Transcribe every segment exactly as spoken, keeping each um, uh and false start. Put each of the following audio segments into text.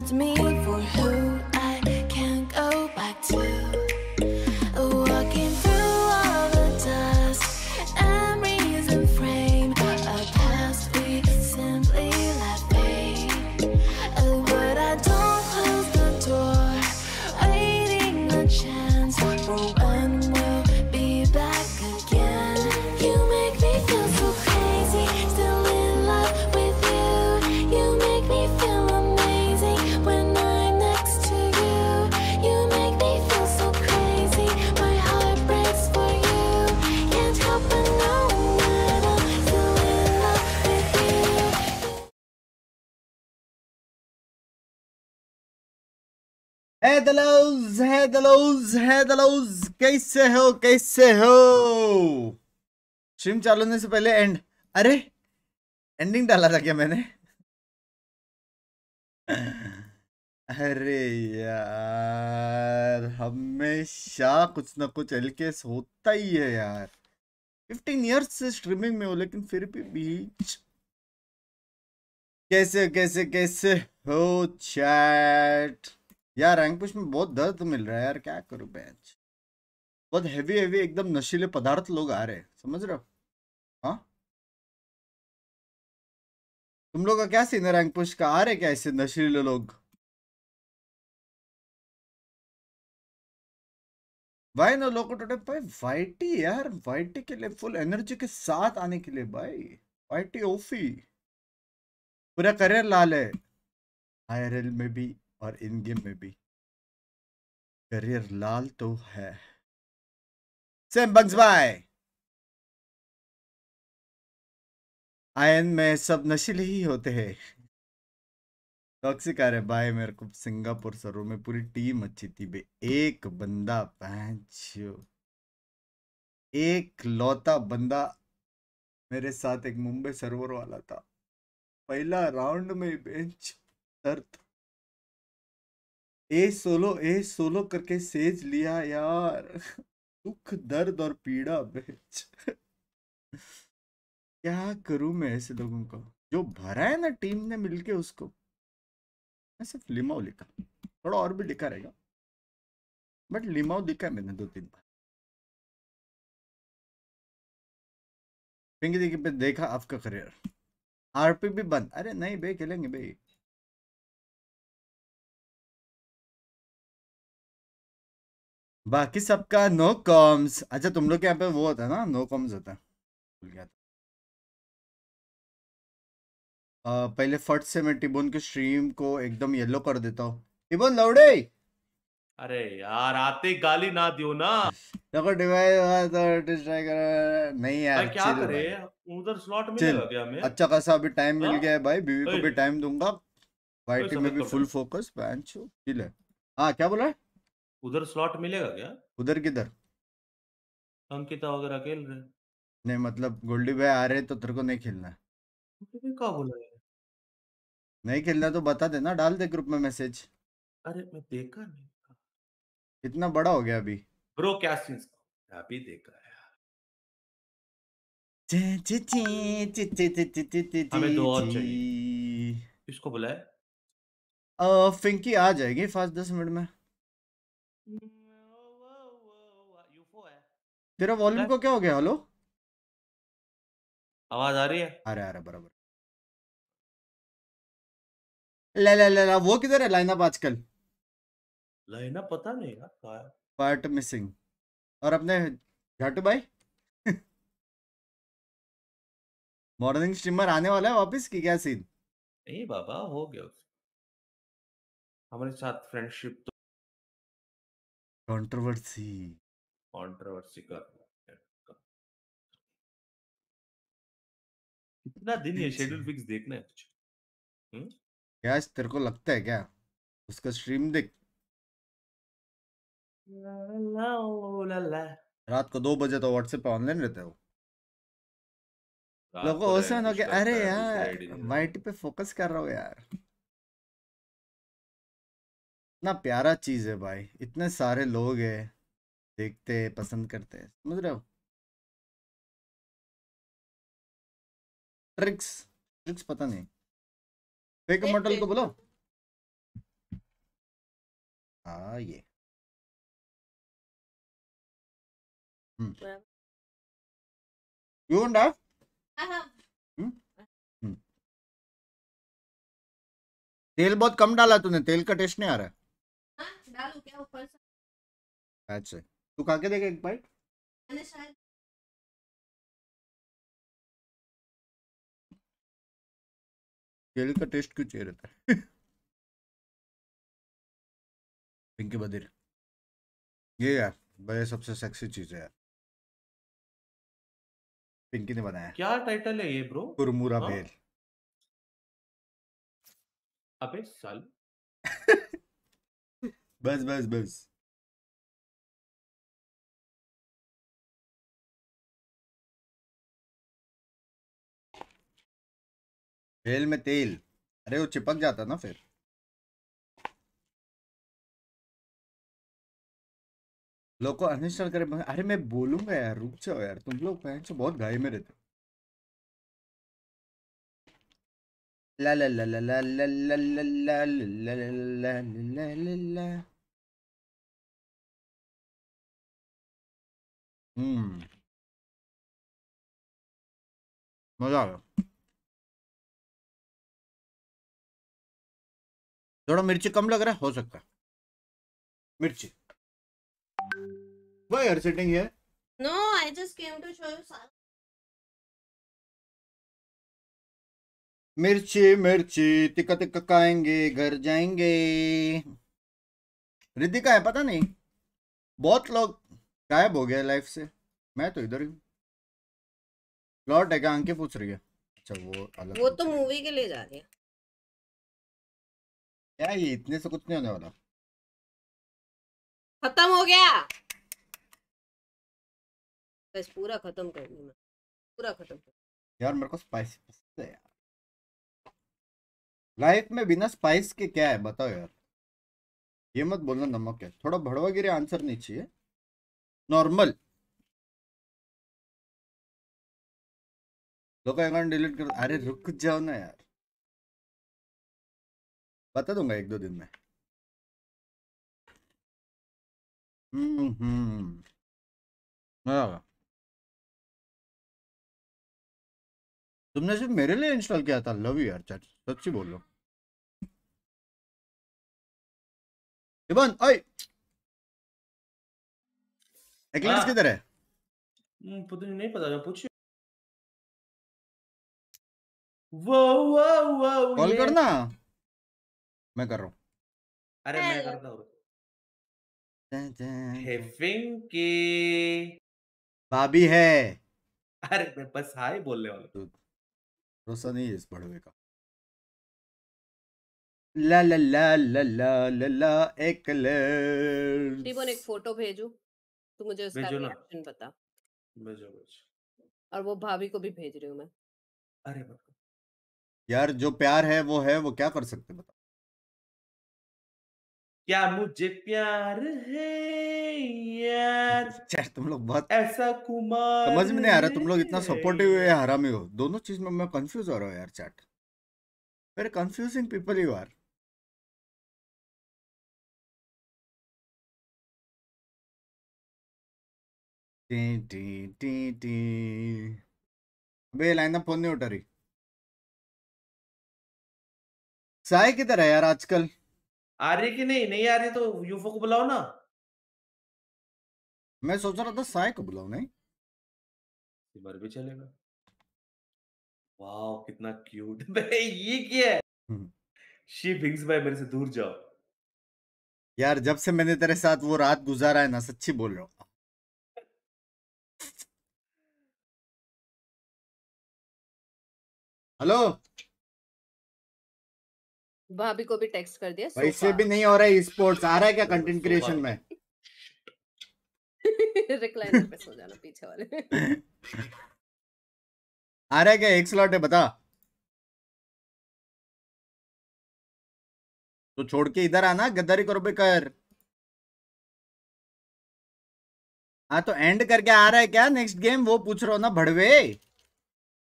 left me for who I can't go back to. Walking through all the dust, memories and frame, a past we simply let fade. Oh, but I don't close the door, waiting a chance for when we'll be back again. You make me feel so crazy, still in love with you. You make me feel amazing when I'm next to you. You make me feel so crazy, my heart breaks for you. Can't help but know that I'm still in love with you. है दलोज है दलोज है दलोज कैसे हो कैसे हो। Stream चालू होने से पहले एंड, अरे एंडिंग डाला था क्या मैंने? अरे यार हमेशा कुछ ना कुछ एलकेएस होता ही है यार। फिफ्टीन इयर्स से स्ट्रीमिंग में हो लेकिन फिर भी बीच। कैसे कैसे कैसे हो चैट यार? रैंक पुश में बहुत दर्द मिल रहा है यार, क्या करूं बेंच। बहुत हेवी हेवी एकदम नशीले पदार्थ लोग आ रहे हैं, समझ रहे हो? हाँ तुम लोग का क्या सीन है? रैंक पुश का आ रहे क्या ऐसे नशीले लोग? भाई ना लोगो टोटे भाई वाईटी यार, वाईटी के लिए फुल एनर्जी के साथ आने के लिए भाई। वाईटी ओफी पूरा करियर लाल है, आईआरएल में भी और इन गेम में भी करियर लाल तो है। सेम बग्स भाई, आयन में सब नशीले ही होते हैं। टॉक्सिक आ रहे भाई, मेरे को सिंगापुर सरों में पूरी टीम अच्छी थी बे, एक बंदा पैंचो, एक लौता बंदा मेरे साथ एक मुंबई सर्वर वाला था। पहला राउंड में बेंच दर्द, ए सोलो ए सोलो करके सेज लिया यार। दुख दर्द और पीड़ा बेंच। क्या करूं मैं ऐसे लोगों को, जो भरा है ना टीम ने मिलके उसको। मैं सिर्फ लिमाओ लिखा, थोड़ा और भी लिखा रहेगा बट लिमाओ लिखा है मैंने दो तीन बार। पिंकी देखी पे देखा आपका करियर। आरपी भी बंद? अरे नहीं बे, खेलेंगे बे। बाकी सबका नो कॉम्स। अच्छा तुम लोग के यहाँ पे वो होता है ना, नो कॉम्स होता है, भूल गया था। अ, पहले फट से मैं टिबोन के स्ट्रीम को एकदम येलो कर देता हूँ। टिबोन लौड़े अरे यार आते ही गाली ना दियो ना देखो डिवाइस तो डिस्ट्राई कर नहीं भाई, यार, क्या चिल करे भाई उधर स्लॉट चिल। मिलेगा क्या हमें? अच्छा खासा अभी टाइम मिल हाँ? गया है भाई, बीवी को ओए, भी टाइम दूंगा, ओए वाईटी में सफेद भी कपड़े, फुल फोकस, पैंचो चिल है। हाँ क्या बोला है? उधर स्लॉट मिलेगा क्या? उधर किधर? अंकिता वगैरह खेल रहे हैं। नहीं मतलब गोल्डी भाई आ रहे तो तेरे को नहीं खेलना है? तुमने क्या बोला है? नहीं खेलना तो बता देना, डाल दे ग्रुप में मैसेज। अरे मैं देखा नहीं था इतना बड़ा हो गया अभी। ब्रो, क्या सीन अभी देखा है। ची ची ची ची ची ची ची ची ची हमें दो और ची। किसको बुलाए? अ, फिंकी आ जाएगी फास्ट दस मिनट में। यूफो है, तेरा वॉल्यूम बुलाए? को क्या हो गया? हेलो आवाज आ रही है? अरे अरे बराबर। ले ले ले ला, वो किधर है लाइनअप आजकल? लाइना पता नहीं यार कहाँ है। Part missing. और अपने झाटू भाई मॉर्निंग स्ट्रीमर आने वाला है वापस की क्या सीन? नहीं बाबा, हो गया उसका। हमारे साथ फ्रेंडशिप तो कंट्रोवर्सी। कंट्रोवर्सी कर रहा है। कितना दिन ये शेड्यूल फिक्स देखना है तुझे? हम्म? क्या तेरे को लगता है क्या उसका स्ट्रीम देख? ला ला ला ला। रात को दो बजे तो व्हाट्सएप पे ऑनलाइन रहता है वो। रात लोगों को को रैंक ओसन हो पुश गया, अरे करता है, दूसरे यार आईडी नहीं वाईटी रहता। पे फोकस कर रहा हूँ यार। इतना प्यारा चीज है भाई, इतने सारे लोग हैं देखते हैं, पसंद करते हैं, समझ रहे हो? ट्रिक्स ट्रिक्स पता नहीं। फेक मॉडल को बोलो। हाँ ये hmm Well, you want that I have. Hmm hmm. तेल बहुत कम डाला तूने, तेल का टेस्ट नहीं आ रहा है। हाँ, डालू क्या ऊपर से? अच्छा तू खा के देख एक बाइट। मैंने शायद तेल का टेस्ट क्यों चाहिए रहता है? पिंकी बदिर ये यार भाई सबसे सेक्सी चीज है यार, पिंकी ने बनाया। क्या टाइटल है ये ब्रो? कुरमुरा हाँ? भेल। अबे साल बस बस बस। भेल में तेल, अरे वो चिपक जाता ना फिर। लोग को अनइंस्टॉल करे, अरे मैं बोलूंगा यार, रुक जाओ यार, तुम लोग फैंस बहुत घाई में रहते हो। ला ला ला ला ला ला ला ला ला ला ला ला ला ला। हम्म मजा आ गया। थोड़ा मिर्ची कम लग रहा है, हो सकता है मिर्ची। Why are you sitting here? No, I just came to show you some. मिर्ची मिर्ची तिक्का तिक्का खाएंगे, घर जाएंगे। रिद्धिका है पता नहीं, बहुत लोग गायब हो गए लाइफ से, मैं तो इधर ही हूँ। लॉट है क्या, अंके पूछ रही है? अच्छा वो अलग वो पूछ तो रही है। मूवी के लिए जा रही है। क्या ये इतने से कुछ नहीं होने वाला। खत्म हो गया, बस पूरा खत्म कर दूं मैं, पूरा खत्म कर। यार मेरे को स्पाइसी पसंद है यार, लाइफ में बिना स्पाइस के क्या है बताओ यार। ये मत बोलना नमक है, थोड़ा भड़वा गिरे आंसर नहीं चाहिए, नॉर्मल। लोग अकाउंट डिलीट कर, अरे रुक जाओ ना यार, बता दूंगा एक दो दिन में। हम्म हम्म मजा आ गया। तुमने सिर्फ मेरे लिए इंस्टॉल किया था, लव यू यार चैट, सच्ची बोल लो। इबान ओए, एक्लेस हाँ किधर है? हम्म, पता नहीं नहीं पता, मैं पूछिए। वो वो वो कॉल ये करना, मैं कर रहा अरे मैं Hello. करता हूँ। हे हूँ। पिंकी, भाभी है अरे मैं बस हाय बोलने वाला तो, भरोसा नहीं है इस बड़वे का। ला ला ला ला ला ला ला एक्लेस। टीबोन एक फोटो भेजू, तू मुझे उसका भेजो ना, रिएक्शन बता। भेजो भेजो। और वो भाभी को भी भेज रही हूँ मैं। अरे मत करो। यार जो प्यार है वो है, वो क्या कर सकते बता। क्या मुझे प्यार है यार, यार तुम लोग बहुत ऐसा कुमार समझ में नहीं आ रहा, तुम लोग इतना है सपोर्टिव हो यार। या हरामी हो, दोनों चीज में मैं कंफ्यूज हो रहा हूँ यार chat. Very confusing people you are. टी टी टी टी। अबे लाइन फोन नहीं उठा रही। साय किधर है यार आजकल? आ रही कि नहीं? नहीं आ रही तो यूफो को बुलाओ ना। मैं सोच रहा था साय को बुलाऊं, नहीं? सिमर भी चलेगा। वाह कितना क्यूट बे, ये क्या है? हम्म। शी भिंग्स भाई मेरे से दूर जाओ। यार जब से मैंने तेरे साथ वो रात गुजारा है ना, सच्ची बोल रहा हूँ। हेलो, भाभी को भी टेक्स्ट कर दिया वैसे सोफा। भी नहीं हो रहा है स्पोर्ट्स, आ रहा है क्या देखो कंटेंट सोफा क्रिएशन में? रिक्लाइनर पे सो जाना पीछे वाले। आ रहा है क्या, एक स्लॉट है बता। तो छोड़ के इधर आना, गद्दारी करो बेकर। हाँ तो एंड करके आ रहा है क्या नेक्स्ट गेम, वो पूछ रहा हो ना भड़वे।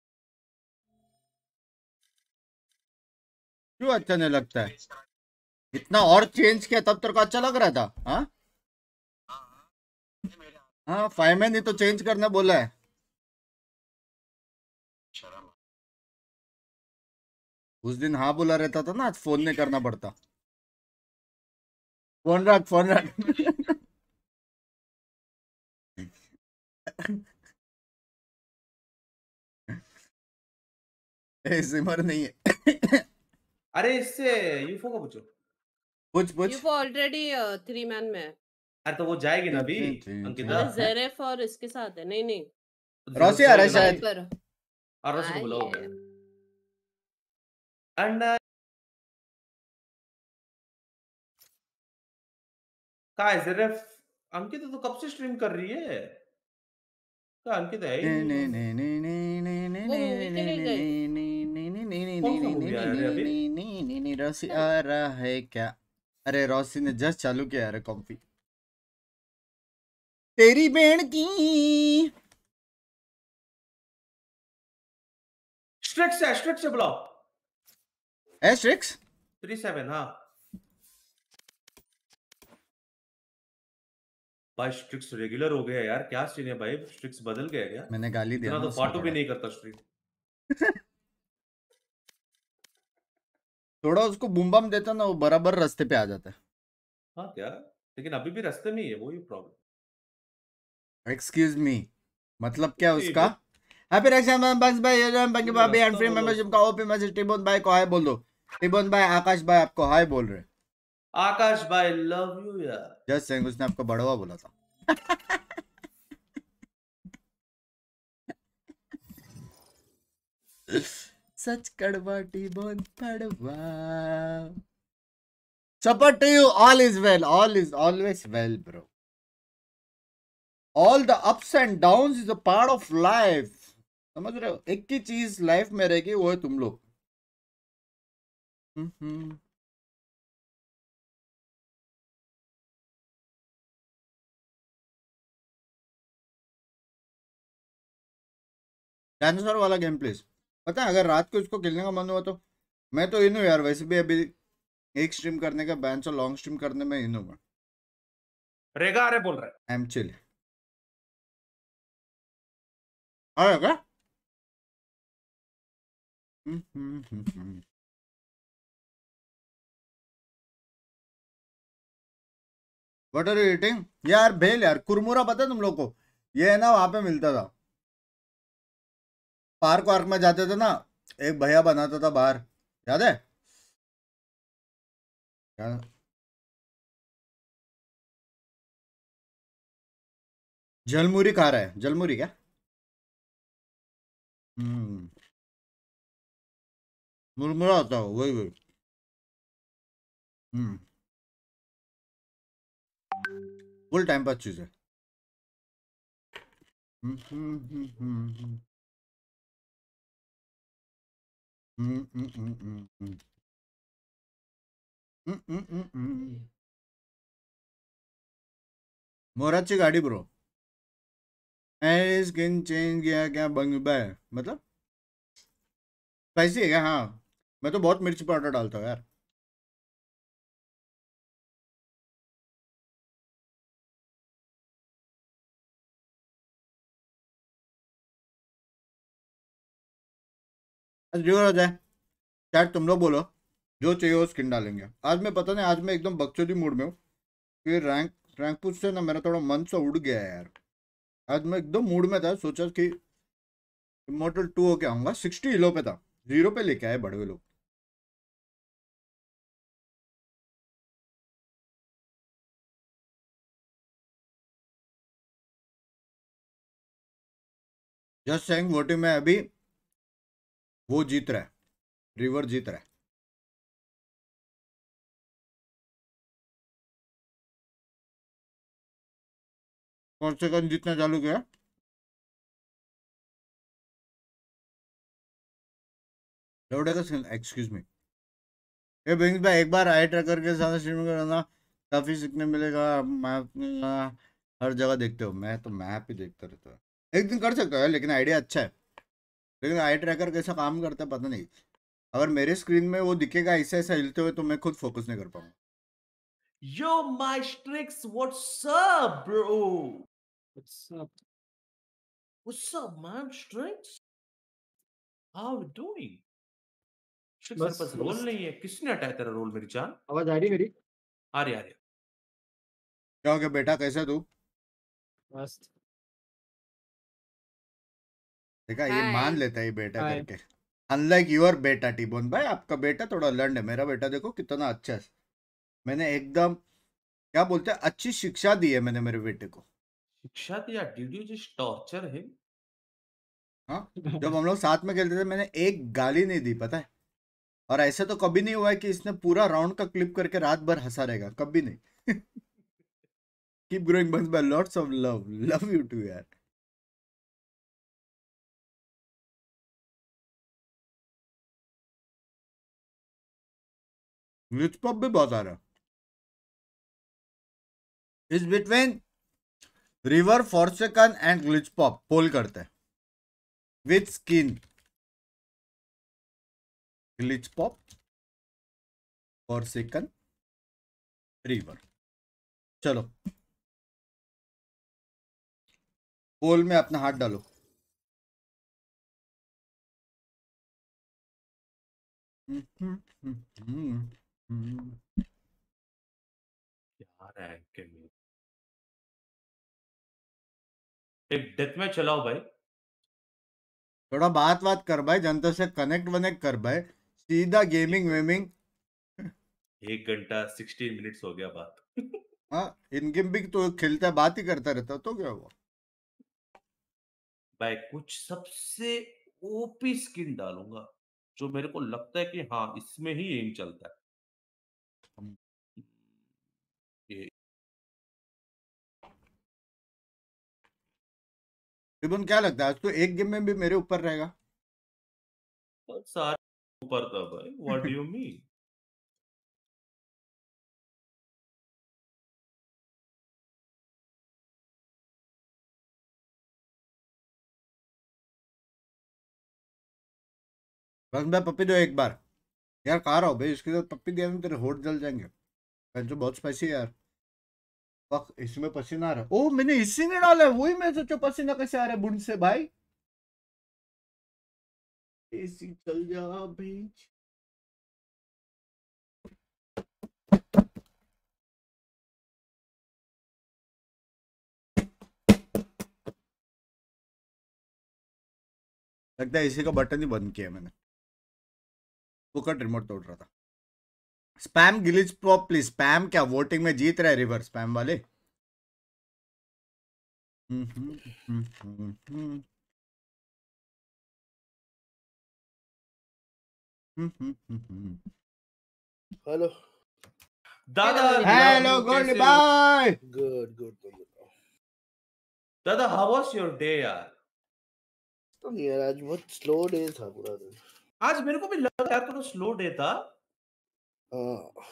क्यों अच्छा नहीं लगता है? इतना और चेंज किया तब तेरे को अच्छा लग रहा था? हाँ हाँ, फाइव में नहीं तो चेंज करना बोला है। उस दिन हाँ बोला रहता था ना, आज फोन नहीं करना पड़ता। फोन रख, फोन रख। ए, सिमर नहीं है। अरे इससे यूफो को पूछो। पूछ पूछ। यूफो ऑलरेडी थ्री मैन में है। अरे तो वो जाएगी ना अभी अंकिता। अरे जेरेफ और इसके साथ है। नहीं नहीं रॉसी आ रहा है शायद। पर और रॉसी को आई बुलाओगे है। एंड कहाँ है जेरेफ? अंकिता तो कब से स्ट्रीम कर रही है? कहाँ अंकिता है ही नहीं है। वो मूवी के लिए गई। कौन सा मूवी आया है अभी? रॉसी आ रहा है क्या? अरे रॉसी ने जस्ट चालू किया है कॉफी। तेरी बहन की स्ट्रिक्स है, स्ट्रिक्स से बुलाओ। है स्ट्रिक्स थ्री सेवन हाँ भाई। स्ट्रिक्स रेगुलर हो गया यार, क्या सीन है भाई? स्ट्रिक्स बदल गया क्या? मैंने गाली दिया इतना ना तो उसको फाटू भी थोड़ा। नहीं करता स्ट्रीम। थोड़ा उसको बूम बम देता ना, वो बराबर रास्ते पे आ जाता है। हाँ क्या, लेकिन अभी भी रास्ते में ही है, वही प्रॉब्लम। एक्सक्यूज मी, मतलब क्या नहीं, उसका? हैप्पी रक्षाबंधन बंक्स भाई, बंकी पूरा भाभी एंड रास्ता फ्री बोलो मेंबरशिप उसको। का ओपी मैसेज। टिबोन भाई को हाय बोल दो। टिबोन भाई, आकाश भाई आपको हाय बोल रहे। आकाश भाई लव यू यार। जस्ट सेइंग, उसने आपको बड़वा बोला था। सच कड़वा टिबोन पड़वा। Support to you, all is well, all is always well, bro. All the ups and downs is a part of life. समझ रहे हो? एक ही चीज लाइफ में रहेगी, वो है तुम लोग। हम्म डायनासोर वाला गेम प्लीज। पता है, अगर रात को इसको खेलने का मन हुआ तो मैं तो इन हूँ यार। वैसे भी अभी एक स्ट्रीम करने का बैन, से लॉन्ग स्ट्रीम करने में इन हूँ। रेगा अरे बोल रहा है। I am chill. आया क्या? हम्म हम्म हम्म हम्म। What are you eating? यार भेल यार, कुरमुरा पता है तुम लोग को? ये है ना, वहां पे मिलता था। पार्क वार्क में जाते थे ना, एक भैया बनाता था बाहर, याद है? क्या? जलमुरी खा रहा है? जलमुरी क्या? हम्म मुरमुरा होता है वही वही। हम्म फुल टाइम पास चीज है। हम्म हम्म हम्म हम्म हम्म हम्म हम्म हम्म हम्म हम्म हम्म हम्म हम्म। मोराची गाड़ी ब्रो। स्किन चेंज किया क्या बंग बाय? मतलब स्पाइसी है क्या? हाँ, मैं तो बहुत मिर्च पाउडर डालता हूँ यार। जो हो जाए, चाहे तुम लोग बोलो, जो चाहिए वो स्किन डालेंगे। आज मैं पता नहीं, आज मैं एकदम बकचोदी मूड में हूँ। कि रैंक रैंक पुश से ना मेरा थोड़ा मन सा उड़ गया है यार। आज मैं एकदम मूड में था, सोचा कि इमोर्टल टू होके आऊंगा। सिक्सटी हिलो पे था, जीरो पे लेके आए बड़े लोग। जस्ट सेइंग, वोटिंग में अभी वो जीत रहा है, रिवर जीत रहा है। कौन से गन जीतना चालू किया? लौड़े का स्किन, एक्सक्यूज मी। ये बिंग्स भाई, एक बार आई ट्रैकर के साथ स्ट्रीमिंग करना, काफी सीखने मिलेगा। मैप हर जगह देखते हो? मैं तो मैप ही देखता रहता हूँ। एक दिन कर सकता है, लेकिन आइडिया अच्छा है। लेकिन आई ट्रैकर कैसा काम करता है पता नहीं। अगर मेरे स्क्रीन में वो दिखेगा ऐसा ऐसा हिलते हुए, तो मैं खुद फोकस नहीं कर पाऊंगा। Yo, my Strix, what's up, bro? What's up? What's up, man, Strix? How you doing? Strix, बस मेरे पास रोल मस्त। नहीं है। किसने हटाया तेरा रोल, मेरी जान? आवाज आ रही है मेरी? आ रही, आ रही। क्या हो गया बेटा, कैसे तू? मस्त। देखा, ये हाय। मान लेता है ये बेटा हाय। करके। अनलाइक योर बेटा टिबोन भाई, आपका बेटा थोड़ा लंड है, मेरा बेटा देखो कितना अच्छा है। मैंने एकदम क्या बोलते हैं, अच्छी शिक्षा दी है मैंने मेरे बेटे को। शिक्षा दिया? Did you just torture him? हाँ, जब हम लोग साथ में खेलते थे मैंने एक गाली नहीं दी, पता है। और ऐसे तो कभी नहीं हुआ है कि इसने पूरा राउंड का क्लिप करके रात भर हंसा रहेगा, कभी नहीं। Keep growing buns by lots of love, love you too यार। ग्लिच पॉप भी बहुत आ रहा है। इस between river forsaken and glitch pop poll करते हैं। With skin glitch pop, forsaken, river. चलो पोल में अपना हाथ डालो। क्या रैंक है मेरी? एक डेथ मैच चलाओ भाई। थोड़ा बात बात कर भाई, जनता से कनेक्ट वनेक्ट कर भाई, सीधा गेमिंग वेमिंग। एक घंटा सिक्सटीन मिनट्स हो गया बात। हाँ, इन गेम भी तो खेलता है, बात ही करता रहता, तो क्या हुआ। भाई कुछ सबसे ओपी स्किन डालूंगा जो मेरे को लगता है कि हाँ इसमें ही एम चलता है। ये रिबन क्या लगता है, आज तो एक गेम में भी मेरे ऊपर रहेगा। सारे ऊपर था भाई। What do you mean? बस मैं पप्पी दो एक बार यार, खा रहा हूँ भाई, इसके साथ पप्पी दिया ना तेरे होठ जल जाएंगे। जो बहुत स्पाइसी है यार। पक, इसमें पसीना आ रहा है। ओ मैंने इसी ने डाला है, वही मैं सोचो पसीना कैसे आ रहा है बुंड से भाई। एसी चल जा भाई। लगता है इसी का बटन ही बंद किया मैंने, फुकट रिमोट तोड़ रहा था। Spam glitch pop please. Spam क्या वोटिंग में जीत रहे रिवर स्पैम वाले। हेलो दादा हेलो love you, गोल्ड कैसे हो? बाय। गुड गुड तुम बताओ। दादा हाउ वाज योर डे यार? तो नहीं यार, आज बहुत स्लो डे था पूरा दिन। आज मेरे को भी लगा यार थोड़ा स्लो डे था। हाँ,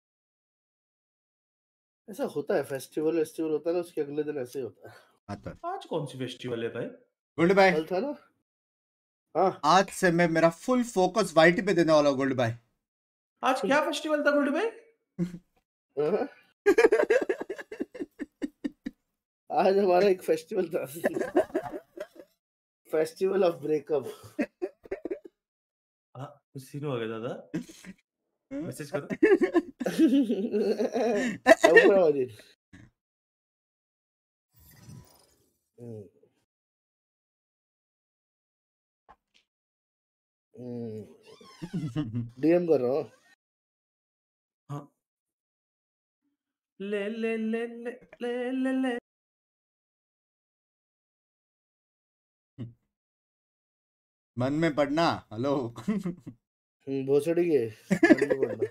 ऐसा होता है, फेस्टिवल फेस्टिवल होता है ना, उसके अगले दिन ऐसे ही होता है। आता आज कौन सी फेस्टिवल है भाई? Gold bye. कल था ना। हाँ आज से मैं मेरा फुल फोकस वाइट पे देने वाला हूँ गोल्ड बाय। आज क्या फेस्टिवल था गुड भाई? हाँ, आज हमारा एक फेस्टिवल था। Festival of breakup. हाँ कुछ सीन हो गया दादा। मैसेज करो। ऊपर वाली। हम्म, हम्म, डीएम कर रहा हूँ। हाँ ले ले ले ले ले ले ले मन में पढ़ना। हेलो। हम्म, भोसड़ी के मन में पड़ना।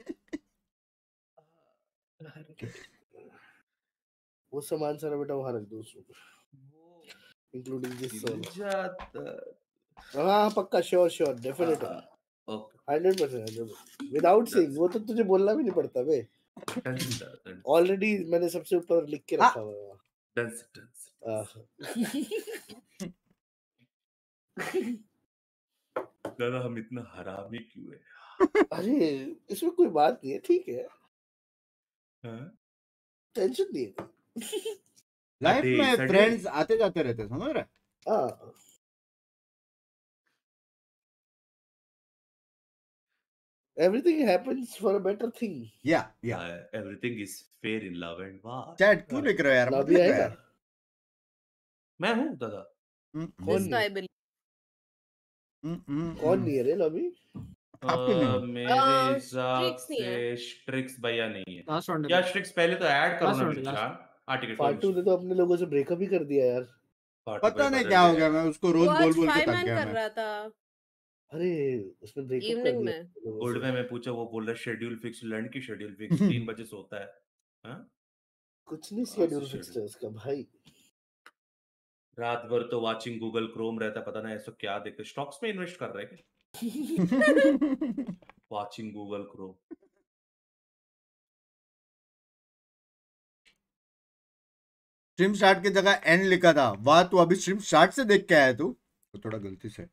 वो सामान सारा बेटा वहां रख दो उसमें, इंक्लूडिंग दिस मिल सोल। जाता। हाँ पक्का, sure sure definite okay hundred percent without seeing. वो तो तुझे बोलना भी नहीं पड़ता बे, डन डन ऑलरेडी मैंने सबसे ऊपर लिख के रखा हुआ है। Done done. आह। दादा हम इतना हरामी क्यों है? अरे इसमें कोई बात नहीं है, ठीक है। हाँ? टेंशन नहीं है। लाइफ अरे में सडे फ्रेंड्स आते जाते रहते हैं, समझ रहे? हाँ everything happens for a better thing. या या everything is fair in love and war. Chat क्यों लिख रहे हो यार, ना मत भी लिखो आएगा। यार। मैं हूँ दादा। हम्म, कौन This नहीं guy believe. हम्म, हम्म, कौन हम्म। नहीं है रे लवी? आप क्यों नहीं अ, हो? मेरे Uh, हिसाब Strix नहीं है. से स्ट्रिक्स भैया नहीं है। Last round. या स्ट्रिक्स पहले तो ऐड करो Last ना round. मेरी Last. जान। हाँ ठीक है, कोई फाटू ने नहीं। तो अपने लोगों से ब्रेकअप ही कर दिया यार। फाटू पता भाई नहीं बदल क्या हो गया गया, है। मैं उसको वो रोज बोल आज बोल के फाइव थक मैन गया कर मैं। रहा था अरे उसने ब्रेकअप कर इवनिंग दिया में. अपने लोगों गोल्ड से। में मैं पूछा, वो बोल रहा है शेड्यूल फिक्स, लैंड की शेड्यूल फिक्स तीन बजे सोता है। हाँ? कुछ नहीं कहाँ से शेड्यूल फिक्स शेड्यूल? है उसका भाई। रात भर तो वाचिंग गूगल क्रोम रहता है, पता नहीं ऐसा क्या देखते। स्टॉक्स में इन्वेस्ट कर रहे हैं क्या? Watching Google Chrome. Stream start की जगह एंड लिखा था, वाह तू अभी स्ट्रीम स्टार्ट से देख के आया तू तो थोड़ा गलती से।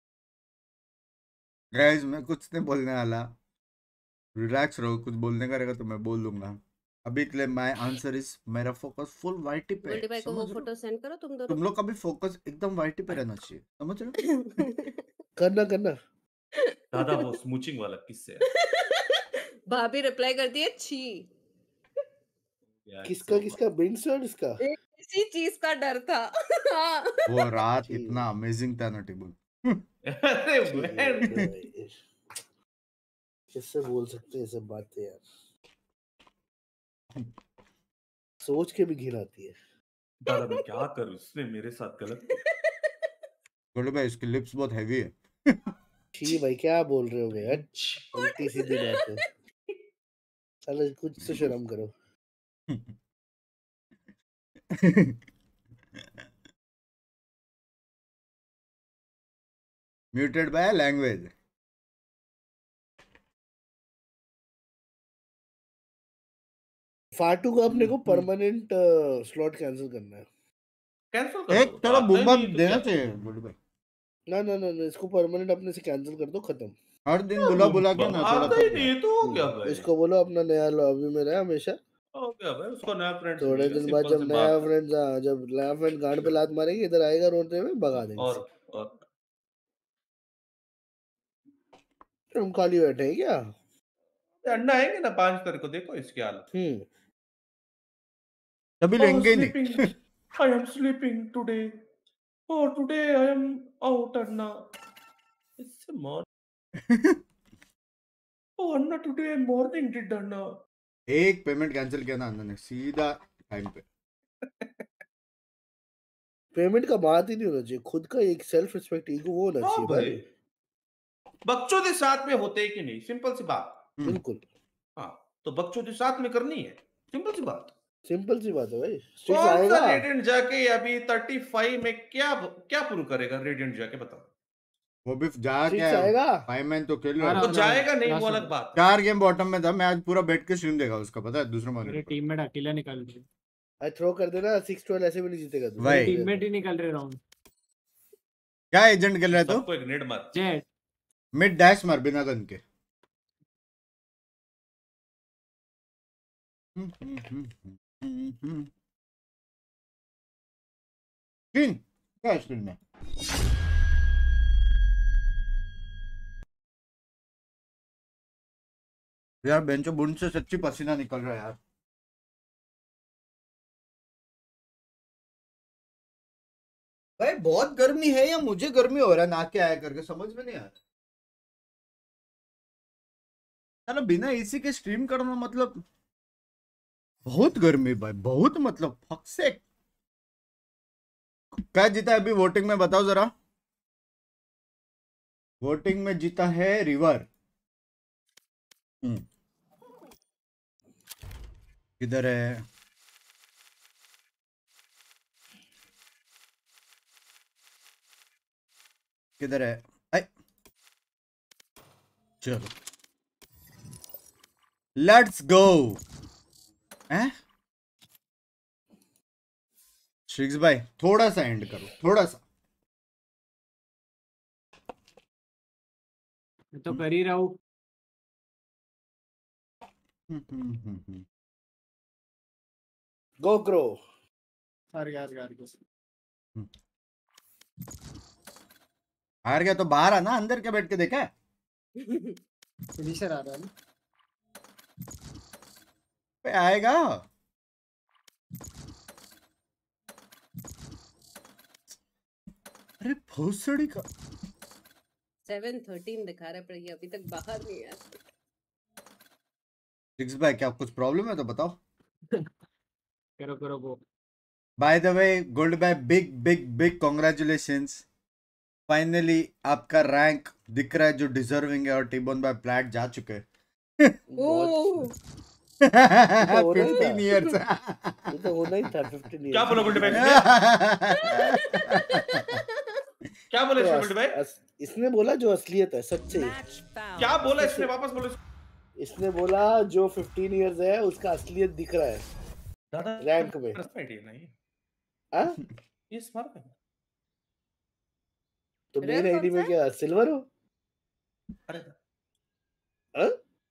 गाइस मैं कुछ नहीं बोलने वाला, रिलैक्स रहो, कुछ बोलने का रहेगा तो मैं बोल दूंगा। अभी के लिए माय आंसर इज, मेरा फोकस फुल वाईटी पे गोल्डी है, भाई को वो समझ रहे हो? फोटो सेंड करो तुम दोनों. तुम लोग का भी फोकस एकदम वाईटी पे रहना चाहिए, समझ रहे हो? करना करना। दादा वो स्मूचिंग वाला किससे है? भाभी रिप्लाई करती है छी. Yeah, it's किसका so किसका बिंस और इसका? एक इसी चीज का डर था. हाँ. वो रात ठीक इतना अमेजिंग था ना टिबुल। funny. अरे ठीक है man, भाई। किससे बोल सकते हैं ये सब बातें यार? सोच के भी घिन आती है। दादा मैं क्या करूं, उसने मेरे साथ गलत। गोल्डी भाई इसकी लिप्स बहुत हैवी है। छी भाई क्या बोल रहे हो बे? हट, उल्टी सीधी बात है। चलो कुछ तो शर्म करो। Muted bye language. फाटू को अपने को परमानेंट स्लॉट कैंसिल करना है। कैंसिल कर एक दो, थोड़ा आता ही बुम्बा नहीं तो देना क्या? चाहिए गोल्डी भाई। ना ना ना ना, इसको परमानेंट अपने से कैंसिल कर दो, खत्म। हर दिन हाँ, बुला वो बुला के ना थोड़ा आता ही थक नहीं गया। है तो हो गया हम्म, भाई। इसको बोलो अपना नया लॉबी में रहे हमेशा। हो गया भाई, उसको नया फ्रेंड्स थोड़े मिलेगा, दिन बाद सिंपल जब सी नया बात है। फ्रेंड जब नया फ्रेंड गांड पे लात मारेंगे इधर आएगा रोते हुए, भगा देंगे और इसे। और तुम खाली बैठे हैं क्या? अंडा आएंगे ना पांच तारीख को, देखो इसकी हालत। हम्म तभी Oh, लेंगे ही sleeping. नहीं। I am sleeping today. Oh, today I am out, Anna. It's a morning. Oh, Anna, today morning did Anna. एक पेमेंट कैंसिल किया ना अंदर ने सीधा टाइम पे। पेमेंट का बात ही नहीं होना चाहिए, खुद का एक सेल्फ रिस्पेक्ट ईगो वो होना हाँ चाहिए भाई, भाई। बकचोदी साथ में होते ही कि नहीं, सिंपल सी बात। हम्म, बिल्कुल हाँ, तो बकचोदी साथ में करनी है, सिंपल सी बात। सिंपल सी बात है भाई। स्ट्रिक्स कौन सा आएगा। रेडिएंट जाके अभी थर्टी फाइव में क्या क्या प्रूव करेगा रेडिएंट जाके, बताओ। वो भी जा स्ट्रिक्स क्या आएगा। फाइव मैन तो खेल आ रहा रहा वो है। आ रहा जाएगा नहीं, लास्ट वो अलग राउंड। बात है। चार गेम बॉटम में था, मैं आज पूरा बैठ के स्ट्रीम देखा उसका, पता है दूसरा मेरे मॉनिटर पर। टीममेट अकेला निकल रहे आई थ्रो कर देना, सिक्स ट्वेल्व ऐसे भी नहीं जीतेगा तू। मेरे भाई टीममेट ही निकल रहे राउंड। क्या एजेंट खेल रहा है तू? सबको एक नेट मार। जेट मिड डैश मार बिना गन के। हम्म, हम्म, हम्म, हम्म, हम्म। स्क्रीन क्या है स्क्रीन में? यार बेंचो बुंड से सच्ची पसीना निकल रहा है यार। भाई बहुत गर्मी है या मुझे गर्मी हो रहा है ना के आया करके, समझ में नहीं आ रहा। चलो बिना एसी के स्ट्रीम करना मतलब बहुत गर्मी भाई, बहुत मतलब फक से। क्या जीता है अभी वोटिंग में, बताओ जरा। वोटिंग में जीता है रिवर। हम्म किधर है? किधर है? आई चलो लेट्स गो। हैं श्रिक्स भाई थोड़ा सा एंड करो, थोड़ा सा। मैं तो कर ही रहा हूँ। हम्म, हम्म, हम्म, हम्म। Go grow. हार गया हार गया हार गया। हार गया तो बाहर आना, अंदर क्या बैठ के देखा है? फिनिशर आ रहा है ना। पे आएगा। अरे भोसड़ी का सेवन थर्टीन दिखा रहा है पर ये अभी तक बाहर नहीं आया। सिक्स भाई क्या कुछ प्रॉब्लम है तो बताओ। करो करो go. By the way gold भाई big big big congratulations, finally आपका रैंक दिख रहा है जो डिजर्विंग है, और टीबोन भाई प्लैट जा चुके हैं। Oh fifteen years. ये तो होना ही था फिफ्टीन इयर्स। क्या बोला गुल्डे भाई? क्या बोला इसने गुल्डे भाई? इसने बोला जो असलियत है, सच्चे। क्या बोला इसने? वापस बोलो। इसने बोला जो फिफ्टीन इयर्स है उसका असलियत दिख रहा है दादा रैंक में। आइडिया नहीं हाँ? ये स्मार्ट है। तो रेयर मेन कौन आईडी सा में है? क्या सिल्वर हो? अरे हाँ?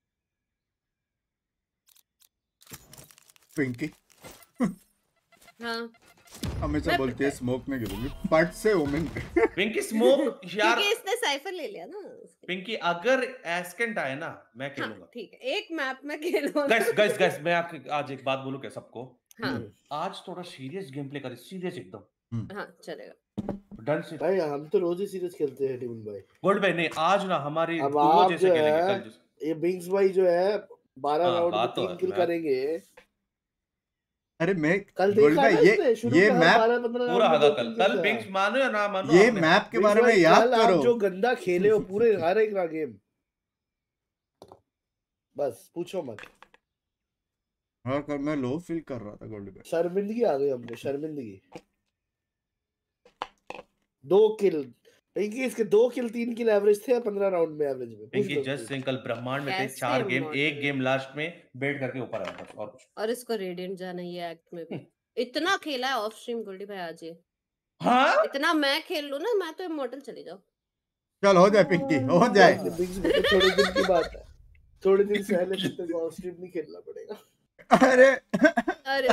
पिंकी हाँ हमेशा मैं- बोलती है स्मोक में गिरूंगी, बट से ओमिन पे। पिंकी स्मोक यार। क्योंकि इसने साइफर ले लिया ना उसके। पिंकी अगर एस्केंट आए ना मैं हाँ खेलूंगा। ठीक है, एक मैप में खेलो। गाइस गाइस गाइस मैं आपके आज एक बात बोलूं क्या सबको? हाँ आज थोड़ा सीरियस गेम प्ले करें, सीरियस एकदम हाँ चलेगा। डन से। भाई हम तो रोज ही सीरीज खेलते हैं टीम भाई। गोल्ड भाई नहीं, आज ना हमारी अब दुओ आप जैसे जो खेलेंगे है कल जैसे। ये बिंग्स भाई जो है बारह हाँ, राउंड में बात तो तीन है, किल मैं- करेंगे। अरे मैं कल गोल्ड देखा भाई ना ये इसने, शुरू ये में हर मैप बारह पंद्रह पूरा राउंड में आगा दो कल तीन कल किल पिंक्स मानो या ना मानो ये आपने। मैप के बिंग्स बारे में भाई, याद कल आप करो। जो गंदा खेले हो पूरे हर एक गेम, बस पूछो मत। हाँ कर मैं लो फील कर रहा था गोल्ड भाई। शर्मिंदगी आ गई हमको, शर्मिंदगी। दो किल पिंकी, इसके दो किल तीन किल एवरेज थे पंद्रह राउंड में एवरेज में। पूछ पिंकी लो जस्ट उसको। सिंह कल ब्रह्मांड में थे कैसे चार गेम, immortal? एक गेम लास्ट में बैठ करके ऊपर आया बस और कुछ। और इसको रेडियंट जाना ये एक्ट में भी इतना खेला है ऑफ स्ट्रीम गोल्डी भाई आज ये। हाँ इतना मैं खेल लूं ना, मैं तो इमॉर्टल चली जाऊं। चल हो जाए पिंकी, हो जाए। बिंग्स भाई, थोड़े दिन की बात है, थोड़े दिन पहले से तेरे को स्ट्रीम नहीं खेलना पड़ेगा। अरे अरे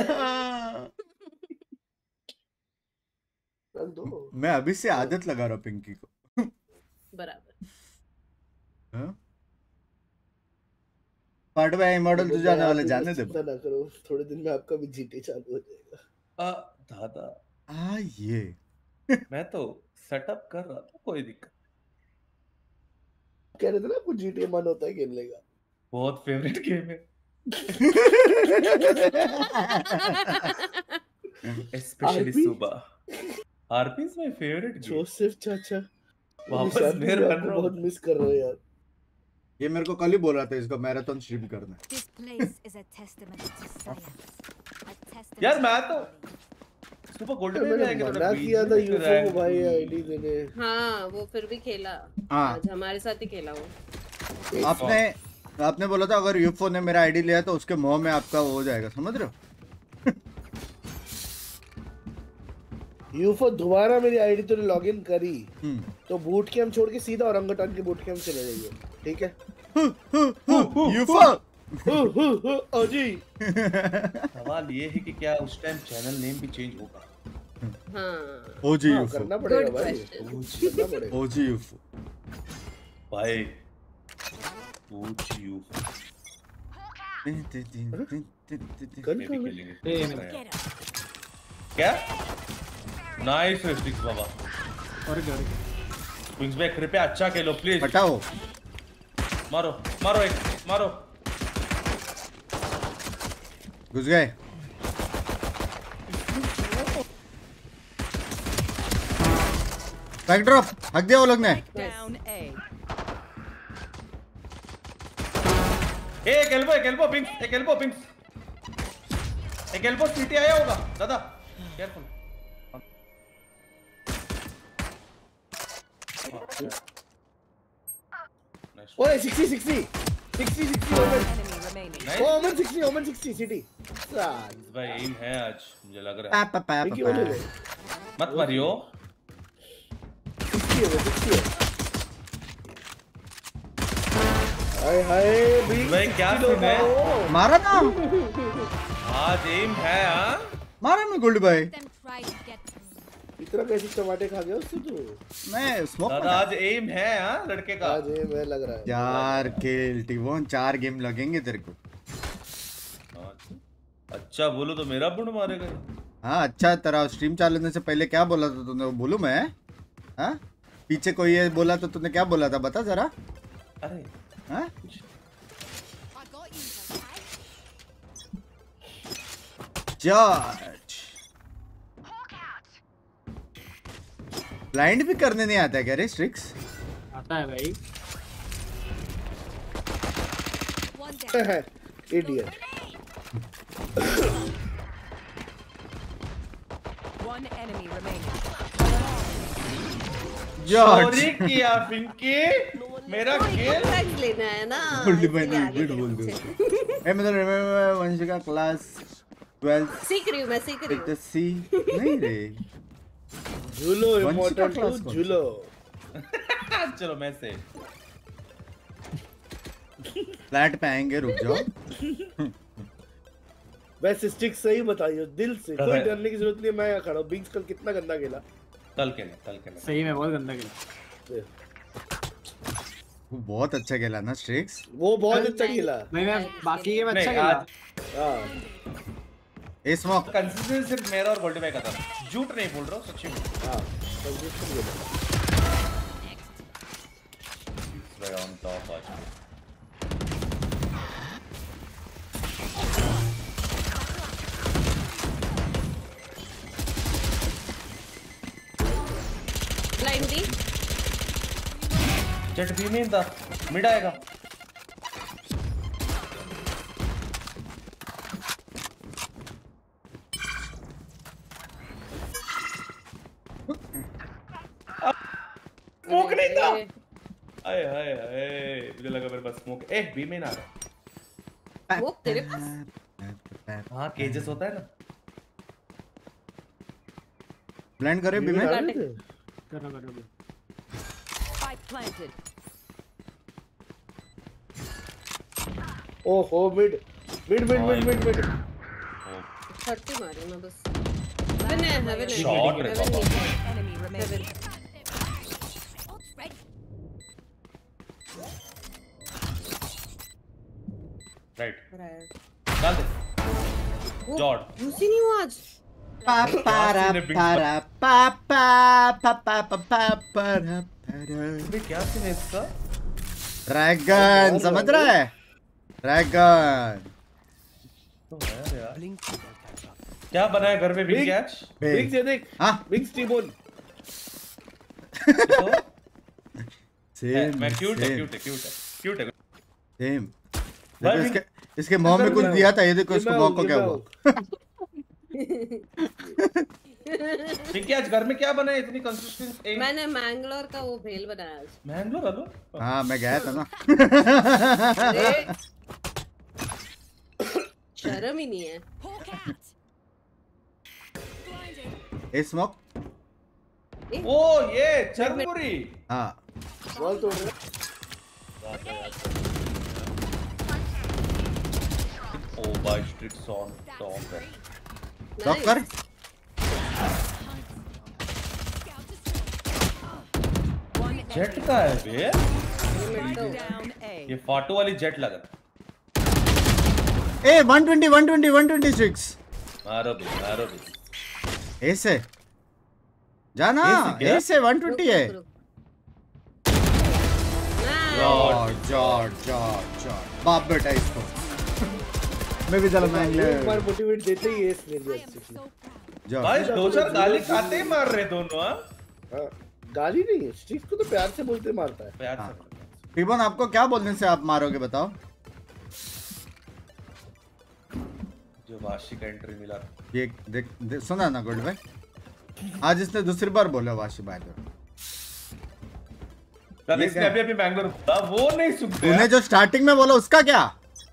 रख दो। मैं अभी से आदत लगा रहा हूँ पिंकी को। बराबर। हाँ? पार्ट में मॉडल तो जाने वाले, जाने दे। चिंता ना करो, थोड़े दिन में आपका भी जीटी चालू हो जाएगा। आ, दादा आ ये मैं तो सेटअप कर रहा था, कोई दिक्कत। कह रहे थे ना आपको जीटी मन होता है खेलने का। बहुत फेवरेट गेम है स्पेशली आरपी? सुबह। RP is my favourite game. Joseph चाचा वापस निशान भी मेरे आपको बहुत मिस कर रहे हो यार। ये मेरे को कल ही बोल रहा था इसको मैराथन स्ट्रीम करना है। This place is a testament to science. A testament यार मैं to तो belief. सुबह गोल्ड मैंने में आएंगे मना किया था यूफो को भाई आईडी देने। हाँ वो फिर भी खेला हाँ। आज हमारे साथ ही खेला वो। आपने आपने बोला था अगर यूफो ने मेरा आईडी लिया तो उसके मुंह में आपका वो हो जाएगा, समझ रहे हो? यूफो दोबारा मेरी आईडी तूने लॉगिन करी हम्म। तो बूट कैंप छोड़ के सीधा औरंगटान के बूट कैंप चले जाइए, ठीक है? यूफो अजी सवाल ये है कि क्या उस टाइम चैनल नेम भी चेंज होगा? हाँ ओजी हाँ, यूफो, करना पड़ेगा Good भाई, question. करना पड़ेगा। ओजी यूफो। भाई पूछ यू कल में का भी मैं- खेलेंगे। ए, नहीं। Get up. क्या नाइस स्टिक्स बाबा। और क्या विंग्स भाई कृपया अच्छा खेलो प्लीज। हटाओ। मारो मारो एक मारो। घुस गए। बैक ड्रॉप हक दिया वो लोग ने। Down A. ए एक एल्बो एक एल्बो पिंक्स एक एल्बो पिंक्स एक एल्बो सीटी आया होगा दादा केयरफुल। नाइस ओए sixty sixty sixty sixty omen Enemy remaining. Nice. Omen sixty omen sixty city साल भाई एम है आज मुझे लग रहा है। पा पा पा विकी वो ले ले पा। मत मारियो। सिक्सटी है सिक्सटी है। हाय हाय भी भाई क्या सीन है? मारा ना। आज एम है हाँ? मारा मैं गोल्डी भाई। Them try to get through. इतना कैसे टमाटे खा गया उससे तू? मैं स्मोक दादा आज एम है हाँ लड़के का। आज ये मैं लग रहा है। चार किल टीवोन, चार गेम लगेंगे तेरे को। अच्छा बोलो तो मेरा बुंड मारेगा। हाँ अच्छा, तेरा स्ट्रीम चालू से पहले क्या बोला था तूने, वो बोलूं मैं? हाँ पीछे कोई ये बोला तो तूने क्या बोला था बता जरा। अरे हाँ I got you, okay? George blind भी करने नहीं आता है क्या रे स्ट्रिक्स? आता है भाई। One down. Idiot. One enemy remaining. George चोरी किया पिंकी मेरा खेल। टैक्स लेना है ना। गोल्डी भाई इसलिए ने आगे गुड बोल पीछे। दो। ए मतलब रिमेंबर वंशिका क्लास ट्वेल्थ सीख रही हूँ मैं सीख रही विद हूँ। द सी नहीं रे। झूलो वंशिका इम्पोर्टेंट क्लास टू कौन? झूलो। चलो मैं से फ्लैट पे आएंगे, रुक जाओ। वैसे स्टिक सही बताइयो दिल से, कोई अरे। डरने की जरूरत नहीं है। मैं यहाँ खड़ा हूँ। बिंग्स कल कितना गंदा खेला। कल के नहीं कल के नहीं। सही में बहुत गंदा खेला। वो बहुत अच्छा खेला ना स्ट्रिक्स। वो बहुत अच्छा खेला। नहीं मैं बाकी गेम अच्छा नहीं, खेला। आज हाँ ए स्मोक कंसिस्टेंसी सिर्फ मेरा और गोल्डी भाई का था। झूठ नहीं बोल रहा हूँ सच्ची में। हाँ कंसिस्टेंट खेला। Right on top आज। ब्लाइंड दी। जेट बी में था मिड आएगा। स्मोक नहीं था। आए हाय हाय मुझे लगा मेरे पास स्मोक। ए बी में ना आ रहा। वो तेरे पास। हाँ केजेस होता है ना। ब्लाइंड करे भी मैं। करो करो करो। Spike planted. ओहो mid mid mid mid mid mid. Thirty मारी मैं बस। हेवन है हेवन है। Shot रे हेवन बाबा। नीचे। Enemy remaining. Heaven. Ult's ready. Right Right. डाल दे। वो जॉर्ड। यूसी नहीं हुआ आज। पापारा पारा पापा पापा पापा पारा पारा। अबे क्या सीन है इसका? ड्रैगन समझ रहा है? ड्रैगन तो है यार। क्या बनाया घर में बिग कैच? बिंग्स ये देख। हाँ बिंग्स टीबोन। तो सेम मैं क्यूट है क्यूट है क्यूट है क्यूट है। सेम। भाई, देखो इसके इसके मॉम में कुछ दिया था, ये देखो इसको मॉम को क्या हुआ। बिग कैच घर में क्या बनाया इतनी कंसिस्टेंट? मैंने मैंगलोर का वो भेल बनाया आज। मैंगलोर आलू। हाँ मैं गया था ना। अरे शर्म ही नहीं है। Hawk out. Blinded. A smoke ओ ये चरमुरी। हाँ बॉल तोड़ रहा। ओ बाय स्ट्रिक्स ऑन टॉप है। ड्रॉप कर। One Jett enemy. का है बे। Down A. ये फाटो वाली जेट लग रहा a one twenty one twenty one twenty six. है। मारो भी मारो भी। ए से जाना। ए से क्या? ए से वन ट्वेंटी है। रुक, रुक, रुक। जॉर्ज जॉर्ज जॉर्ज जॉर्ज बाप बेटा इसको। मैं भी चला मैं एक बार मोटिवेट देते ही एस ले लिया। I am so proud. George भाई दो चार गाली खाते ही मार रहे दोनों। हाँ हाँ, गाली नहीं, स्टिक को तो प्यार से बोलते मारता है। प्यार हाँ। से। टिबोन आपको क्या बोलने से आप मारोगे बताओ? जो वाशी का एंट्री मिला। ये देख, देख सुना ना गोल्ड भाई, आज इसने दूसरी बार बोला वाशी भाई को। कल ये इसने क्या? अभी अभी मैंगलोर बोला, वो नहीं सुनते। तूने जो स्टार्टिंग में बोला उसका क्या?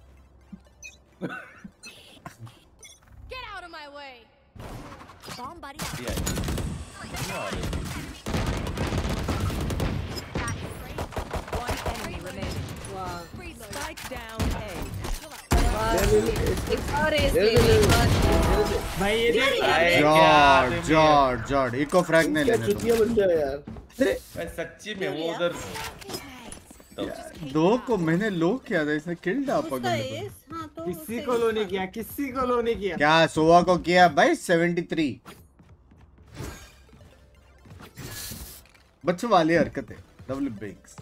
Get out of my way. Bomb buddy out. ये है। One enemy remaining. वाह। Reload. Spike down A. Go out. एक और रेस ले ली, एक और। भाई ये देख आए क्या जॉर्ड जॉर्ड जॉर्ड इको फ्रैग नहीं क्या लेने चुतिया बन गया यार। अरे मैं सच्ची में वो उधर दो को मैंने लो किया था, इसने किल डापा उसका गंदे को। एस, हाँ तो किसी उससे को लो इस नहीं बात- किया, किसी को लो नहीं किया। क्या सोवा को किया भाई तिहत्तर। बच्चों वाली हरकतें डबल ब्रेक्स।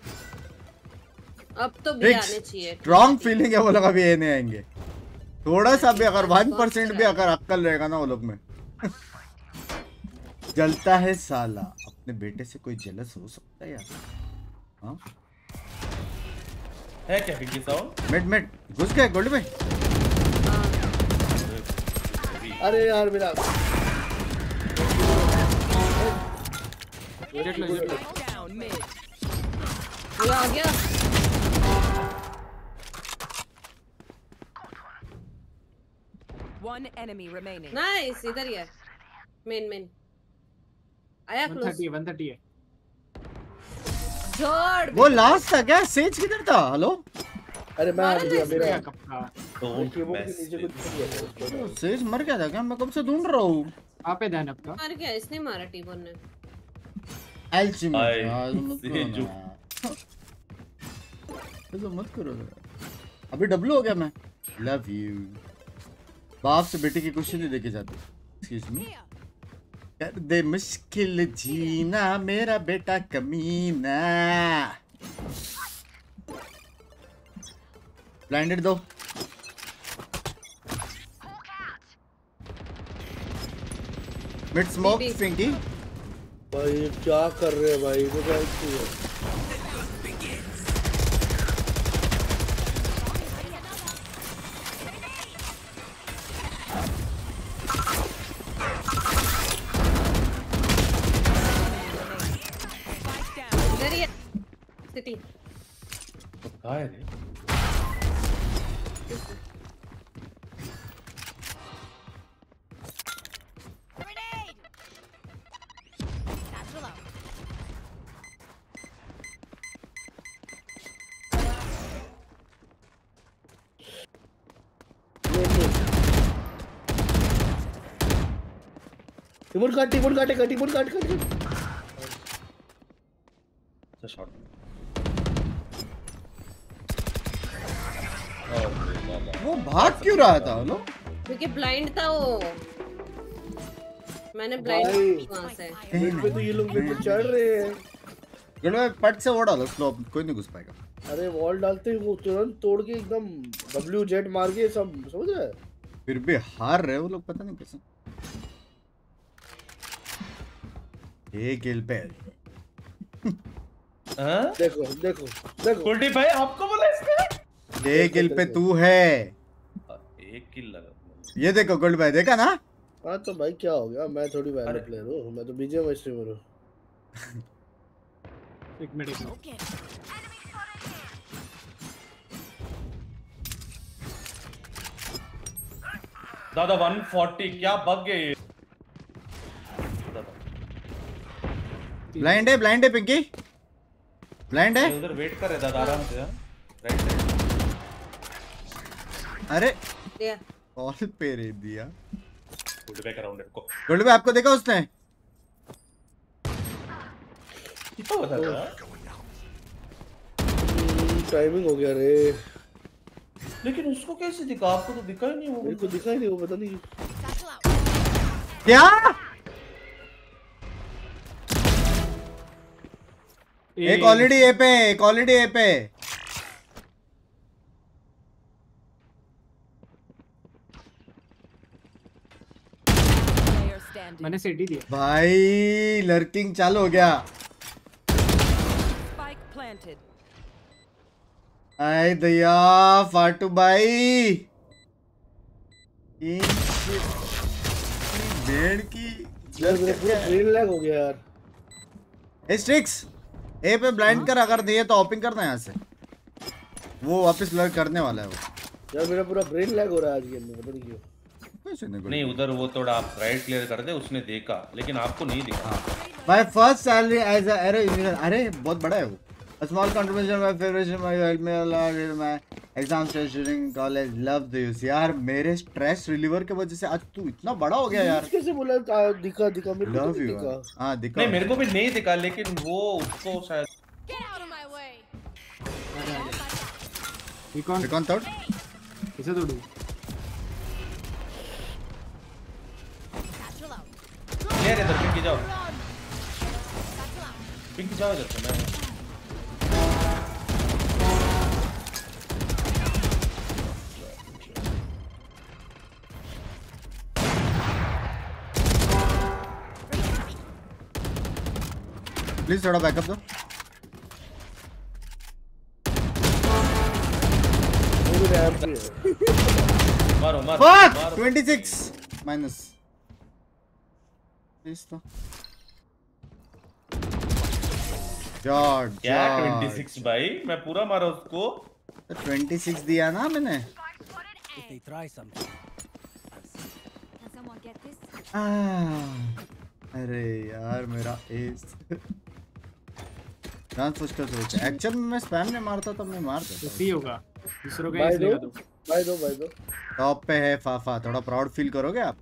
अब तो भी आने चाहिए। स्ट्रॉन्ग फीलिंग है वो लोग अभी ये नहीं आएंगे। थोड़ा सा भी अगर वन परसेंट भी अगर अक्कल रहेगा ना वो लोग में जलता है साला। अपने बेटे से कोई जेलस हो सकता है यार? हाँ है क्या पिंकी साउंड? मिड मिड घुस गए गोल्ड में। अरे यार मेरा देख लो देख लो। Down mid. ये आ गया। One enemy remaining. नाइस, इधर ही है। मेन मेन आया एक सौ क्लोज। तीस है, एक सौ तीस है। जॉर्ड वो लास्ट था क्या? सेज किधर था? हेलो अरे मैं आ गया मेरा क्या कपड़ा? डोंट कीबोर्ड के मैस नीचे कुछ नहीं है उसको। सेज मर गया था क्या? मैं कब से ढूंढ रहा हूँ। वहाँ पे ध्यान आपका। मार गया, इसने मारा टीबोन ने। एल्ची में आई, यार, मत करो सेज ना। ऐसा मत करो ना। अभी डब्लू हो गया मैं। Love you. बाप से बेटे की खुशी नहीं देखे जाती। Excuse me. कर दे मुश्किल जीना मेरा बेटा कमीना। ब्लाइंडेड दो। मिड स्मोक बीबी। फिंकी। भाई ये क्या कर रहे हैं भाई? वो क्या है? इधर ही है। सिटी। कहाँ है रे? टिमुर काट टिमुर काटेगा टिमुर काट काट काट। अच्छा शॉट। वो भाग क्यों रहा था? हेलो क्योंकि ब्लाइंड था वो। मैंने ब्लाइंड भाई। की वहां से। बेड पे तो ये लोग बेड पे चढ़ रहे हैं। गलो पट से वो डालो स्लो, कोई नहीं घुस पाएगा। अरे वॉल डालते ही वो तुरंत तोड़ के एकदम डब्ल्यू जेट मार के सब समझ रहे? फिर भी हार रहे वो लोग, पता नहीं कैसे। एक किल पे हाँ? देखो देखो देखो कुलदीप भाई आपको बोला इसने? एक किल पे तू है। एक किल लगा। ये देखो गोल्ड भाई, देखा ना? हाँ तो भाई क्या हो गया? मैं थोड़ी वैल्यू अरे। प्लेयर हूँ, मैं तो बीजेएम स्ट्रीमर हूँ। एक मिनट एक मिनट। दादा एक सौ चालीस क्या बग गए? ब्लाइंड है, ब्लाइंड है पिंकी, ब्लाइंड है। उधर वेट कर रहे दादा आराम से। Right right. अरे दिया। कॉल पे रे दिया। गुड बैक अराउंड इट को। गोल्ड भाई आपको देखा उसने? कितना बता रहा? टाइमिंग हो गया रे। लेकिन उसको कैसे दिखा? आपको तो दिखा ही नहीं वो। मेरे को दिखा ही नहीं, वो पता नहीं। क्या? एक ऑलरेडी ए पे, एक ऑलरेडी ए पे। Player standing. मैंने सीटी दिया। भाई लर्किंग चालू हो गया। Spike planted. आए दया फाटू भाई, भेड़ की यार मेरा पूरा ब्रेन लैग हो गया यार। ए स्ट्रिक्स ए पे ब्लाइंड कर, अगर नहीं है तो ओपन करना यहाँ से। वो वापस लर्क करने वाला है वो। यार मेरा पूरा ब्रेन लैग हो रहा है आज गेम में, पता नहीं क्यों। कैसे नहीं नहीं उधर वो थोड़ा आप राइट क्लियर कर दे, उसने देखा लेकिन आपको नहीं दिखा। My first salary as a aero engineer. अरे बहुत बड़ा है वो। A small contribution my favorite my help me a lot in my exam stress during college love this यार मेरे स्ट्रेस रिलीवर की वजह से आज तू इतना बड़ा हो गया यार कैसे बोला आ, दिखा दिखा मेरे को तो लव नहीं यू दिखा हां दिखा नहीं मेरे को भी नहीं दिखा लेकिन वो उसको शायद Get out of my way. ये कौन ये कौन थर्ड किसे तोड़ू Satchel out. क्लियर इधर पिंकी जाओ Satchel out. पिंकी जाओ इधर से मैं प्लीज थोड़ा बैकअप दो मेरे रैम पे है मारो मारो फक मारो छब्बीस माइनस प्लीज तो जॉर्ज क्या छब्बीस भाई मैं पूरा मारा उसको छब्बीस दिया ना मैंने Can someone get this? आह, अरे यार मेरा एस जान सोच कर सोच एक्चुअल में मैं स्पैम में मारता तब मैं मार तो देता सी होगा दूसरों का भाई इसलिए दो तो भाई दो भाई दो टॉप पे है फाफा थोड़ा प्राउड फील करोगे आप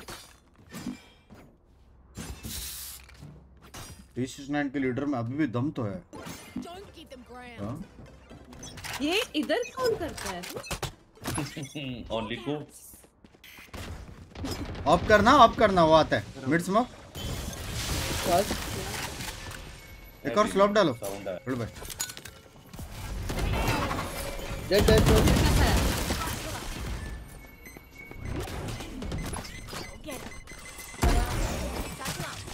टी नाइन के लीडर में अभी भी दम तो है Don't keep them ground. हाँ? ये इधर कौन करता है ओनली को ऑफ करना ऑफ करना वो आता है मिड स्मोक पास एक और स्लॉप डालो साउंड है बोल भाई dead dead dead Get it. Satchel out.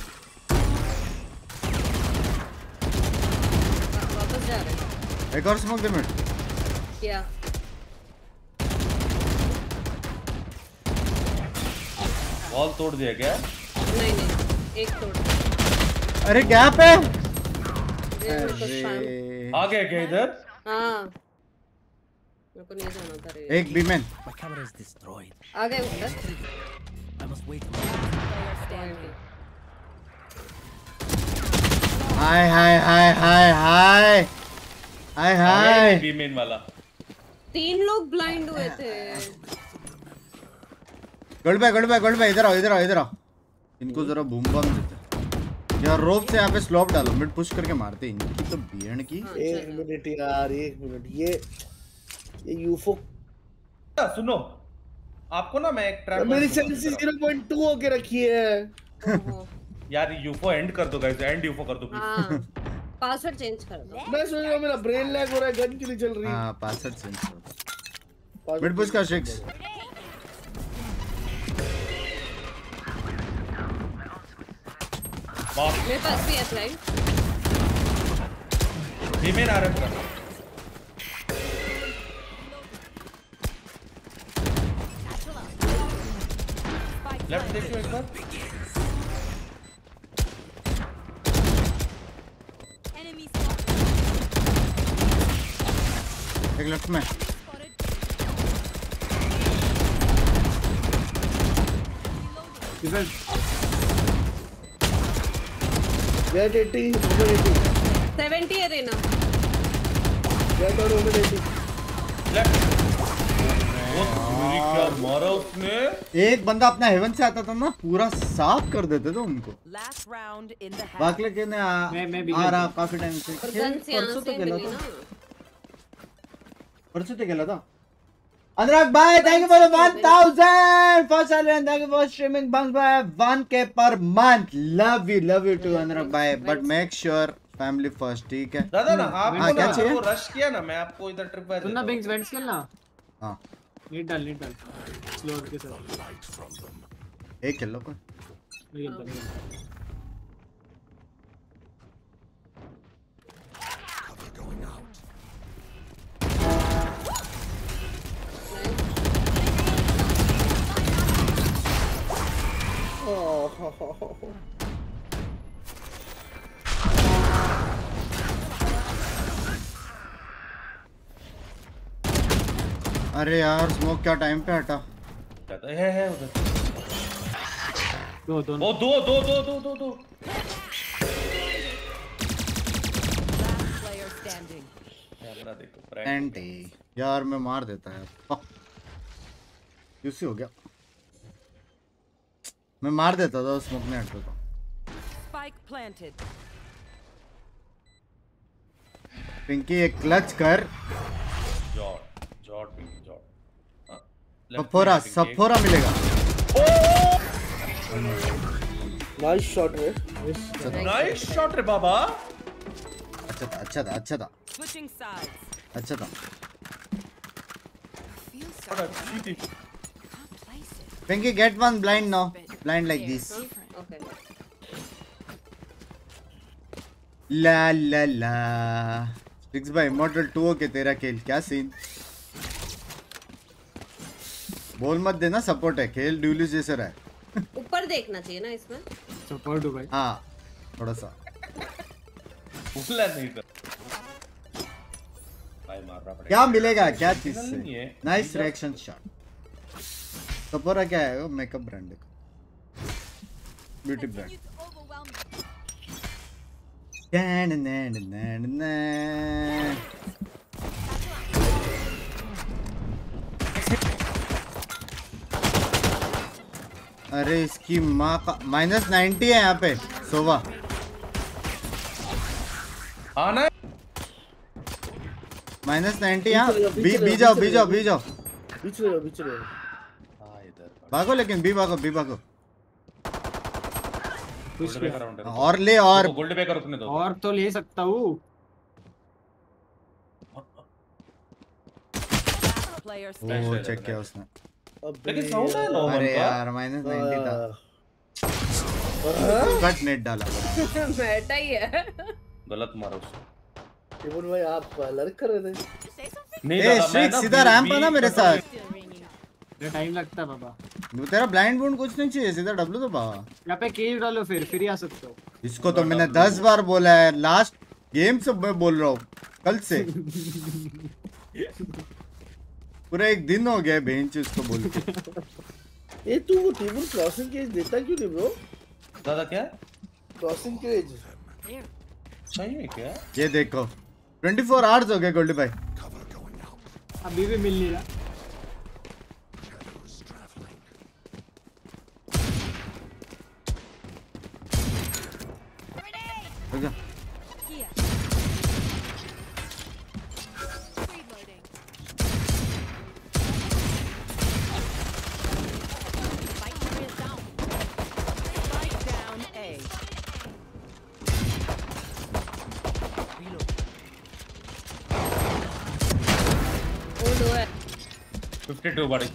वापस जा रहे हैं एक और स्मोक दे मिड क्या वॉल तोड़ दिया क्या नहीं नहीं एक तोड़ अरे गैप है ये मेरे को spam- अरे आ गया क्या इधर हाँ मेरे को नहीं जाना था रे एक बीमेन My camera is destroyed. आ गए उधर I must wait. Player standing. Hi hi hi hi hi hi हाय बीमेन वाला तीन लोग ब्लाइंड हुए थे गोल्ड पे गोल्ड पे गोल्ड पे इधर आओ इधर आओ इधर आओ इनको जरा बूम बम देते यार रोप से यहाँ पे स्लॉप डालो मिड पुश करके मारते हैं इनकी तो बीएन की हाँ, एक चलो। मिनट यार एक मिनट ये ये यूफो सुनो आपको ना मैं एक ट्रैप मेरी सेंसी ज़ीरो पॉइंट टू होके रखी है ओहो, यार यूफो एंड कर दो गाइस एंड यूफो कर दो प्लीज हाँ पासवर्ड चेंज कर दो मैं सोच रहा हूँ मेरा ब्रेन लैग हो रहा है गन क्यों नहीं चल रही हाँ पासवर्ड सेंस करो Password मिड पुश कर सिक्स मेरे पास भी है फ्लाइट बीमेन आ रहा है पूरा लेफ्ट देखियो एक बार Enemy spotted. एक लेफ्ट में Spotted. किधर get eighty over eighty seventy है देना गेट और ओवर एटी लेफ्ट वो मेरी क्या मारा उसने एक बंदा अपना हेवन से आता था ना पूरा साफ कर देते थे उनको Last round in the half. Bakle के ने आ, मैं- मैं भी आ रहा काफी टाइम से और खेल गन से यहाँ परसों तो से खेला मिली था ना परसों तो खेला था अनुराग भाई thank you for the one thousand first salary thank you for streaming बंग भाई one K per month love you love you too Anurag भाई but make sure family first ठीक है दादा ना हाँ, आपको क्या ना चाहिए? वो रश किया ना मैं आपको इधर ट्रिप पे सुनना बिंग्स वेंट्स खेलना हाँ नीट डाल नीट डाल स्लो के साथ एक खेल लो कोई मैं खेलता हूँ, मैं खेलता हूँ। अरे यार स्मोक क्या टाइम पे हटा जाता है है उधर दो दो ओ दो दो दो दो दो दो Last player standing. मेरा देखो prank एंटी यार मैं मार देता है यूसी हो गया मैं मार देता था स्मोक में हटता था Spike planted. पिंकी एक क्लच कर Jett Jett Pinky Jett Sephora Sephora मिलेगा नाइस शॉट रे नाइस शॉट रे बाबा अच्छा था अच्छा था अच्छा था Switching sides. अच्छा था बड़ा अच्छी थी Pinky get one blind now blind like this Okay. ला ला ला सिक्स बाय इमॉर्टल टू हो के तेरा खेल क्या सीन बोल मत देना सपोर्ट है खेल ड्यूलिस जैसे रहा है ऊपर देखना चाहिए ना इसमें सपोर्ट हो भाई हाँ थोड़ा सा बोला नहीं था भाई मार रहा पड़ेगा क्या मिलेगा क्या चीज Signal नहीं से है। नाइस रिएक्शन शॉट सपोरा क्या है वो मेकअप ब्रांड का ब्यूटी ब्रांड डैन डैन डैन डैन अरे इसकी माँ का माइनस नाइन्टी है यहाँ पे सोवा आना माइनस नाइन्टी यहाँ बी बी जाओ बी जाओ बी जाओ बीच में बीच में हाँ इधर भागो लेकिन बी भागो बी भागो कुछ गोल्ड बेकर राउंड है और ले और गोल्ड बेकर रुकने दो और तो ले सकता हूँ Player वो Nice चेक try, किया nice. उसने लेकिन साउंड है नॉर्मल अरे का यार माइनस नाइन्टी था कट नेट डाला बैठा ही है गलत मारा उसने टिबन भाई आप लर्क कर रहे थे नहीं ए दादा, मैं श्रिक ना सीधा बी- रैंप बी आना मेरे कंट्रोल- साथ टाइम लगता है बाबा वो तेरा ब्लाइंड बूंड कुछ नहीं चाहिए सीधा डब्ल्यू तो बा यहाँ पे केज डालो फिर फिर ही आ सकते हो इसको तो मैंने दस बार बोला है लास्ट गेम से मैं बोल रहा हूँ कल से पूरा एक दिन हो गया बेंच उसको बोल के ए तू वो टिबन क्रॉसिंग केज देता क्यों नहीं ब्रो दादा क्या क्रॉसिंग केज सही है क्या ये देखो ट्वेंटी फोर आवर्स हो गए गोल्डी भाई अभी भी मिल नहीं रहा रुक जा। Reloading. Spike carrier down. Spike down A. वो लो है फिफ्टी टू बड़ी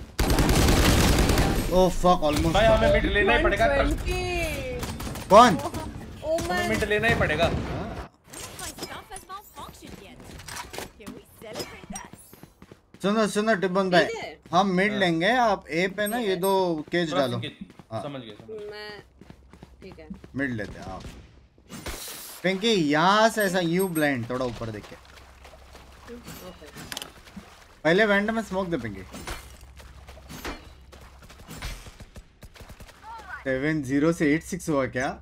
ओ फक ऑलमोस्ट भाई हमें मिड लेना ही पड़ेगा कौन ओ हमें मिड लेना ही पड़ेगा My stuff has malfunctioned yet. Can we celebrate that? सुनो सुनो टिब्बन भाई ठीक है। हम मिड लेंगे आप ए पे ना ये दो केज डालो हाँ। समझ गए समझ गए। मैं ठीक है मिड लेते हैं आप पिंकी यहाँ से ऐसा यू ब्लाइंड थोड़ा ऊपर देख के ओके पहले वेंट में स्मोक दे पिंकी सेवन जीरो से एट सिक्स हुआ क्या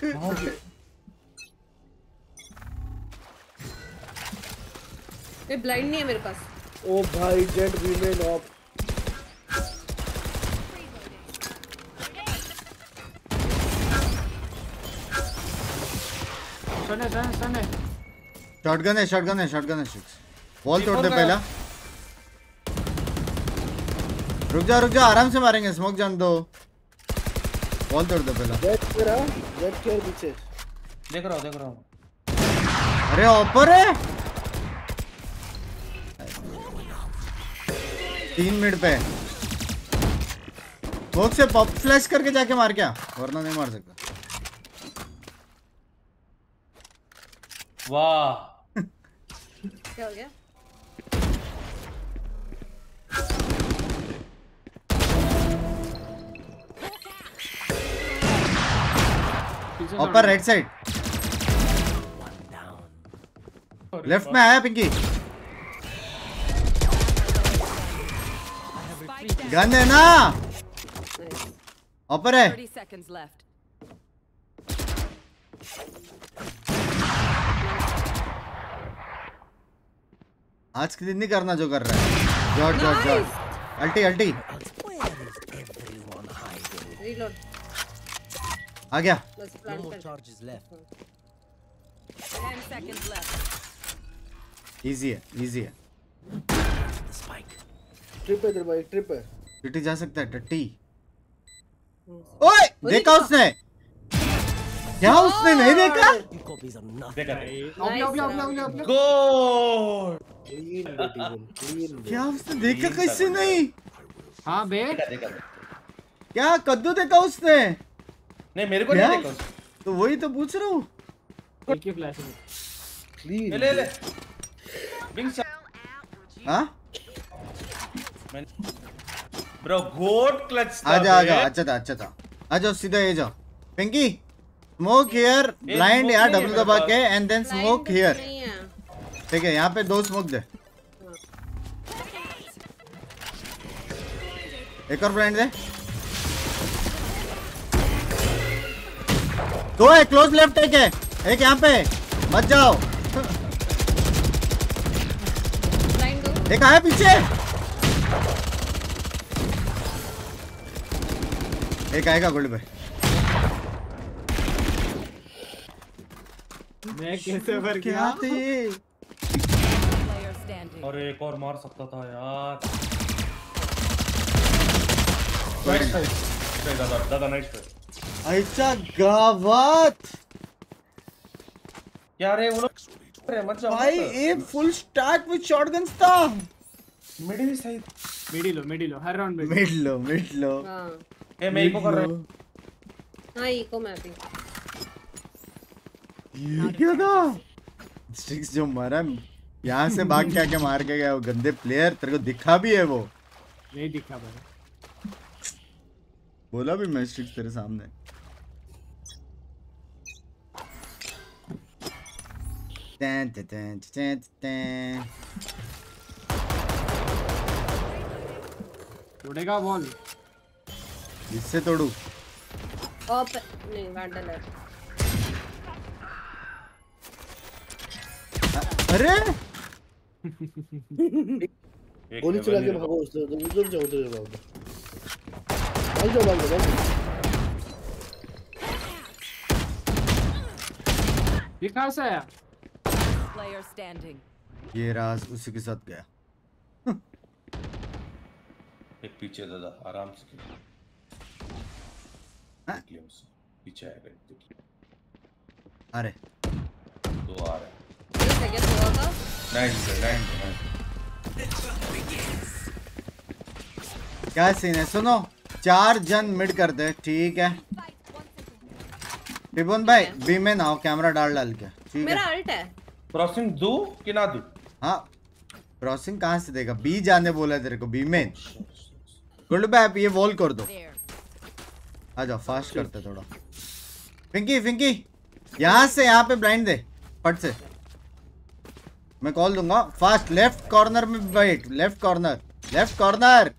ये ब्लाइंड नहीं है मेरे पास ओ भाई जेट वीमेन ऑफ सुने सुने सुने शॉटगन है शॉटगन है शॉटगन है सिक्स वॉल तोड़ दे का- पहला रुक जा रुक जा आराम से मारेंगे स्मोक जान दो वॉल तोड़ दे पहला जेट तेरा जेट के पीछे देख रहा हूँ देख रहा हूँ अरे ऊपर है तीन मिनट पे स्मोक से पॉप फ्लैश करके जाके मार क्या वरना नहीं मार सकता वाह क्या हो गया पीछे ऊपर राइट साइड लेफ्ट में आया पिंकी गन है ना ऊपर है thirty seconds left. आज के दिन नहीं करना जो कर रहा है। Jett Jett Jett ulti ulti reload आ गया। बस No प्लांट more कर charges left. Ten seconds left. Easy है इजी है। The spike. ट्रिप है तेरे भाई, ट्रिप है। सिटी जा सकता है टट्टी। ओए देखा उसने क्या? उसने नहीं देखा? Two copies are nothing. देखा अबले अबले अबले अबले अबले गोल क्लीन ब्यूटीफुल, क्लीन। क्या उसने देखा? कैसे नहीं? हाँ बे देखा देखा क्या कद्दू देखा उसने? नहीं मेरे को क्या? नहीं देखा तो वही तो पूछ रहा हूँ। एक ही फ्लैश में क्लीन। ले ले ले विंग हाँ ब्रो गोट क्लच आजा आजा अच्छा था अच्छा था। आ जाओ सीधा ये जाओ। पिंकी स्मोक हियर ब्लाइंड यार डबल दबा के एंड देन स्मोक हियर। नहीं है ठीक है यहाँ पे दो स्मोक दे। एक और ब्लाइंड दे। दो है क्लोज लेफ्ट एक है एक यहाँ पे मत जाओ। ब्लाइंड दो एक आया पीछे एक आएगा गोल्ड पे। मैं कैसे भर क्या गया थे ये? Player standing. और एक और मार सकता था यार नाइस फाइट दादा दादा नाइस फाइट ऐसा गावत यार ये वो लोग अरे मत जाओ भाई ये फुल स्टैक विद शॉटगन्स था। मिड ही सही मिडी लो मिडी लो हर राउंड मिडी मिड लो मिड लो। हाँ ए मैं इको कर रहा हूं हाँ इको मैं भी ये क्या था? स्ट्रिक्स जो मारा यहाँ से भाग के आके मार के गया वो गंदे प्लेयर। तेरे को दिखा भी है वो? नहीं दिखा भाई। बोला भी मैं स्ट्रिक्स तेरे सामने। टें टें टें टें टें। तोड़ेगा बॉल इससे तोड़ू? ऑप नहीं वैंडल है अरे गोली चला के भागो उससे, उधर जाओ उधर जाओ भाग जाओ भाग जाओ। ये कहाँ से आया? Player standing. ये राज उसी के साथ गया। एक पीछे दादा आराम से देखिए उससे पीछे आएगा देखिए अरे दो आ रहे एक सेकंड हुआ था नाइस नाइस क्या सीन है? सुनो चार जन मिड कर दे ठीक है। टिबोन भाई बी में ना कैमरा डाल डाल के ठीक मेरा है। अल्ट है क्रॉसिंग दो कि ना दो? हाँ क्रॉसिंग कहाँ से देगा? बी जाने बोला है तेरे को बी में। गुड बैप ये वॉल कर दो। आ जाओ फास्ट करते थोड़ा। पिंकी पिंकी यहाँ से यहाँ पे ब्लाइंड दे फट से। मैं कॉल दूंगा फास्ट। लेफ्ट कॉर्नर में बैठ लेफ्ट कॉर्नर लेफ्ट कॉर्नर।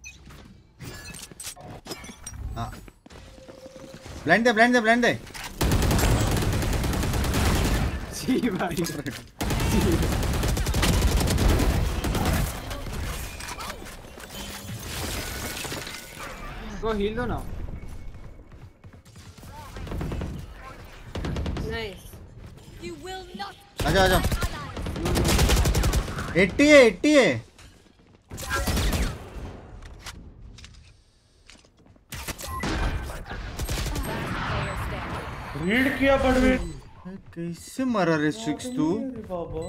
हाँ ब्लाइंड दे ब्लाइंड दे ब्लाइंड दे। जी भाई को हील दो ना। नाइस You will not आजा आजा। एट्टी है एट्टी है। रीड किया बड़वे कैसे मरा रे स्ट्रिक्स तू? बाबा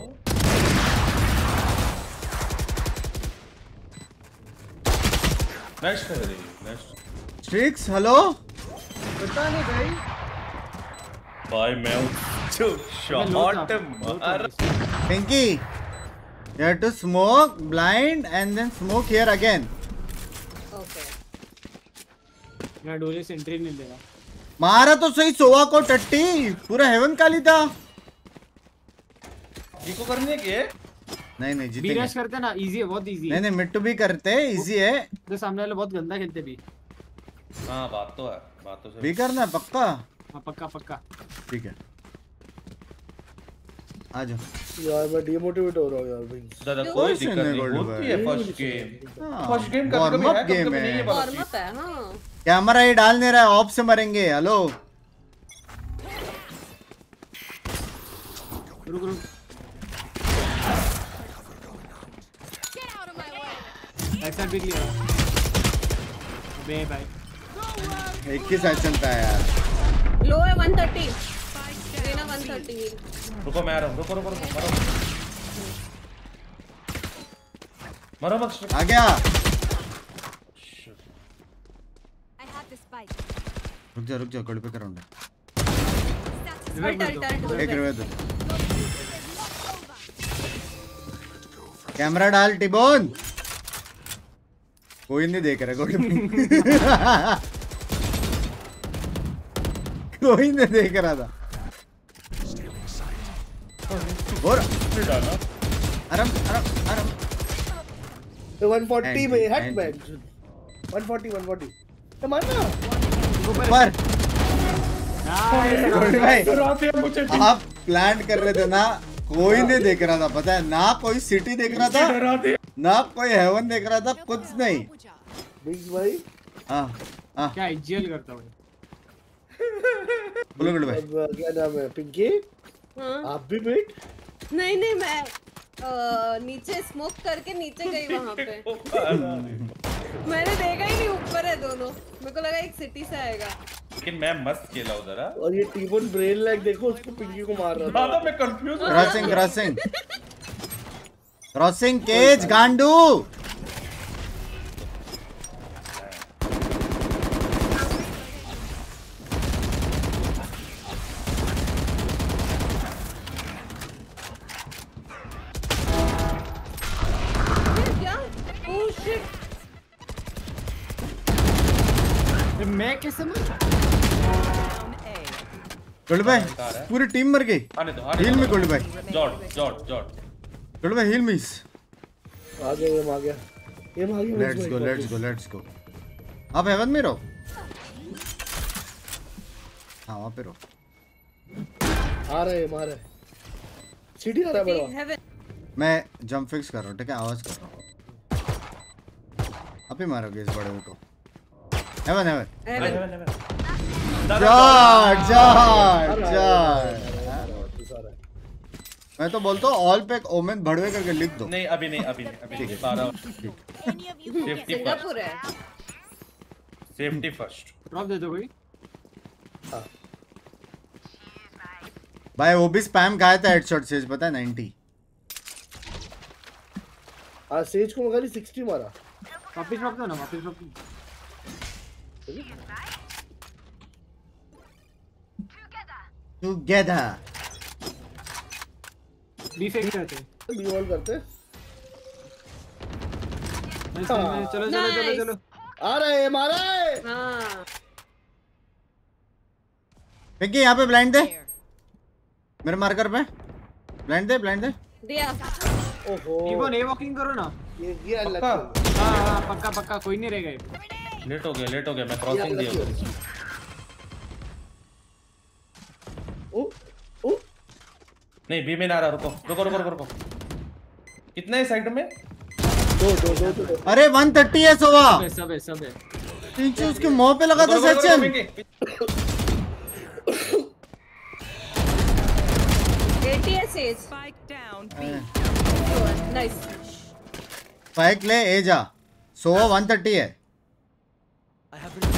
नेक्स्ट कर रही नेक्स्ट स्ट्रिक्स हेलो। पता नहीं भाई भाई मैं जो शॉट मार Pinky you have to smoke blind and then smoke here again. Okay मैं डोले से एंट्री नहीं देगा। मारा तो सही सोवा को टट्टी पूरा हेवन काली था। इको करनी है क्या? नहीं नहीं बी जीतेंगे। रश करते ना इजी है बहुत इजी नहीं है। नहीं मिड टू भी करते इजी है। तो सामने वाले बहुत गंदा खेलते भी। हाँ बात तो है बात तो सही भी करना है पक्का। हाँ पक्का पक्का। ठीक है आ जाओ। यार मैं डिमोटिवेट हो रहा हूँ यार भाई। दादा कोई कोई सीन दिक्कत नहीं, नहीं गोल्ड होती भाई। है फर्स्ट गेम। हाँ, फर्स्ट गेम कभी warm कभी up है, कभी game कभी नहीं है। है वाला वार्म चीज। अप है हाँ। कैमरा ही डाल नहीं रहा है, ऑफ से मरेंगे। हेलो रुक रुक Get out of my way. Back side भी क्लियर बे भाई। एक ही साइड चलता है यार। लो है one thirty Raina one thirty heal। रुको मैं आ रहा हूँ, रुको रुको रुको मरो मरो मत। आ गया। I have the spike. रुक जा रुक जा, गोल्ड पे कराऊंगा। रिवाइव कर दो। एक रिवाइव दे। कैमरा डाल टिबोन। कोई नहीं देख रहा गोल्ड पे। कोई नहीं देख रहा था। और डाला आराम आराम आराम। one forty में हट Anti- बैठ। one forty one forty तो मारना। ऊपर नाइस गोल्ड भाई, डराते हैं मुझे, आप प्लान कर रहे थे ना, कोई नहीं देख रहा था। पता है ना, कोई सिटी देख रहा था डराते ना, कोई हेवन देख रहा था, कुछ नहीं। बिग भाई हाँ हाँ क्या इज्जत करता हूँ। बोलो गोल्ड भाई। अब क्या नाम है पिंकी? हाँ आप भी बेट? नहीं नहीं मैं अ, नीचे स्मोक करके नीचे गई वहां पे। मैंने देखा ही नहीं ऊपर है दोनों, मेरे को लगा एक सिटी से आएगा। लेकिन मैं मस्त खेला उधर। हाँ? और ये टीबोन ब्रेन लैग देखो, उसको पिंकी को मार रहा था। दादा मैं कंफ्यूज हूँ। क्रॉसिंग क्रॉसिंग क्रॉसिंग केज गांडू। क्या ओह शिट मैं कैसे मर गोल्ड भाई पूरी टीम मर गई। आने दो आने हील दो। में गोल्ड भाई। जॉर्ड जॉर्ड जॉर्ड गोल्ड भाई हील मिस। आ गया ये आ गया ये आ गया। Let's go let's go let's go. आप हेवन में रहो। हाँ वहाँ पे रहो। आ रहा है मार रहा है। सीढ़ी आ रहा है बड़ा। हेवन मैं जंप फिक्स कर रहा हूँ, ठीक है, आवाज कर रहा हूँ। आप ही मारोगे इस बड़े को। Heaven heaven heaven George George George. वापस आ रहा है। मैं तो बोलता हूँ ऑल पे ओमेन भड़वे करके लिख दो। नहीं अभी नहीं अभी नहीं अभी नहीं बारह सेफ्टी सिंगापुर है। Safety first. ड्रॉप दे दो कोई। भाई वो भी स्पैम खाया था हेडशॉट से, पता है ninety। हाँ सेज को मगाली sixty मारा। वापस ड्रॉप दो ना, वापस ड्रॉप दो। टुगेदर बी फेक करते हैं। बी वॉल करते। नाइस नाइस चलो चलो चलो Nice. चलो। आ रहा है मारा है। हाँ पिंकी यहाँ पे ब्लाइंड दे मेरे मार्कर पे। ब्लाइंड दे ब्लाइंड दे। दिया। ओहो टीबोन ए वॉकिंग करो ना। ये ये अलग पक्का? है। हाँ हाँ पक्का पक्का कोई नहीं रहेगा ये। लेट हो गया लेट हो गया मैं क्रॉसिंग दिया उधर। ओ ओ नहीं बी में ना आ रहा। रुको रुको रुको रुको रुको। कितना है साइड में? दो दो दो दो दो। अरे one thirty है सोवा। सब है सब है सब है। नीचे उसके मुंह पे लगा था रुको, रुको, रुको, सचिन। रुको, eighty है Sage. Spike down. Nice. Spike ले ए जा। सोवा one thirty है। I have been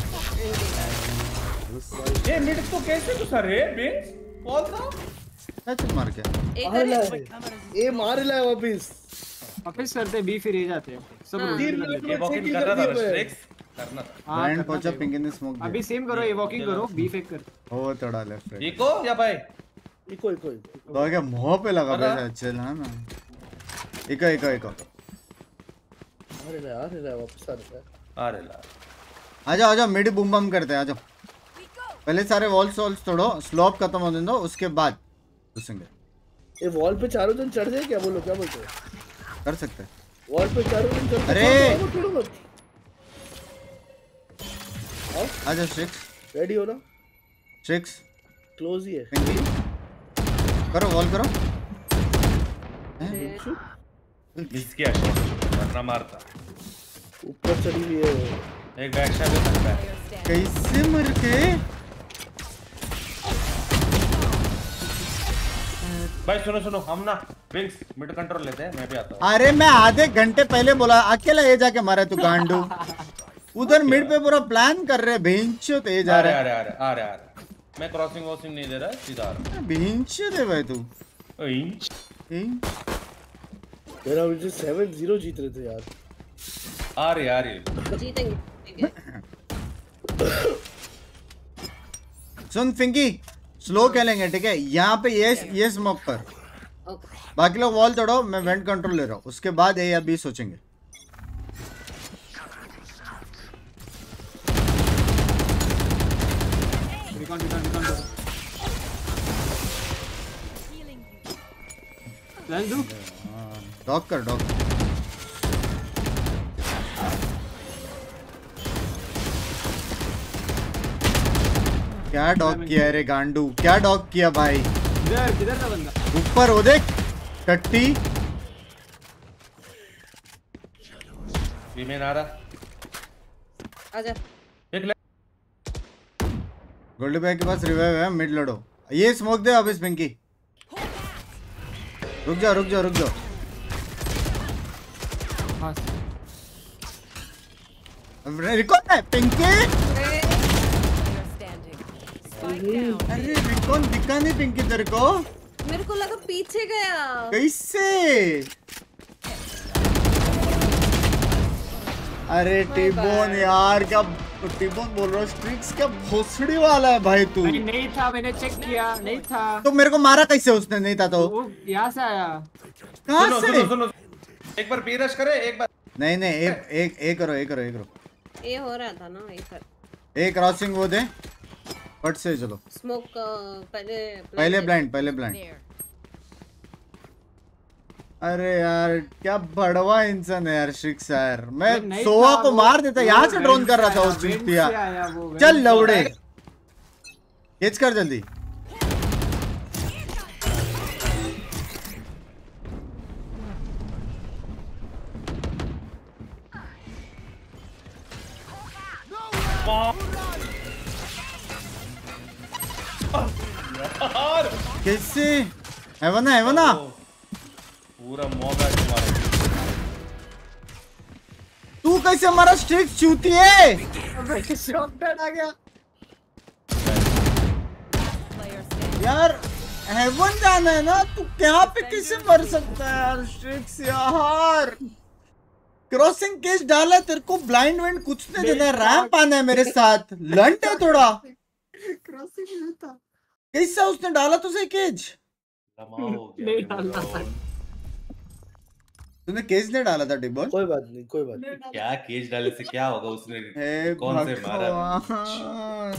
ये मिड को कैसे घुसा रे बेंच? कॉल था? सचिन मार के। एक मार रहा करे। है। ये मार रहा है वापिस। वापस करते बी फिर ए जाते हैं सब हाँ। rotate कर तीन लेते मिनट ये में वॉकिंग छह कर रहा था की कर दी रेस्ट्रिक्स करना था। हैं। हाँ, ब्लाइंड करना पहुंचा चाहिए। पिंकी ने स्मोक अभी दिया। सेम करो ए वॉकिंग करो बी फेक कर। हो थोड़ा लेफ्ट राइट। इको या भाई? Eco eco eco. तो क्या मुंह पे लगा अरे। भाई सचिन, हाँ ना। Eco eco eco. आ रहा है आ रहा है वापस आ रहा है। अरे ला आ जाओ आ जाओ मिड बूम बम करते हैं, आ जाओ। पहले सारे वॉल्स वॉल्स तोड़ो, स्लोप खत्म होने दो, उसके बाद घुसेंगे। ये वॉल पे चारों जन चढ़ जाए क्या? बोलो क्या बोलते हो? कर सकते हैं। वॉल पे चारों जन चढ़। अरे! छोड़ो मत। आ जाओ स्ट्रिक्स रेडी हो ना? स्ट्रिक्स क्लोज ही है। पिंकी करो वॉल करो। बिंशु मिस किया शॉट वरना मारता। ऊपर चली हुई है वो। एक बैक शॉट दे सकता है। Player standing. कैसे मर गए? भाई सुनो सुनो हम ना विंग्स मिड कंट्रोल लेते हैं, मैं भी आता हूँ। अरे मैं आधे घंटे पहले बोला अकेला ये जाके मारा तू गांडू। उधर मिड पे पूरा प्लान कर रहे भेंचो तेज आ आ रहा रहा है आ रहा है आ रहा है। मैं क्रॉसिंग वॉसिंग नहीं दे रहा, सीधा आ रहा है। भेंचो दे भाई तू। हूँ। इंच ए? मेरा मुझे सेवन जीरो जीत रहे थे यार। आ रही आ रही। जीतेंगे ठीक है। सुन फिंकी स्लो खेलेंगे ठीक है। यहाँ पे ये ये स्मोक पर ओके बाकी लोग वॉल तोड़ो, मैं वेंट कंट्रोल ले रहा हूँ। उसके बाद ए या बी सोचेंगे। Recon, recon, recon. Let's do. डॉक कर डॉक। क्या डॉक किया रे गांडू? क्या डॉक किया भाई? किधर किधर था बंदा? ऊपर वो देख टट्टी। वीमेन आ रहा। आजा। एक ले। गोल्डी भाई के पास रिवाइव है, मिड लड़ो। ये स्मोक दे अब इस पिंकी। रुक जाओ रुक जाओ रुक जाओ। हाँ रिकॉन है Pinky. Player standing. Spike down. अरे रिकॉन दिखा नहीं पिंकी तेरे को? मेरे को लगा पीछे गया। कैसे? अरे टिबोन यार क्या टिबोन बोल रहा हूँ। स्ट्रिक्स क्या भोसड़ी वाला है भाई तू। नहीं नहीं था, मैंने चेक किया नहीं था। तो मेरे को मारा कैसे उसने? नहीं था तो वो यहाँ से आया। कहाँ सुनो से? सुनो सुनो एक बार बी रश करे एक बार। नहीं नहीं एक एक एक करो एक करो एक करो। ये हो रहा था ना एक एक क्रॉसिंग वो दे फट से। चलो स्मोक पहले पहले ब्लाइंड पहले ब्लाइंड। There. अरे यार क्या बड़वा इंसान है यार स्ट्रिक्स यार। मैं नहीं सोवा था, को वो- मार देता। वो यहाँ से ड्रोन वेंट कर रहा से था वो आया, वेंट चिंटिया। से आया वो, वेंट चल से लवड़े आया। केच कर जल्दी। कैसे? हेवन है हेवन है। पूरा मौका तुम्हारा। तू कैसे हमारा स्ट्रिक्स चूती है? शॉट आ गया। Player standing. यार हेवन जाना है ना, तू क्या पे कैसे मर सकता है यार स्ट्रिक्स यार। क्रॉसिंग केस डाला तेरे को, ब्लाइंड वेंट कुछ नहीं देना है। रैंप आना है मेरे साथ। लंट है थोड़ा। क्रॉसिंग नहीं था। कैसा उसने डाला तुझे केज? नहीं डाला। तूने केज नहीं डाला था टिबोन? कोई बात नहीं कोई बात नहीं। क्या केज डाले से क्या होगा? उसने हे कौन से मारा? भगवान।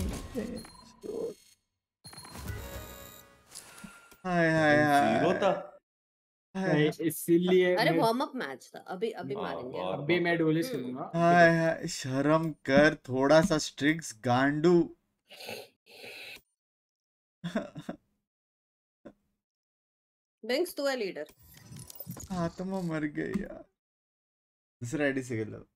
हाय हाय जीरो हाय था। हाय इसीलिए अरे मैं- वार्म अप मैच था। अभी अभी मारेंगे। और- अभी मैं डोलिस करूंगा। हाय हाय, शर्म कर थोड़ा सा स्ट्रिक्स गांडू। बिंग्स तू है लीडर। आत्मा मर गई यार। दूसरा आईडी से खेलो।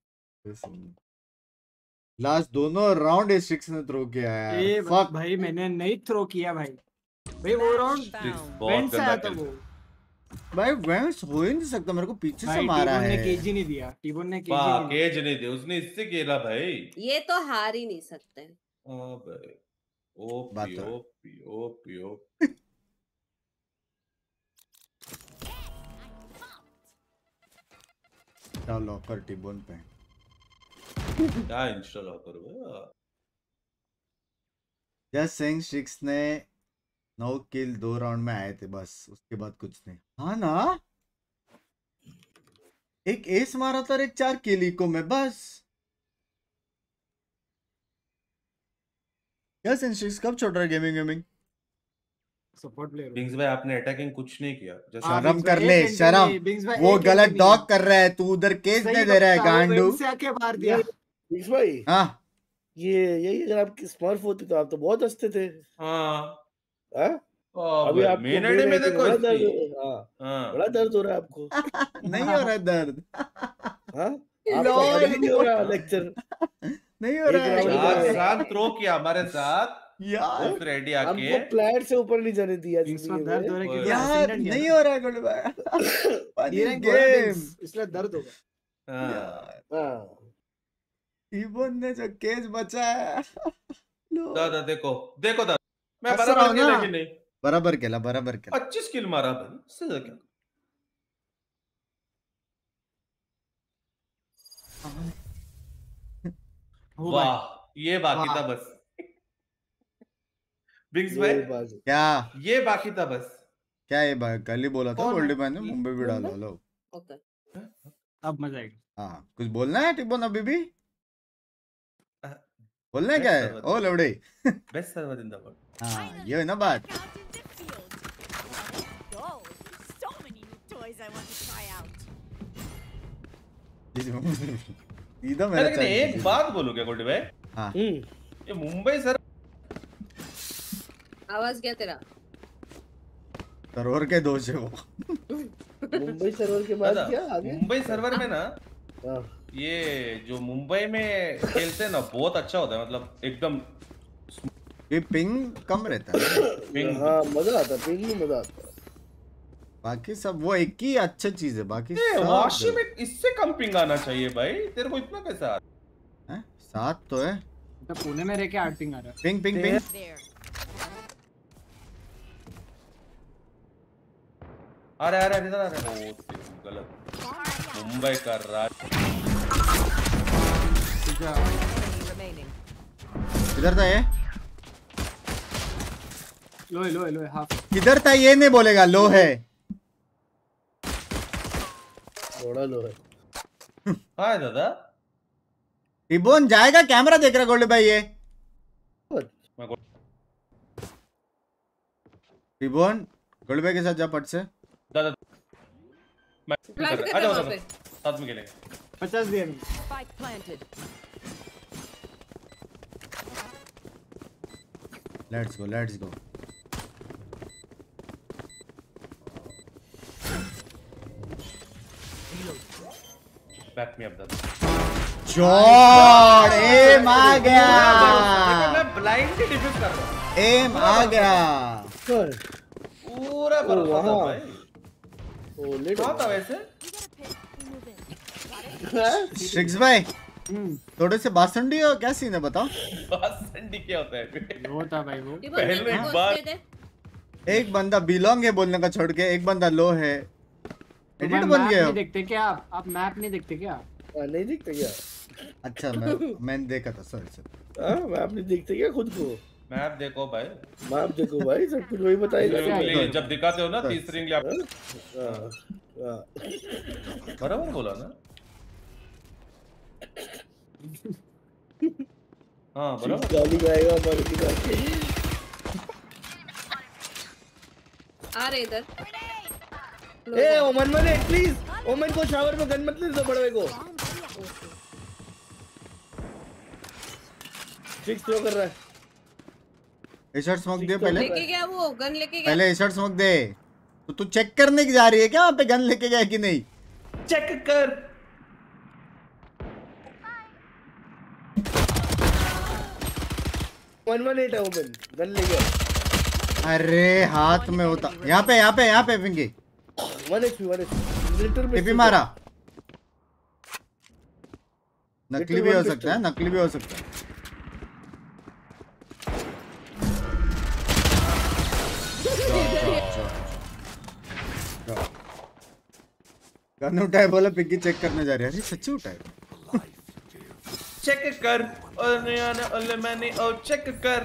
लास्ट दोनों राउंड ए स्ट्रिक्स ने थ्रो किया ए यार। भाई, फक भाई मैंने नहीं थ्रो किया भाई। भाई वो राउंड Found. बहुत वेंट से गंदा आया था खेल। वो। भाई वेंस हो ही नहीं सकता। मेरे को पीछे से भाई मारा टीबोन ने है। केजी नहीं दिया। टीबोन ने केजी वाह नहीं दिया। केज नहीं दे उसने, इससे खेला भाई। ये तो हार ही नहीं सकते। हाँ भाई। बात ओपी तो है। OP OP OP. क्या लॉकर टिबोन पे। क्या इंस्टॉल करो भाई। जस्ट सेइंग स्ट्रिक्स ने नौ किल दो राउंड में आए थे बस, उसके बाद कुछ नहीं। हाँ ना, एक एस मारा था और एक चार किल इको में बस। यस स्ट्रिक्स कब छोड़ रहा है गेमिंग गेमिंग? Support player. बिंग्स भाई आपने अटैकिंग कुछ नहीं किया। जस्ट हाँ, शर्म बिंग्स कर भाई, ले एक शर्म। एंटी बिंग्स भाई, वो एक गलत एंटी डॉग नहीं। कर रहा है, तू उधर केस सही नहीं दे रहा है बता, वो गांडू। वेंट से आके मार दिया। बिग्स भाई हाँ ये यही अगर आपकी स्मर्फ होती तो आप तो बहुत हंसते थे। हाँ हाँ? अभी आपको मेन आईडी में देखो बड़ा दर्द इसकी। हाँ हाँ बड़ा दर्द हो रहा है आपको नहीं हो रहा है दर्द। हाँ आपको लॉल। अभी नहीं हो रहा लेक्चर नहीं हो एक रहा है राउंड चार का- साल थ्रो किया हमारे साथ यार। उस रेडी आके हमको प्लेट से ऊपर नहीं जाने दिया विंग्स जिंदगी पर दर्द हो में। रहा है क्योंकि यार accident किया नहीं ना। हो रहा है गोल्ड भाई। ये फनी रैंक हो रहा है गेम। विंग्स, इसलिए दर्द होगा। हाँ। यार हाँ इबन ने जो केस बचाया। लो। दादा देखो देखो दादा मैं हंस बराबर रहा हूं खेला ना। कि नहीं बराबर केला बराबर केला। पच्चीस किल मारा भाई इससे ज्यादा क्या हो भाई वाह ये बाकी वाह। था बस बिग्स ये भाई बात है। क्या ये बाकी था बस क्या ये भाई कल ही बोला था कौन गोल्डी है? भाई ने मुंबई भी डालो लो। ओके अब मजा आएगा। हाँ कुछ बोलना है टिबोन अभी भी अ, बोलना है क्या है बस, ओ लवड़े। Best server in the world हाँ ये है ना बात। Out in the field. Let's go. So many new toys I want to try out. सीधा मेरा लेकिन चल- एक बात बोलूं क्या गोल्डी भाई हाँ हम्म ये मुंबई सर आवाज क्या तेरा? सरोवर के दोष है वो। मुंबई सर्वर के बाद दादा क्या आगे मुंबई सर्वर में ना हाँ ये जो मुंबई में खेलते हैं ना बहुत अच्छा होता है मतलब एकदम ये पिंग कम रहता है। पिंग हाँ मजा आता है पिंग में मजा आता है बाकी सब वो एक ही अच्छा चीज है बाकी ए, सब वाशी में गलत। इससे कम पिंग आना चाहिए भाई तेरे को इतना कैसे आ रहा है? हैं? सात तो है तो पुणे में रह के आठ पिंग आ रहा है। Ping ping ping. There. अरे अरे अरे इधर अरे ओ तेरी गलत मुंबई कर रहा है Enemy remaining. किधर था ये लो लो लो हाफ। किधर था ये नहीं बोलेगा लो है। थोड़ा लो है हाँ है दादा टिबोन जाएगा कैमरा देख रहा गोल्डी भाई ये। मैं गो- टिबोन गोल्डी भाई के साथ जा पट से। दादा मैं प्लांट कर आ रहे जाओ वहाँ दादा पे। साथ में खेलेंगे पचास दिया Spike planted. Let's go let's go. Back me up दादा चौड़ एम आ गया। देखो मैं ब्लाइंडली डिफ्यूज कर रहा हूँ एम आ गया। कर पूरा भरोसा था वहाँ। भाई ओ लेट कहाँ था वैसे We got a pit. We move in. Six भाई हम्म थोड़े से बासुंडी हो क्या सीन है बताओ। बस संडी क्या होता है वो था भाई वो। टिबोन, पहले मेरे को बार- दे दे। एक बंदा बिलोंग है बोलने का छोड़ के एक बंदा लो है। तो एडिट मैप बन गया नहीं देखते क्या आप? आप मैप नहीं देखते क्या? हाँ, नहीं दिखता क्या अच्छा मैं मैंने देखा था सॉरी सर। हाँ मैप नहीं दिखते क्या खुद को मैप देखो भाई मैप देखो भाई सब कुछ वही बताएगा क्या है? उंगली जब दिखाते हो ना बस। तीसरी उंगली आप हाँ हाँ बराबर बोला ना हाँ बराबर गाली गाएगा हमारे दिखा के आ रहे इधर। ए ओमन मने प्लीज ओमन को शावर में गन मत ले दो बड़वे को सिक्स थ्रो कर रहा है ए शॉट स्मोक दे पहले। लेके गया वो गन लेके गया। पहले ए शॉट स्मोक दे। तो तू चेक करने की जा रही है क्या वहाँ पे गन लेके गया कि नहीं। चेक कर वन वन एट है ओमन गन ले गया अरे हाथ में होता यहाँ पे यहाँ पे यहाँ पे Pinky one HP one HP लिटर में टिपी मारा। नकली Little भी हो one सकता है नकली भी हो सकता है। गन उठाए बोला पिग्गी चेक करने जा रही है। अरे सच्ची उठाए। चेक कर और याने ओले मैंने और चेक कर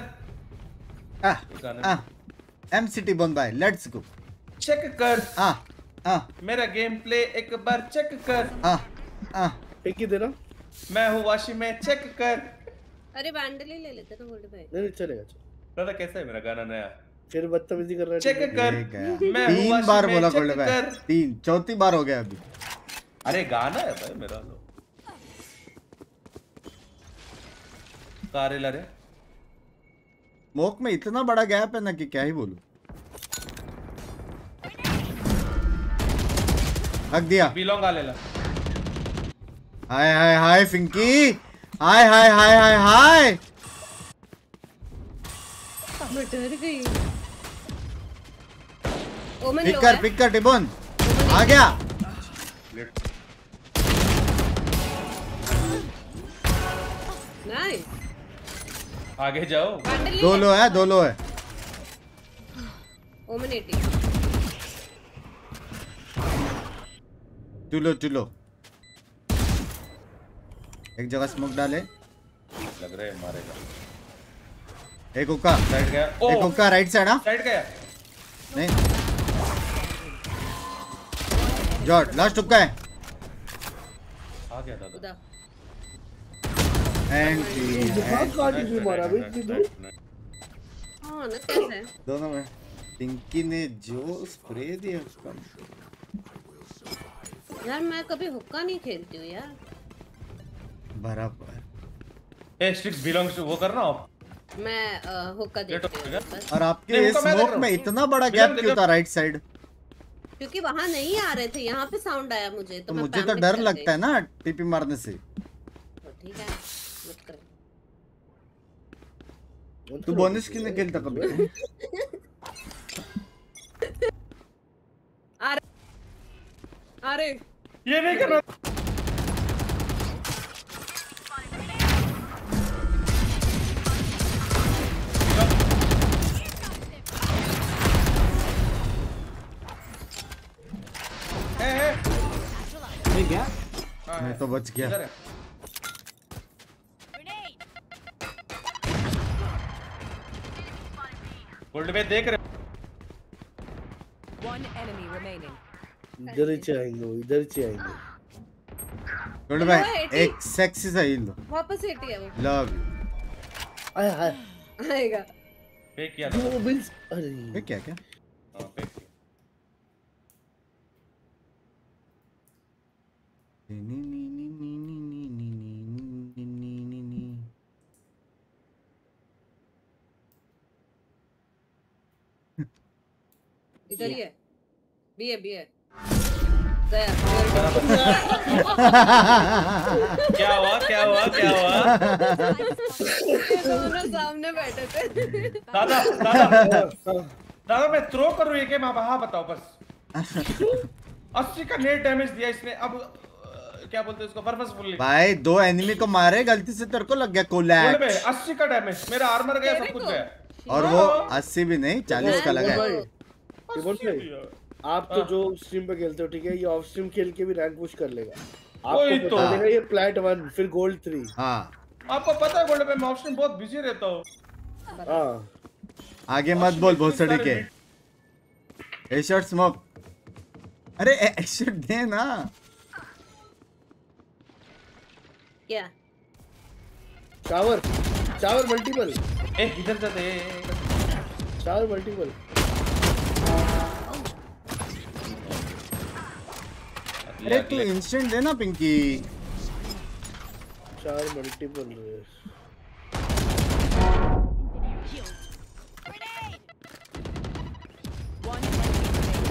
आ आ एम सिटी बन भाई लेट्स गो। चेक कर आ आ मेरा गेम प्ले एक बार चेक कर आ आ एक ही देना मैं हूँ वाशी में चेक कर अरे बैंडल ही ले लेते ना गोल्ड भाई। नहीं नहीं चलेगा चलेगा दादा कैसा है मेरा गाना नया फिर बदतमीजी कर रहा है चेक कर ये गया। मैं हूँ तीन वाशी बार में बोला चेक गोल्ड भाई कर तीन चौथी बार हो गया अभी। अरे गाना है भाई मेरा लो कारेला रे स्मोक में इतना बड़ा गैप है ना कि क्या ही बोलूं। रख दिया। बिलोंग आ ले ला। हाय हाय हाय फिंकी, हाय हाय हाय हाय हाय। मैं डर गई। ओमन पिक लो कर है। पिक कर टिबोन, आ गया। नाइस। आगे जाओ। बंडल दो लो है, दो लो है। ओमन एटी। चुलो चुलो, एक जगह स्मोक डाले। लग रहा है मारेगा। एक हुक्का साइड गया। एक हुक्का राइट साइड। हाँ साइड गया। नहीं, जॉर्ज लास्ट हुक्का है। आ गया दादा। उधर। एंट्री बहुत काटी थी मारा भाई इतनी दूर। हाँ ना कैसे? दोनों में। पिंकी ने जो स्प्रे दिया उसका। यार मैं कभी हुक्का नहीं खेलती हूँ यार। बराबर। ए स्टिक्स बिलोंग्स टू वो करना आप। मैं अ, हुक्का देखती हूँ बस। और आपके नहीं, वो तो मैं देख स्मोक रहा में हूँ। इतना बड़ा बिलोंग गैप देख क्यों रहा था राइट साइड? क्योंकि वहाँ नहीं आ रहे थे, यहाँ पे साउंड आया मुझे तो, तो मैं मुझे तो पैनिक डर कर लगता है गई। ना टीपी मारने से। तो ठीक है मत कर। तू बोनस क्यों नहीं खेलता कभी? अरे अरे ये नहीं करना। ए ए नहीं क्या? मैं तो बच गया। इधर है। गोल्ड पे देख रहे। One enemy remaining. इधर ही आएंगे वो, इधर ही आएंगे। गुड लो बाय, है, एटी। एक सेक्सी सा हील लो। वापस एटी है वो। Love you. आया हाय। आएगा। फेक किया वो बिल्स अरे ये क्या क्या? हां फेक किया। नी नी नी नी नी नी नी नी नी नी नी। इधर ही है। बी है बी है। गया। क्या हुआ क्या हुआ क्या हुआ? ये दोनों सामने बैठे थे। दादा दादा दादा मैं थ्रो करूं ये गेम। आप हाँ बताओ बस। अस्सी का नेट डैमेज दिया इसने। अब अ, क्या बोलते हैं इसको, पर्पसफुली। भाई दो एनिमी को मारे, गलती से तेरे को लग गया कोलैप्स। बोले बे अस्सी का डैमेज, मेरा आर्मर गया, सब तेरे कुछ को? गया। और वो अस्सी भी नहीं चालीस का लगा है। ये बोल रहे आप तो जो स्ट्रीम पे खेलते हो ठीक है, ये ऑफ स्ट्रीम खेल के भी रैंक पुश कर लेगा। वही आपको तो। बता देगा ये प्लैट वन फिर गोल्ड थ्री। हाँ आपको पता है गोल्ड पे मैं ऑप्शन बहुत बिजी रहता हूँ। हाँ आगे मत बोल भोसड़ी के। Headshot smoke. अरे हेडशॉट दे ना। क्या? Shower shower multiple. ए इधर से दे। Shower multiple. अरे तू इंस्टेंट दे ना पिंकी। शावर मल्टीपल। One enemy remaining.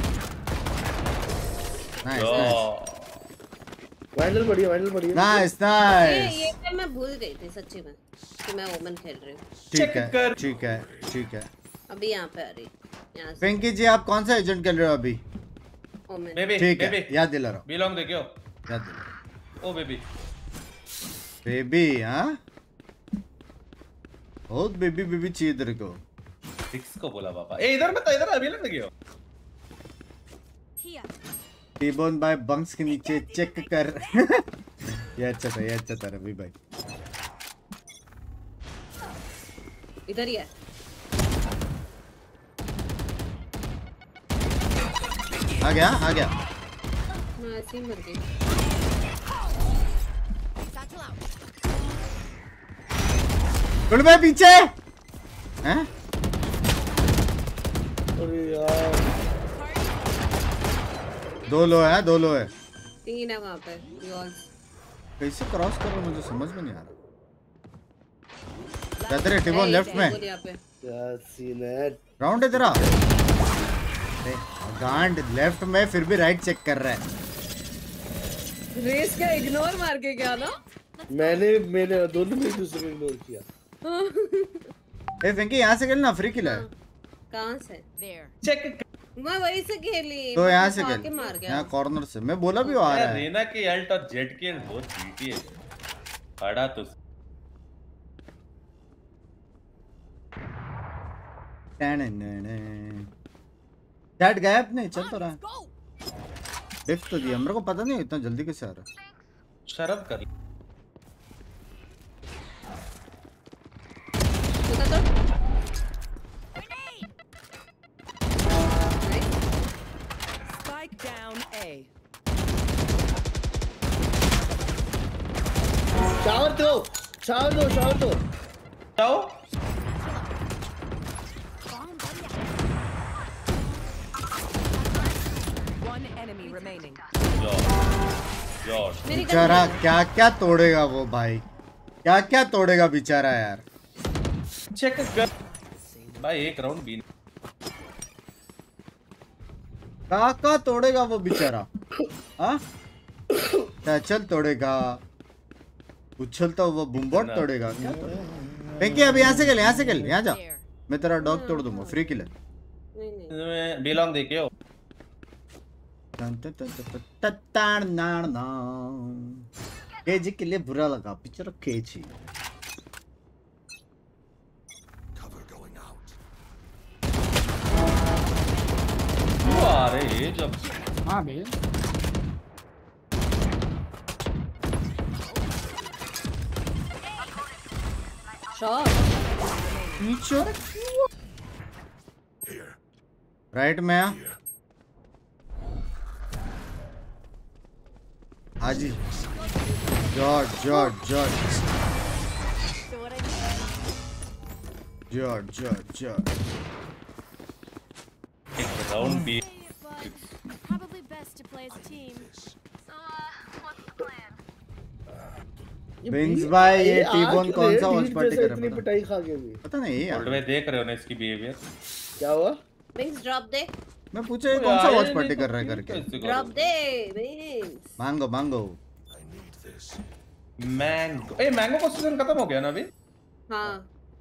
Nice nice वाइनल बढ़िया वाइनल बढ़िया। नाइस ये नाइस। ये टाइम मैं भूल गई थी सच्ची में कि मैं ओमन खेल रही हूँ। ठीक है ठीक है ठीक है। अभी यहाँ पे आ रही। यहाँ से पिंकी जी आप कौन सा एजेंट खेल रहे हो अभी? ओमन। बेबी ठीक है बेबी याद दिला रहा हूँ, बिलोंग देखियो। याद दिला। ओ बेबी बेबी हाँ बहुत बेबी बेबी चाहिए तेरे को। सिक्स को बोला पापा। ए इधर मत, इधर अभी लग देखियो। Here. टीबोन बाय बंक्स के नीचे चेक कर। ये अच्छा था, ये अच्छा था रवि भाई। इधर ही है। आ गया आ गया। मैं ऐसे ही मर गई। Satchel out. गुड भाई पीछे हैं? अरे यार दो लो है, दो लो है। तीन है वहाँ पे। योल्स। कैसे क्रॉस कर रहा हूँ मुझे समझ में नहीं आ रहा। क्या तेरे टिबोन लेफ्ट में? बोल यहाँ पे। क्या सीन है। राउंड है तेरा। गांड लेफ्ट में फिर भी राइट चेक कर रहा है। रेस का इग्नोर मार के क्या ना? मैंने मैंने दोनों में एक दूसरे को इग्नोर किया। ए वेंकी यहाँ से खेलना, फ्री किल है। कहाँ से? There. चेक मैं वहीं से खेली। तो यहाँ बस से आके खेल, मार गया। यहाँ कॉर्नर से। मैं बोला भी वो आ रहा है। रेना की अल्ट और जेट की अल्ट बहुत चीटी है। पड़ा तो चैट गायब नहीं चल तो रहा। डिफ तो दिया, मेरे को पता नहीं इतना जल्दी कैसे आ रहा। शर्म कर। Spike down A. शावर दो, शावर दो, शावर दो। जाओ। One enemy remaining. बेचारा क्या क्या तोड़ेगा वो भाई, क्या क्या तोड़ेगा बेचारा यार। चेक कर भाई, एक राउंड भी क्या क्या तोड़ेगा वो बेचारा। हाँ चल तोड़ेगा, उछलता हुआ बुम्बॉट तोड़ेगा। क्या तोड़ेगा? वेंकी अब यहाँ से खेल, यहाँ से खेल, यहाँ जा। मैं तेरा डॉग तोड़ दूंगा, फ्री किल है। बिलोंग देखे हो। केजी के लिए बुरा लगा, पिक्चर केजी। अरे जब हाँ भैया राइट में आ हाजी। George George George George George George एक राउंड भी। Probably best to play as a team. Wings भाई ये टी-बोन कौन सा वॉच पार्टी कर रहा इतनी है पिटाई खा के भी पता नहीं यार। ओल्ड वे देख रहे हो ना इसकी बिहेवियर। क्या हुआ? विंग्स ड्रॉप दे। मैं पूछा ये कौन सा वॉच पार्टी कर रहा है करके। ड्रॉप दे विंग्स। मांगो मांगो मैंगो। ए मैंगो का सीजन खत्म हो गया ना अभी। हाँ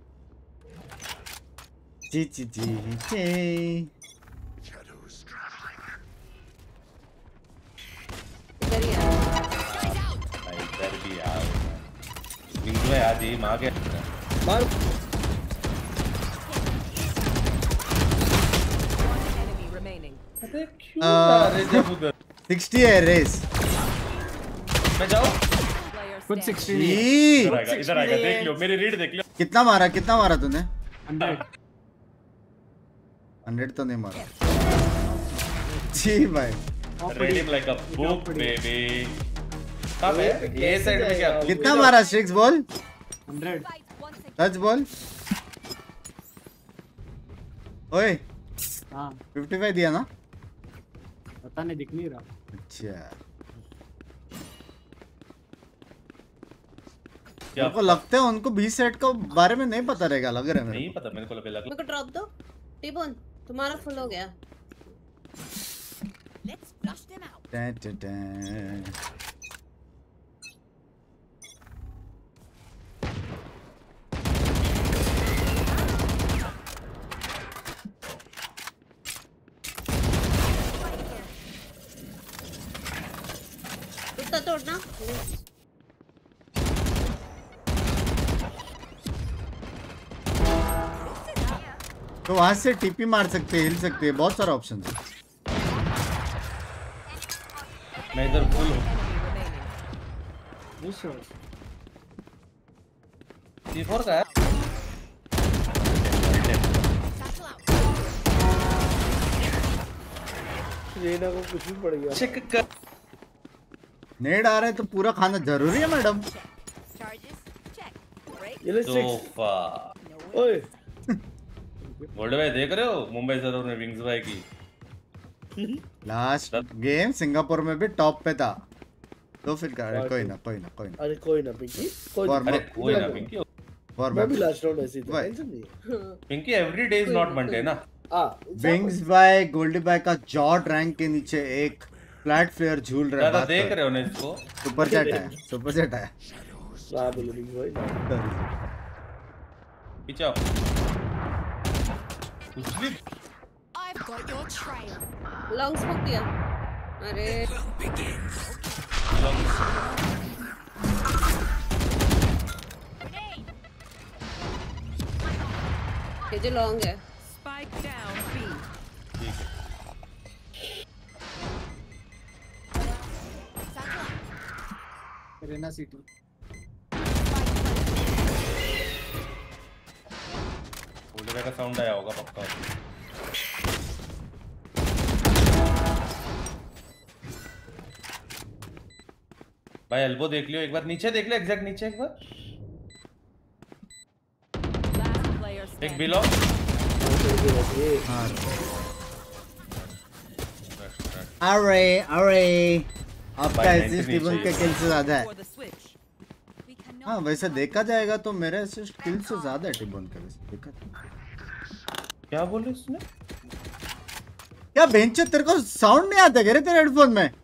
जी जी जी जी इधर ही आ। इधर भी यार विंग्स में आ जी मार के मार। Enemy remaining. अरे क्यों अरे जब उधर सिक्सटी है रेस। मैं जाऊं Player कुछ standing. सिक्सटी ई इधर आएगा, इधर आएगा, देख लियो मेरी रीड देख लियो। कितना मारा कितना मारा तूने? हंड्रेड हंड्रेड तो नहीं मारा। जी भाई read him like a book baby. कहां पे ये साइड में क्या कितना मारा स्ट्रिक्स बोल, हंड्रेड सच बोल। ओए हाँ फिफ्टी फाइव दिया ना? पता नहीं दिख नहीं रहा। अच्छा क्या मेरे को लगता है उनको बीस सेट का बारे में नहीं पता रहेगा, लग रहा है मेरे नहीं पता मेरे को लगा मेरे को ड्रॉप दो। टी-बोन तुम्हारा फुल हो गया। Let's flush them out. को। टैं, टैं, टैं। उतना तोड़ना। तो वहां से टीपी मार सकते हैं, हिल सकते हैं, बहुत सारा ऑप्शन है। मैं इधर फुल हूं। Yes, sir. सी फोर का है। रेना को कुछ भी पड़ गया। चेक कर नेड आ रहा है तो पूरा खाना जरूरी है मैडम। Charges. Check. Break. ये ले सिक्स। सोफा। ओए गोल्ड भाई देख रहे हो मुंबई सर ने विंग्स भाई की। लास्ट गेम सिंगापुर में भी टॉप पे था तो फिर कर कोई ना कोई ना कोई ना अरे कोई ना पिंकी, कोई Warm अरे up. कोई ना पिंकी। Warm मैं up. भी लास्ट राउंड ऐसे ही था, Why? टेंशन नहीं है। Pinky every day is not Monday ना। विंग्स बाय गोल्डी बाय का जॉट रैंक के नीचे एक फ्लैट फ्लेयर झूल रहा है। ज्यादा देख रहे हो ना इसको? सुपर चैट आया, सुपर चैट आया। वाह बोलो विंग्स भाई। पीछे आओ। I've got your trail. Long smoke दिया। अरे ये जो लॉन्ग है। Spike down B. ठीक है। रेना सिटी। गोल्डी का साउंड आया होगा पक्का। भाई एल्बो देख लियो एक बार, नीचे देख ले, एग्जैक्ट नीचे एक बार। Last player एक standing. बिलो। अरे अरे आपका भाई, असिस्ट ninety टिबन के नीचे। किल से ज्यादा है। For the switch. We cannot. हाँ वैसे देखा जाएगा तो मेरे असिस्ट किल से ज्यादा है टिबन के। वैसे देखा तो। क्या बोले उसने? क्या बेंचो तेरे को साउंड नहीं आता क्या रे तेरे हेडफोन में?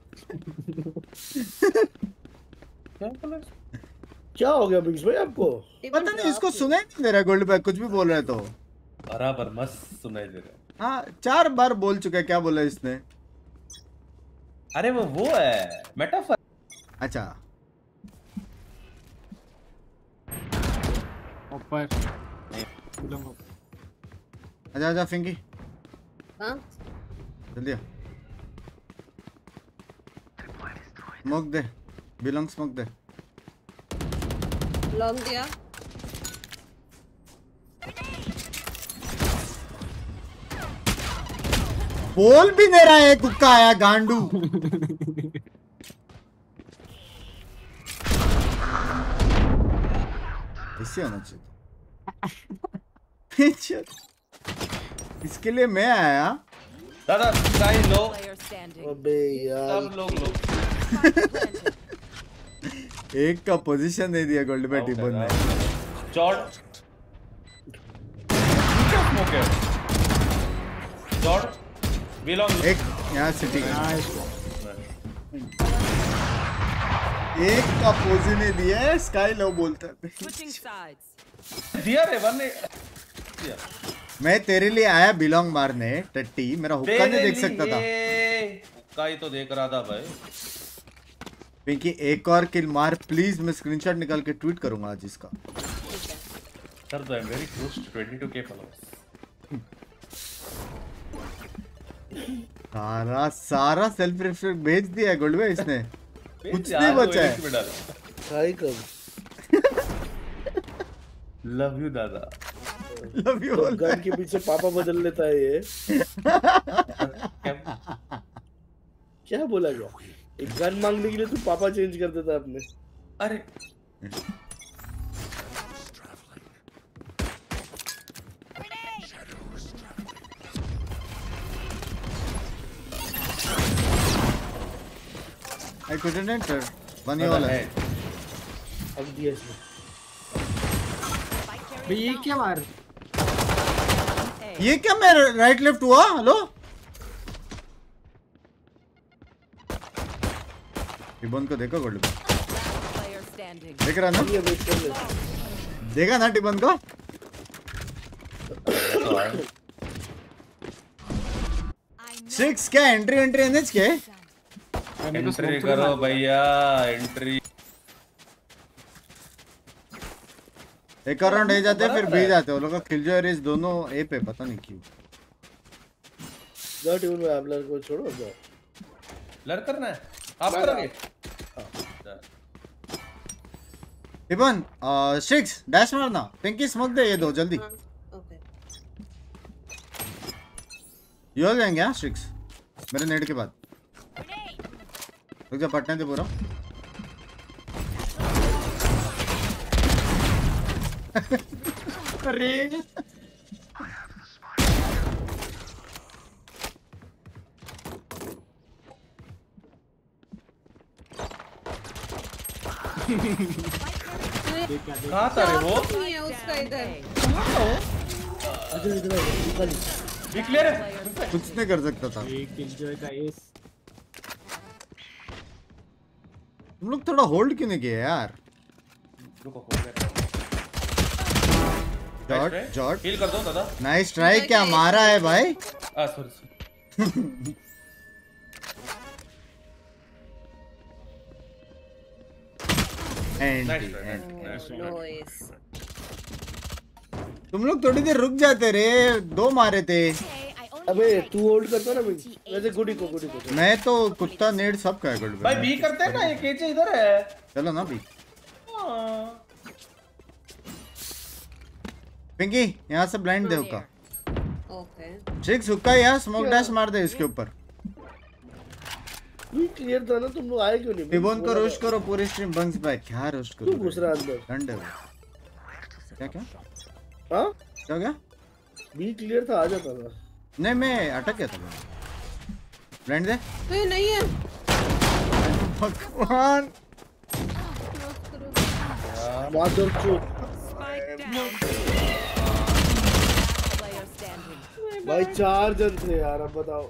क्या बोले? क्या हो गया विंग्स भाई आपको? पता नहीं इसको सुनाई नहीं दे रहा गोल्ड बैग कुछ भी बोल रहा है तो। बराबर मस्त सुनाई दे रहा है। हाँ चार बार बोल चुका है, क्या बोला इसने? अरे वो वो है मेटाफर। अच्छा ऊपर। आजा आजा फिंकी हाँ जल्दी आ। स्मोक दे, बिलोंग स्मोक दे। लॉन्ग दिया। बोल भी नहीं रहा है, कुक्का आया गांडू। ऐसे होना चाहिए। इसके लिए मैं आया। दादा स्काई लो। Player standing. अबे यार सब लोग लो। एक का पोजीशन नहीं दिया गोल्ड में टिबन ने। जॉर्ड क्या स्मोक है? जॉर्ड बिलोंग एक यहाँ सिटी एक का पोजी नहीं दिया है, स्काई लो बोलता है। Switching sides. दिया रे वन ने दिया। मैं तेरे लिए आया बिलोंग मारने टट्टी, मेरा हुक्का नहीं देख सकता था। हुक्का ही तो देख रहा था भाई। पिंकी एक और किल मार प्लीज, मैं स्क्रीनशॉट निकाल के ट्वीट करूंगा आज इसका। सर तो I am very close to twenty two के फॉलोअर्स। सारा सारा सेल्फ रिफ्लेक्ट भेज दिया है गोल्ड में इसने, कुछ नहीं बचा है। ट्राई कर। लव यू दादा। Love you. गन के पीछे पापा बदल लेता है ये। क्या बोला गया? एक गन मांगने के लिए तू पापा चेंज कर देता अपने। अरे I couldn't enter. One ही वाला है। अब दिया इसने। भाई ये क्या मार? ये क्या मैं राइट लेफ्ट हुआ? हेलो टिबन को देखो गोल्ड में। Player standing. देख रहा ना? ये वेट कर ले। देखा ना टिबन को? सिक्स क्या एंट्री एंट्री एनएच के? एंट्री करो भैया एंट्री। एक और राउंड ए जाते हैं फिर बी जाते हैं। वो लोग का किलजॉय रेस दोनों ए पे, पता नहीं क्यों। जाओ टीम में आप लड़ को छोड़ो जाओ। लड़ करना है आप करोगे। टिबन सिक्स डैश मारना, पिंकी स्मोक दे ये दो जल्दी। हाँ ओके। ये हो जाएंगे हाँ सिक्स मेरे नेट के बाद। रुक जा पटने दे पूरा। अरे कहाँ था रे वो? नहीं है उसका इधर। इधर इधर निकाल। बी क्लियर है। कुछ नहीं कर सकता था। एक किलजॉय का एस। तुम लोग थोड़ा होल्ड क्यों नहीं किया यार? रुको हो गया। जॉट जॉट हील कर दो दादा। Nice try. क्या मारा है भाई? आ sorry sorry. And nice and noise. तुम लोग थोड़ी देर रुक जाते रे। दो मारे थे। अबे तू होल्ड करता ना भाई। वैसे गुडी को गुडी को मैं तो कुत्ता नेड सब का गुड भाई बी करते हैं ना, ये केचे इधर है। चलो ना बी। हाँ। पिंकी यहाँ से ब्लाइंड दे हुक्का। ओके सिक्स हुक्का या स्मोक डैश मार दे इसके ऊपर। तू क्लियर था ना, तुम लोग आए क्यों नहीं? टिबोन को रोस्ट करो पूरी स्ट्रीम। बंक्स भाई क्या रोस्ट करो? तू घुस रहा अंदर। ठंड है वो। क्या क्या हाँ क्या क्या? बी क्लियर था, आ जाता था। नहीं मैं अटक गया था। ब्लाइंड दे। तो ये नहीं है। भगवान मादर चोद। Player standing. भाई चार जन थे यार, अब बताओ।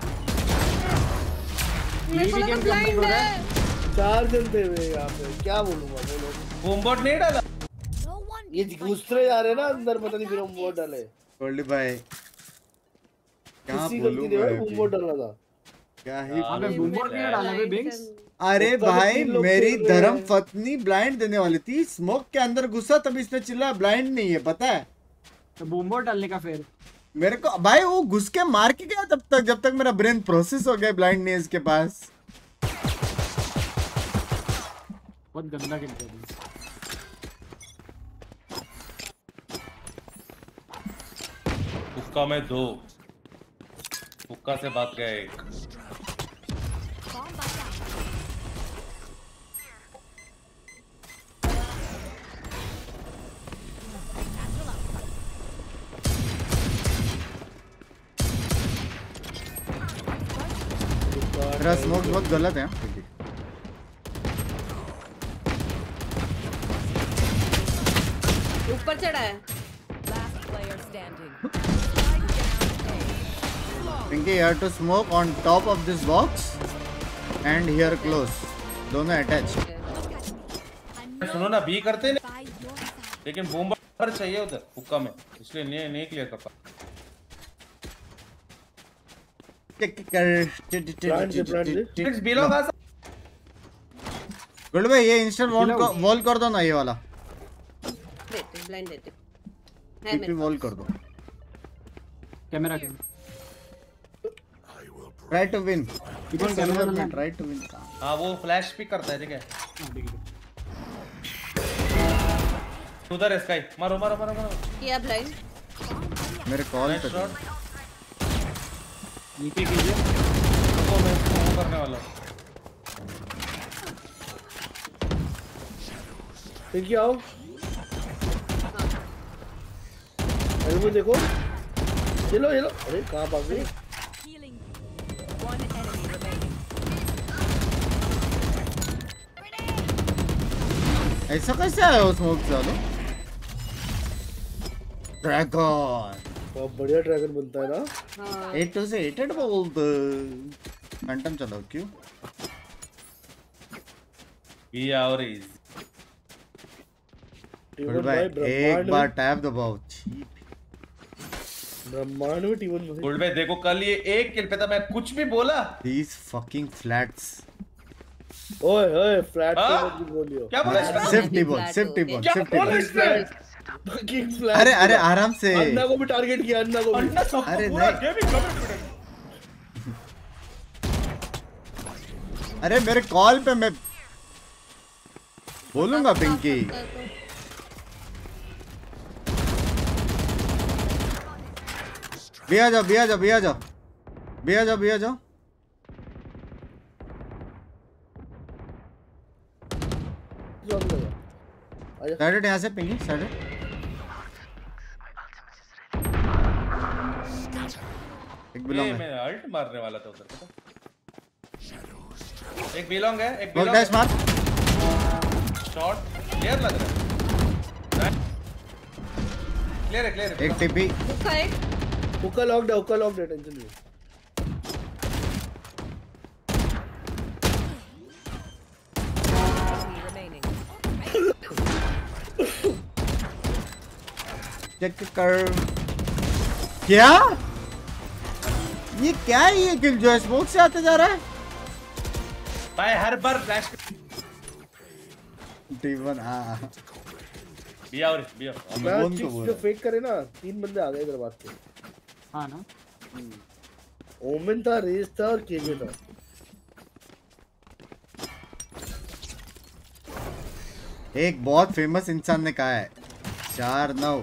मेरे को लगा ब्लाइंड है। चार जन थे वे यहाँ पे, क्या बोलूँगा मैं लोग। बूमबॉट नहीं डाला। ये घुसते जा रहे ना अंदर, पता नहीं फिर हम वोट डाले। गोल्डी भाई क्या किसी गलती बोलूं नहीं मैं भाई, अभी? हम वोट डालना था। क्या ही अबे बूमबॉट नहीं डाला बे बिंग्स। अरे तो भाई तीन लोग मेरी खेल रहे हैं। धर्म पत्नी ब्लाइंड देने वाली थी। स्मोक के अंदर घुसा तब इसने चिल्ला ब्लाइंड नहीं है, पता है तो बूमबॉट डालने का फिर मेरे को। भाई वो घुस के मार के गया तब तक, जब तक मेरा ब्रेन प्रोसेस हो गया ब्लाइंड नहीं है इसके पास। बहुत गंदा खेलता है। हुक्का में दो, हुक्का से भाग गया एक। मेरा स्मोक बहुत गलत है। ऊपर चढ़ा है। Last player standing. Pinky, you have to smoke on top of this box and here close. दोनों attached. सुनो ना, बी करते नहीं, लेकिन बूमबॉट चाहिए उधर हुक्का में, इसलिए नहीं नहीं क्लियर कर पा। बी लोग आ गुड भाई ये इंस्टेंट वॉल वॉल कर दो ना, ये वाला देते ब्लाइंड देते है टीपी मेरे वॉल कर दो। कैमरा के ट्राई टू विन। कौन कैमरा में ट्राई टू विन। हाँ वो फ्लैश भी करता है, ठीक है। हां ठीक है। उधर है स्काई, मारो मारो मारो मारो। किया ब्लाइंड। मेरे कॉल पे शॉट नीचे कीजिए। को मैं वो करने वाला हूं। पिंकी आओ। एल्बो देखो, ये लो ये लो। अरे कहाँ भाग गई? Healing. One enemy remaining. ऐसा कैसे आया उस स्मोक से? आलो ड्रैगन बहुत बढ़िया ड्रैगन बनता है ना। हां एट टू से एटेड बोलते फैंटम चलो क्यों बी और इज गुड भाई एक बार टैप दबाओ। ब्रह्मांड में टीवन में गुड भाई देखो, कल ये एक किल पे था, मैं कुछ भी बोला। These fucking flats. ओए ओए फ्लैट हाँ? को मत बोलियो। क्या बोला? सेफ्टी बॉल सेफ्टी बॉल क्या सेफ्टी बोला बॉल। इसने? Fucking flat. अरे अरे आराम से। अन्ना को भी टारगेट किया, अन्ना को भी। अन्ना सबको अरे पूरा नहीं। गेम ही कवर कर। अरे मेरे कॉल पे मैं बोलूंगा पिंकी। भी आ जाओ भी आ जाओ भी आ जाओ भी आ जाओ भी आ जाओ। साइड यहाँ से पिंकी साइड। एक बिलोंग ये है। मैं अल्ट मारने वाला था उधर, पता? एक बिलोंग है, एक बॉल बिलोंग डैश मार। शॉट क्लियर लग रहा है। क्लियर है क्लियर है। एक टीपी। उसका एक हुक्का लॉक्ड है, हुक्का लॉक्ड है, टेंशन नहीं। Enemy remaining. चेक कर। क्या ये क्या है? ये किल जो है स्मोक से आते जा रहा है भाई, हर बार फ्लैश टीवन। हाँ बिया और बिया मैं कौन को चिक्स बोल जो रहा है? फेक करे ना, तीन बंदे आ गए इधर बात के। हाँ ना, ओमेन था, रेस था और केजे था। एक बहुत फेमस इंसान ने कहा है चार नौ।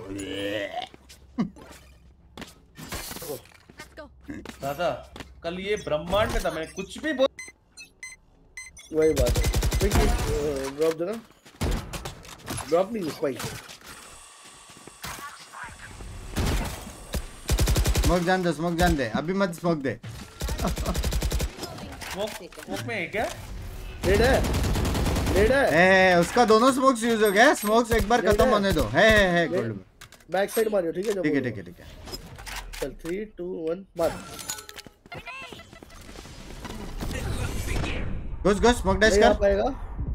दादा कल ये ब्रह्मांड में था, मैं कुछ भी बोल। वही बात है। ड्रॉप देना, ड्रॉप नहीं स्पाइक। स्मोक जान दे, स्मोक जान दे, अभी मत स्मोक दे। स्मोक स्मोक में है क्या? रेड है, रेड है। ए, उसका दोनों स्मोक्स यूज हो गया। स्मोक्स एक बार खत्म होने दो। है है है गोल्ड में। बैक साइड मारियो, ठीक है? जब ठीक है बोलो। ठीक है ठीक है। चल थ्री टू वन मार। घुस घुस स्मोक डैश नहीं आ कर। पाएगा।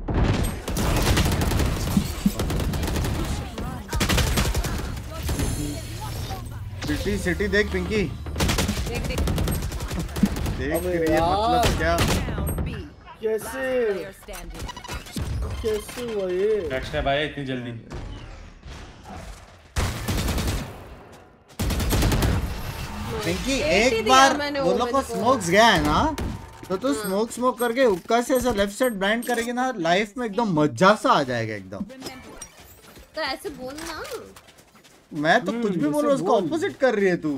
सिटी सिटी देख पिंकी, देख देख देख अबे ये यार। मतलब क्या? Down B. कैसे Player standing. कैसे हुआ ये? नेक्स्ट है भाई, इतनी जल्दी। पिंकी देख ही एक दिया बार मैंने वो लोग ओमेन को को। स्मोक्स गया है ना, तो तू स्मोक स्मोक करके हुक्का से ऐसा लेफ्ट साइड ब्लाइंड करेगी ना, लाइफ में एकदम मजा सा आ जाएगा एकदम। तो ऐसे बोल ना। मैं तो कुछ भी बोल रहा हूँ, उसका ऑपोजिट कर रही है तू।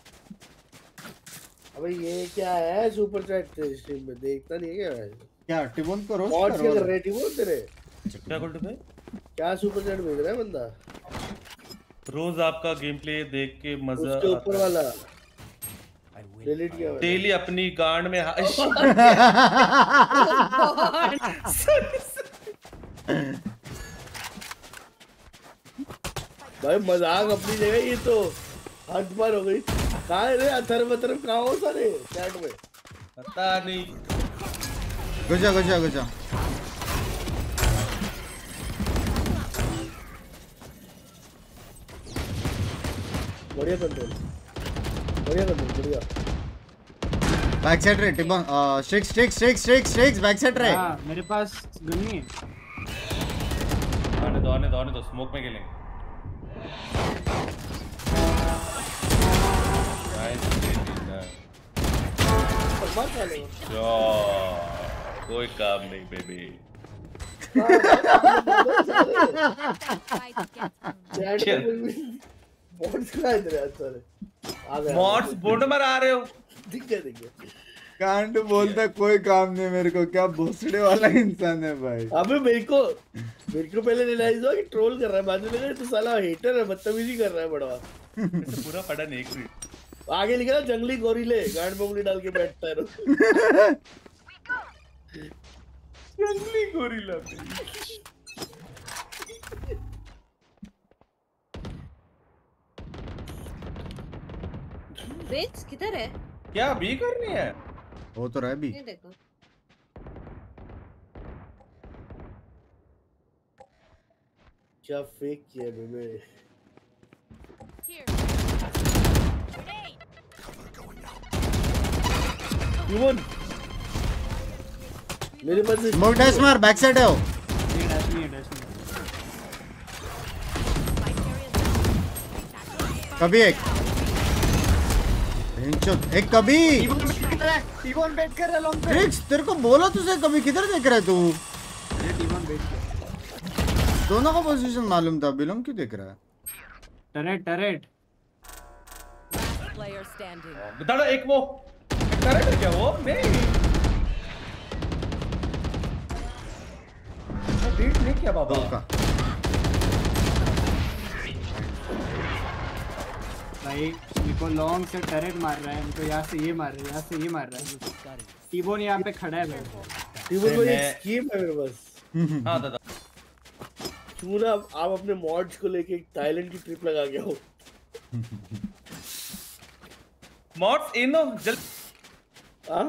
अबे ये क्या है सुपर चैट स्ट्रीम में? देखता नहीं है क्या? क्या टिबोन को रोस्ट मॉड्स क्या कर कर रहे थे वो तेरे? क्या बोल रहे थे? क्या सुपर चैट भेज रहा है बंदा? रोज आपका गेम प्ले देख के मजा उसके ऊपर आता वाला डिलीट किया है। मैंने। डेली अपनी गांड में हा- भाई मजाक अपनी जगह, ये तो हद पार हो गई। कहाँ है रे अथर बथर? कहाँ हो सारे चैट में? पता नहीं। गुजा गुजा गुजा। बढ़िया कंट्रोल, बढ़िया कंट्रोल, बढ़िया। बैक साइड रे टिबोन। स्ट्रिक्स स्ट्रिक्स स्ट्रिक्स स्ट्रिक्स स्ट्रिक्स बैक साइड रे। हाँ मेरे पास गन नहीं है। आने दो आने दो आने दो, स्मोक में खेलेंगे। Nice, nice. मार खा ले। जो कोई काम नहीं बेबी। चैट में कोई भी मॉड्स का इधर है सारे। आ गए मॉड्स बोर्ड में आ रहे हो? दिख गया दिख गया। कांड बोलता कोई काम नहीं मेरे को, क्या भोसड़े वाला इंसान है भाई। अबे मेरे को मेरे को पहले रियलाइज हुआ कि ट्रोल कर रहा है, बाद में लगा तो साला हेटर है, बदतमीजी कर रहा है बड़वा। ऐसे पूरा पढ़ा नहीं एक भी। आगे लिखा ना जंगली गोरिल्ले, गांड बबली डाल के बैठता है। जंगली गोरिल्ला। बेच किधर है? क्या बी करनी है? वो तो रहा भी। ये देखो क्या फेक किया बेबे। यूवन मेरे पास से स्मोक डैश मार, बैक साइड है वो। ये डैश नहीं है, डैश नहीं है। कभी एक हिंचो, एक कभी टीबोन बैठ कर रहा लॉन्ग पे। ट्रिक्स तेरे को बोला तुझे कभी, किधर देख रहा है तू? ये टीबोन बैठ गया। दोनों का पोजीशन मालूम था, बिलोंग क्यों देख रहा है? Turret turret. Player standing. दादा एक वो करेक्ट है क्या वो? नहीं मैं बीट नहीं किया बाबा। दो का भाई निको लॉन्ग से टरेट मार रहा है, इनको यहाँ से ये मार रहा है, यहाँ से ये मार रहा है। टीबोन यहाँ पे खड़ा है भाई। टीबोन में एक स्कीम है मेरे पास। हाँ दादा। क्यों ना आप अपने मॉड्स को लेके एक थाईलैंड की ट्रिप लगा के आओ। मॉड्स इन जल हाँ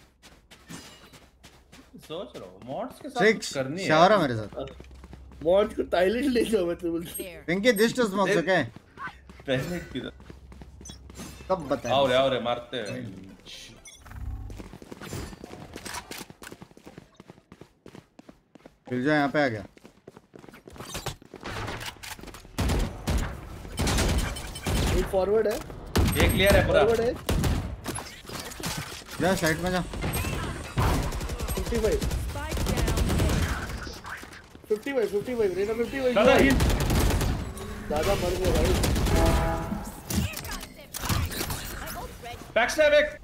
सोच रहा हूँ मॉड्स के साथ Tricks, कुछ करनी है शावरा मेरे साथ। मॉड को थाईलैंड ले जाओ मैं तो बोलती There. Pinky this to smoke okay? पहले की कब बताएं? आओ रे आओ रे मारते हैं फिर जो यहाँ पे आ गया। एक फॉरवर्ड है एक क्लियर है पूरा फॉरवर्ड है जा साइड में जा। Fifty five Spike down. Fifty five fifty five Reyna fifty five दादा हिल दादा मर गए भाई बैक स्टैब एक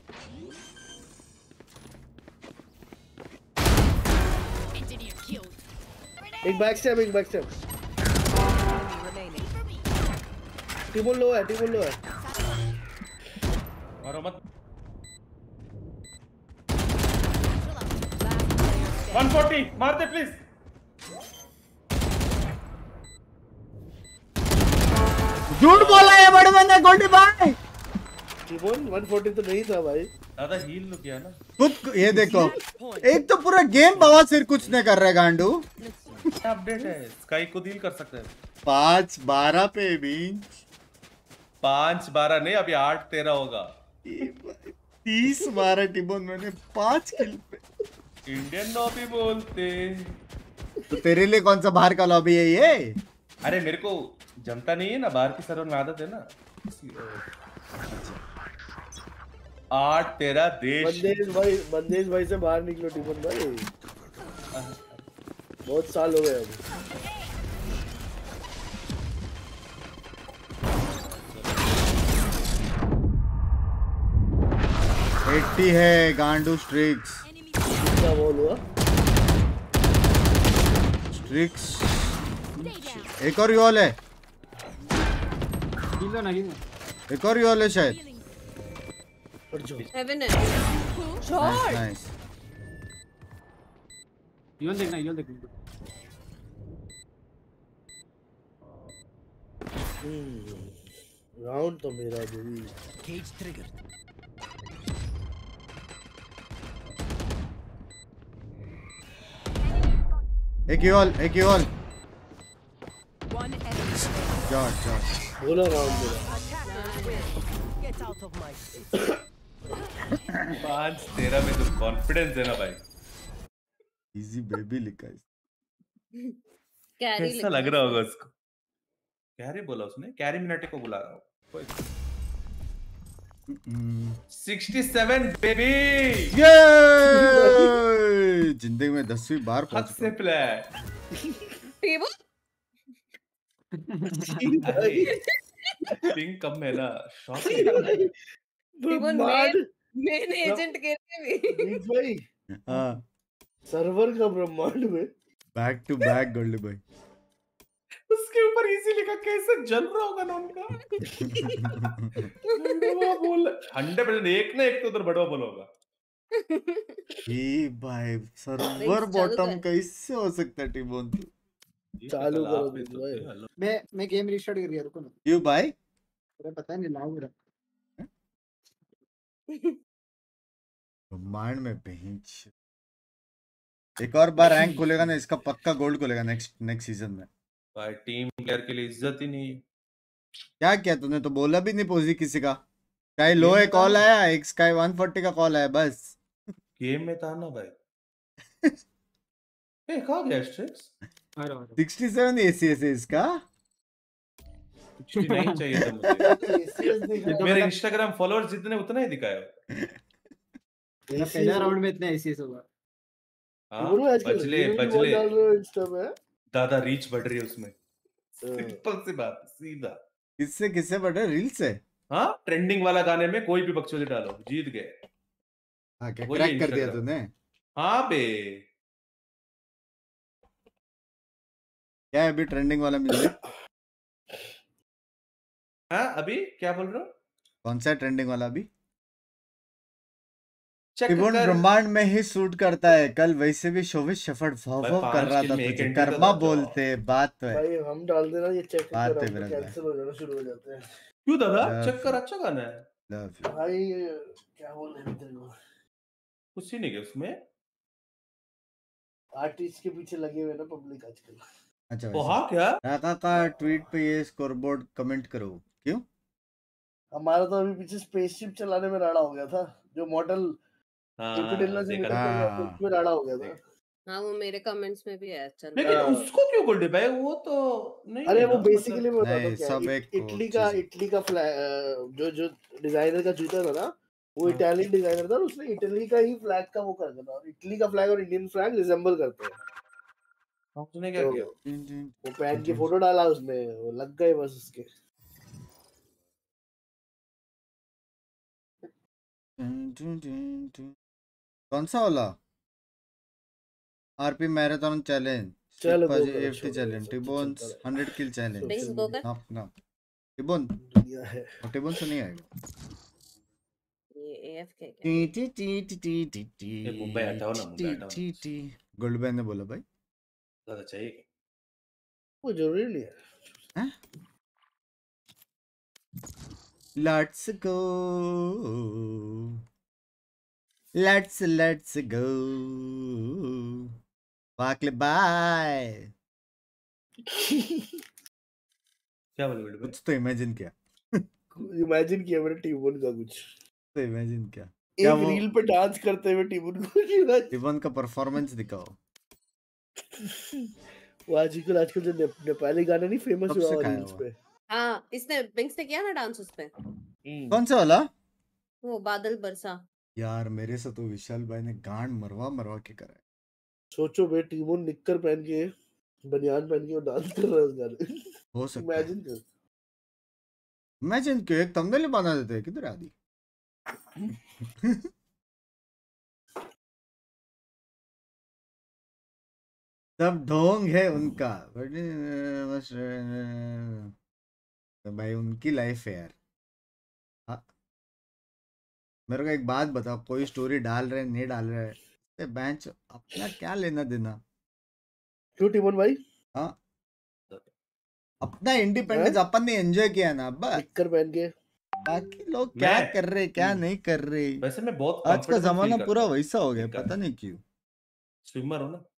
Engineer killed. एक बैक स्टैब एक बैक स्टैब Remaining. टीमोन लो है टीमोन लो है मारो मत Last player standing. One forty मार दे प्लीज झूठ बोला है बड़े बंदे गोल्डी भाई। टीमोन वन फोर्टी तो नहीं था भाई दादा हील लो किया ना खुद ये देखो, एक तो पूरा गेम बवासीर कुछ नहीं कर रहा है गांडू। क्या अपडेट है स्काई को डील कर सकते हैं पाँच बारह पे भी पांच बारह नहीं अभी आठ तेरह होगा तीस बारह टिबोन मैंने पाँच किल पे। इंडियन लॉबी बोलते तो तेरे लिए कौन सा बाहर का लॉबी है ये? अरे मेरे को जमता नहीं है ना बाहर की सर्वर में आदत है ना आठ तेरह देश बंदेज भाई बंदेज भाई से बाहर निकलो टीमोन भाई बहुत साल हो गए अभी अस्सी है गांडू स्ट्रिक्स कितना बॉल हुआ स्ट्रिक्स एक और योल है हिलो ना हिलो एक और योल है शायद। हेवन है शॉट नाइस हिलो देखना हिलो देखना राउंड तो मेरा भी Cage triggered. एक योल एक योल One enemy. जॉर्ज जॉर्ज बोला राउंड मेरा Attackers win. Get out of my face. पांच तेरह में तो कॉन्फिडेंस है ना भाई इजी बेबी लिखा है। कैरी कैसा लग रहा होगा उसको कैरी बोला उसने कैरी मिनाटी को बुला रहा हूँ कोई सिक्सटी सेवन बेबी ये जिंदगी में दसवीं बार हद से प्लेयर टेबल पिंक कम है ना शॉक टेबल मेन मेन एजेंट के लिए भी भाई हाँ सर्वर का ब्रह्मांड में बैक टू बैक गोल्डी भाई उसके ऊपर इजी लिखा कैसे जल रहा होगा ना उनका बड़वा बोल हंड्रेड परसेंट एक ना एक तो उधर बड़वा बोला होगा ये भाई सर्वर बॉटम कैसे हो सकता है टीबोन तू चालू करो भाई मैं मैं गेम रिस्टार्ट कर रही हूं रुको ना क्यों भाई मुझे पता नहीं लाऊं मेरा ब्रह्मांड में बेंच एक और बार रैंक खुलेगा ना इसका पक्का गोल्ड खुलेगा नेक्स्ट नेक्स्ट सीजन में भाई टीम प्लेयर के लिए इज्जत ही नहीं है क्या किया तूने तो बोला भी नहीं पोजी किसी का स्काई लो एक कॉल आया एक स्काई वन फोर्टी का कॉल आया बस गेम में था ना भाई ए कहां गया स्ट्रिक्स आ रहा हूं सिक्सटी सेवन एसीएस है इसका नहीं चाहिए था मुझे मेरे इंस्टाग्राम फॉलोअर्स जितने उतना ही दिखाया मेरा पहला राउंड में इतना एसीएस होगा हां बोलो आजकल बचले रील भी बहुत बचले डाल रहे हो इंस्टा पे दादा रीच बढ़ रही है उसमें सिंपल सी बात सीधा किससे किससे बढ़ रहा रील से हाँ ट्रेंडिंग वाला गाने में कोई भी बकचोदी डालो जीत गए हाँ क्या वही क्रैक कर दिया Instagram। तूने हाँ बे क्या है अभी ट्रेंडिंग वाला म्यूजिक हाँ अभी क्या बोल रहे हो कौन सा ट्रेंडिंग वाला अभी चेक टिबोन कर ब्रह्मांड में ही शूट करता है कल वैसे भी शोभित शफड़ भाव भाई, भाव कर पांच रहा किल था में एक तुझे एंट्री तो कर्मा था, बोलते बात तो है भाई हम डाल देना ये चेक बात कर है मेरा भाई। कैंसिल हो जाना शुरू हो जाते हैं क्यों दादा यार। चेक कर अच्छा गाना है लव यू भाई क्या बोल रहे हैं तेरे को? कुछ ही नहीं है उसमें। आर्टिस्ट के पीछे लगे हुए ना पब्लिक आजकल। अच्छा ओ वैसे हाँ क्या? राका का ट्वीट पे ये स्कोरबोर्ड कमेंट करो क्यों हमारा तो अभी पीछे स्पेसशिप चलाने में राड़ा हो गया था, जो मॉडल हाँ एपिडेल्ला से देखा निकल था। के गया था, उसमें राड़ा हो गया था। हाँ वो मेरे कमेंट्स में भी है चल लेकिन हाँ। उसको क्यों गोल्डी भाई? वो तो नहीं अरे है वो ना बेसिकली मतलब। मैं बताता नहीं हूँ क्या सब है। एक इट- इटली का चीज है इटली का फ्लैग जो जो डिजाइनर का जूता था ना, वो हाँ। इटालियन डिजाइनर था और उसने इटली का ही फ्लैग का वो कर दिया था। और इटली का फ्लैग और इंडियन फ्लैग रिजेंबल करते हैं, हाँ, उसने क्या तो किया? वो पहन के फोटो डाला उसने, वो लग गए बस उसके। कौन सा वाला आरपी मैराथन चैलेंज चलो शिल्पा गो जी करो, एफटी छोड़ो ये चैलेंज सब तो टिबोन्स चलता रहे। हंड्रेड किल चैलेंज बिंग्स सोशल गो मीडिया कर नाप नाप टिबोन दुनिया है। और टिबोन से नहीं आएगा ये एएफके क्या टी है? T T T T T T ये मुंबई हटाओ ना, मुंबई टी हटाओ टी ना। टी गोल्ड बैन ने बोला भाई ज्यादा चाहिए। वो जरूरी नहीं है। हैं let's go let's let's go वाकले बाय क्या बोले गोल्डी भाई? कुछ तो इमेजिन किया इमेजिन किया मैंने टीमोन का कुछ, तो इमेजिन किया क्या एक वो रील पे डांस करते हुए टीमोन को imagine- टिबोन का परफॉर्मेंस दिखाओ वो आजकल आजकल जो ने, नेपाली गाना नहीं फेमस कब हुआ से हुआ खाया रील्स हुआ पे। हाँ इसने बिंग्स ने किया ना डांस उस पे कौन सा वाला वो बादल बरसा यार मेरे से तो विशाल भाई ने गांड मरवा मरवा के करा है सोचो बे टीमोन निक्कर पहन के, बनियान पहन के वो डांस कर रहा है उस गाने। हो सकता है इमेजिन कर। इमेजिन क्यों एक थंबनेल बना देते हैं किधर आदि सब ढोंग है उनका बट बस तो भाई उनकी लाइफ है यार हाँ, मेरे को एक बात बताओ कोई स्टोरी डाल रहे नहीं डाल रहे है बेंच अपना क्या लेना देना क्यों टीमोन भाई? हाँ अपना इंडिपेंडेंस अपन ने एंजॉय किया ना अब्बा निक्कर पहन के बाकी लोग क्या मैं कर रहे क्या हम्म, नहीं कर रहे वैसे मैं बहुत आज का कंफर्टेबल जमाना फील पूरा करता हूँ वैसा हो गया निक्कर पता में। नहीं क्यों स्विमर हो ना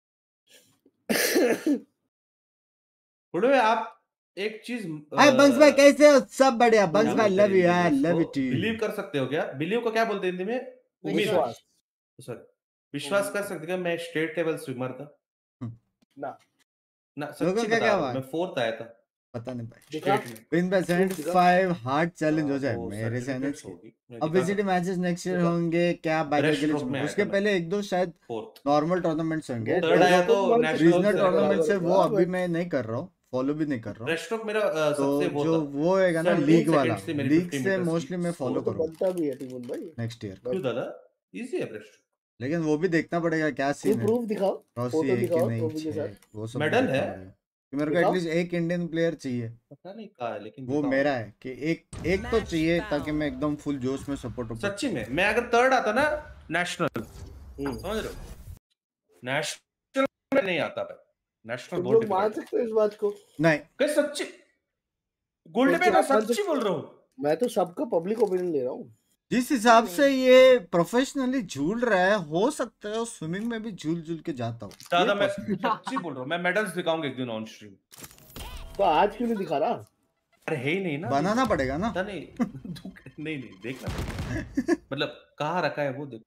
गोल्डी भाई, आप एक चीज हाय बंस भाई कैसे हो सब बढ़िया क्या बंस भाई बोलते लव हैं यू हिंदी में यार लव उसको? यू बिलीव कर सकते हो क्या? बिलीव को क्या बोलते हैं हिंदी में? उम्मीद। विश्वास। सॉरी, विश्वास कर सकते हो क्या? मैं स्टेट लेवल स्विमर था ना ना, लोगों सच्ची का बता क्या रहा हूँ, बात मैं फोर्थ आया था पता नहीं भाई दिखा स्टेट में। विन बाय प्रूफ दिखा फाइव हार्ड चैलेंज हो आ, जाए वो मेरे से सर्टिफिकेट्स के होगी, मैं अब दिखा विजिट सकता मैचेस नेक्स्ट ईयर दिखा होंगे क्या हूँ। बाय ब्रेस्ट गिलिच स्ट्रोक में आया उसके था मैं पहले एक दो शायद फोर्थ। नॉर्मल टूर्नामेंट्स होंगे थर्ड आया तो ब्रेस्ट नेशनल रीजनल से टूर्नामेंट्स है बराबर वो था अभी बट मैं नहीं कर रहा हूँ फॉलो भी नहीं कर रहा हूँ ब्रेस्ट स्ट्रोक मेरा अ, तो सबसे वो जो था। वो होएगा ना सेवनटीन लीग वाला सेकंड्स थी मेरी लीग फिफ्टी से मीटर्स की मोस्टली मैं फॉलो वो तो करूँगा बनता भी है टीमोन भाई। नेक्स्ट ईयर क्यों दादा? इजी है ब्रेस्ट स्ट्रोक। लेकिन वो भी देखना पड़ेगा क्या कोई सीन है प्रूफ दिखाओ, रॉसी फोटो है कि दिखाओ नहीं ट्रॉफी के है साथ वो सब भी मेडल देखना है, पड़ेगा कि मेरे को दिखाओ। एटलीस्ट एक इंडियन प्लेयर चाहिए पता नहीं कहाँ है लेकिन वो दिखाओ। मेरा है कि एक एक तो Match चाहिए ताकि मैं found. एकदम फुल जोश में सपोर्ट वपोर्ट सच्ची में मैं अगर थर्ड आता ना नेशनल, हम्म। समझ रहे हो, नेशनल में नहीं आता भाई, नेशनल तुम बहुत लोग मान डिफिकल्ट है। सकते हो इस बात को? नहीं क्या सच्ची? गोल्डी क्योंकि भाई मैं आप मान सच्ची सकते बोल हो, रहा हूँ। मैं तो सबका पब्लिक ओपिनियन ले रहा हूँ। जिस हिसाब से ये प्रोफेशनली झूल रहा है हो सकता है स्विमिंग में भी झूल झूल के जाता हूँ ये दादा मैं possible है। सच्ची बोल रहा हूँ, मैं मेडल्स दिखाऊंगा एक दिन ऑन स्ट्रीम। तो आज क्यों नहीं दिखा रहा? अरे है ही नहीं ना, बनाना पड़ेगा ना पता नहीं दुख नहीं नहीं देखना मतलब कहाँ रखा है वो देख।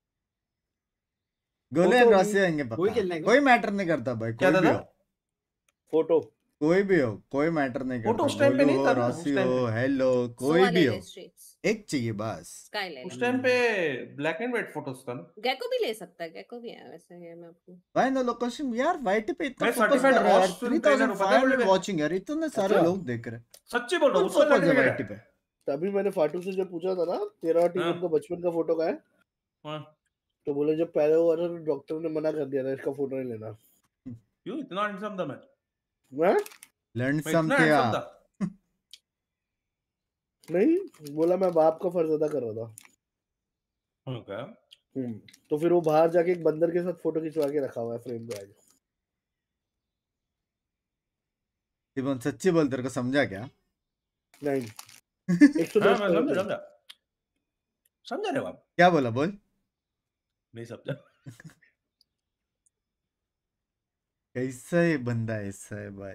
गोले फोटो एंड भी रॉसी आएंगे वही पक्का खेलना है क्या? कोई मैटर नहीं करता भाई क्या कोई भी दादा? हो फोटो कोई भी हो कोई मैटर नहीं फोटो करता उस टाइम पे गोलू नहीं हो था ना, रॉसी उस टाइम हो पे हेलो कोई सोआ भी ले हो ले स्ट्रीट्स एक चाहिए बस स्काई ले उस ले टाइम पे ब्लैक एंड व्हाइट फोटोज था ना। गैको भी ले सकता है गैको भी है वैसे ये मैं आपको भाई नो लोकेशन यार वाईटी पे इतना मैं फोकस सर्टिफाइड कर रहा है यार ऑस फिल्म ट्रेनर हूँ, पता है Goldie three thousand five hundred भाई? वाचिंग यार इतने सारे अच्छा लोग देख रहे हैं सच्ची बोल रहा हूँ, फुल उसका फोकस है सर्टिफिकेट वाईटी है। पे तभी मैंने फाटू से जब पूछा था ना तेरा और हाँ टीमोन का बचपन का फोटो का है, हाँ, तो बोले जब पैदा हुआ था तो डॉक्टर ने मना कर दिया था इसका फोटो नहीं लेना। क्यों इतना हैंडसम था मैं? मैं लर्न मैं सम इतना थे हैंडसम आप था? नहीं बोला, मैं बाप का फर्ज अदा कर रहा था। हाँ क्या? हम्म, तो फिर वो बाहर जाके एक बंदर के साथ फोटो खिंचवा के रखा हुआ है फ्रेम पे आज। इवन सच्ची बोल तेरे को समझा क्या नहीं एक सौ हाँ दस मैं करोड़ समझा नहीं। समझा। समझ रहे हो आप? क्या बोला बोल? नहीं समझा। कैसा ये बंदा ऐसा है भाई।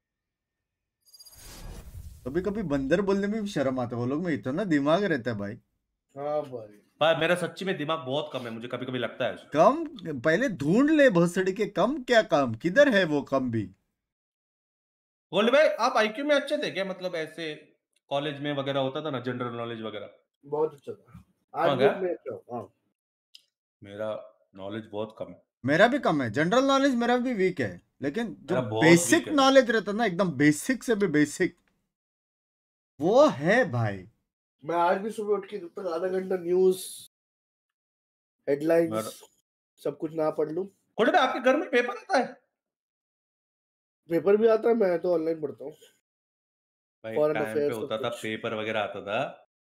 कभी कभी बंदर बोलने में भी शर्म आता है, वो लोग में इतना दिमाग रहता है भाई। हाँ भाई भाई मेरा सच्ची में दिमाग बहुत कम है, मुझे कभी कभी लगता है। कम पहले ढूंढ ले भोसड़ी के, कम क्या कम, किधर है वो कम भी। गोल्ड भाई आप आईक्यू में अच्छे थे क्या? मतलब ऐसे कॉलेज में वगैरह होता था ना जनरल नॉलेज वगैरह? बहुत अच्छा था। आज हाँ भी क्या? मैं अच्छा हूँ, हाँ। मेरा नॉलेज बहुत कम है। मेरा भी कम है, जनरल नॉलेज मेरा भी वीक है, लेकिन जो मेरा बहुत बेसिक weak है। नॉलेज रहता है ना, एकदम बेसिक से भी बेसिक, वो है भाई। मैं आज भी सुबह उठ के जब तक आधा घंटा न्यूज हेडलाइंस मेरा- सब कुछ ना पढ़ लूं। गोल्ड भाई आपके घर में पेपर आता है? पेपर भी आता है, मैं तो ऑनलाइन पढ़ता हूँ। भाई Foreign टाइम पे affairs होता सब था, कुछ। पेपर वगैरह आता था।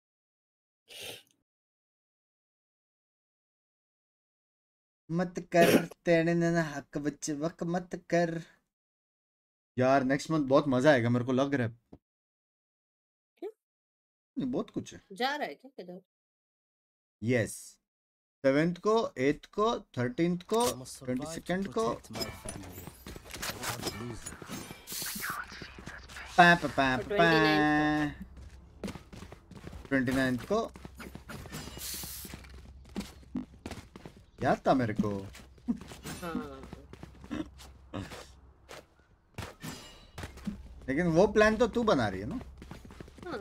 मत कर तेरे ना हक बच्चे वक मत कर यार। नेक्स्ट मंथ बहुत मजा आएगा मेरे को लग रहा है। क्यों? नहीं, बहुत कुछ है। जा रहा है क्या किधर? यस, सेवेंथ को, एट्थ को, थर्टींथ को, I must twenty survive to second को, protect my family. I won't lose it. पा पा पा और पा twenty-ninth ट्वेंटी नाइन्थ को याद था मेरे को। हाँ लेकिन वो प्लान तो तू बना रही है ना। हाँ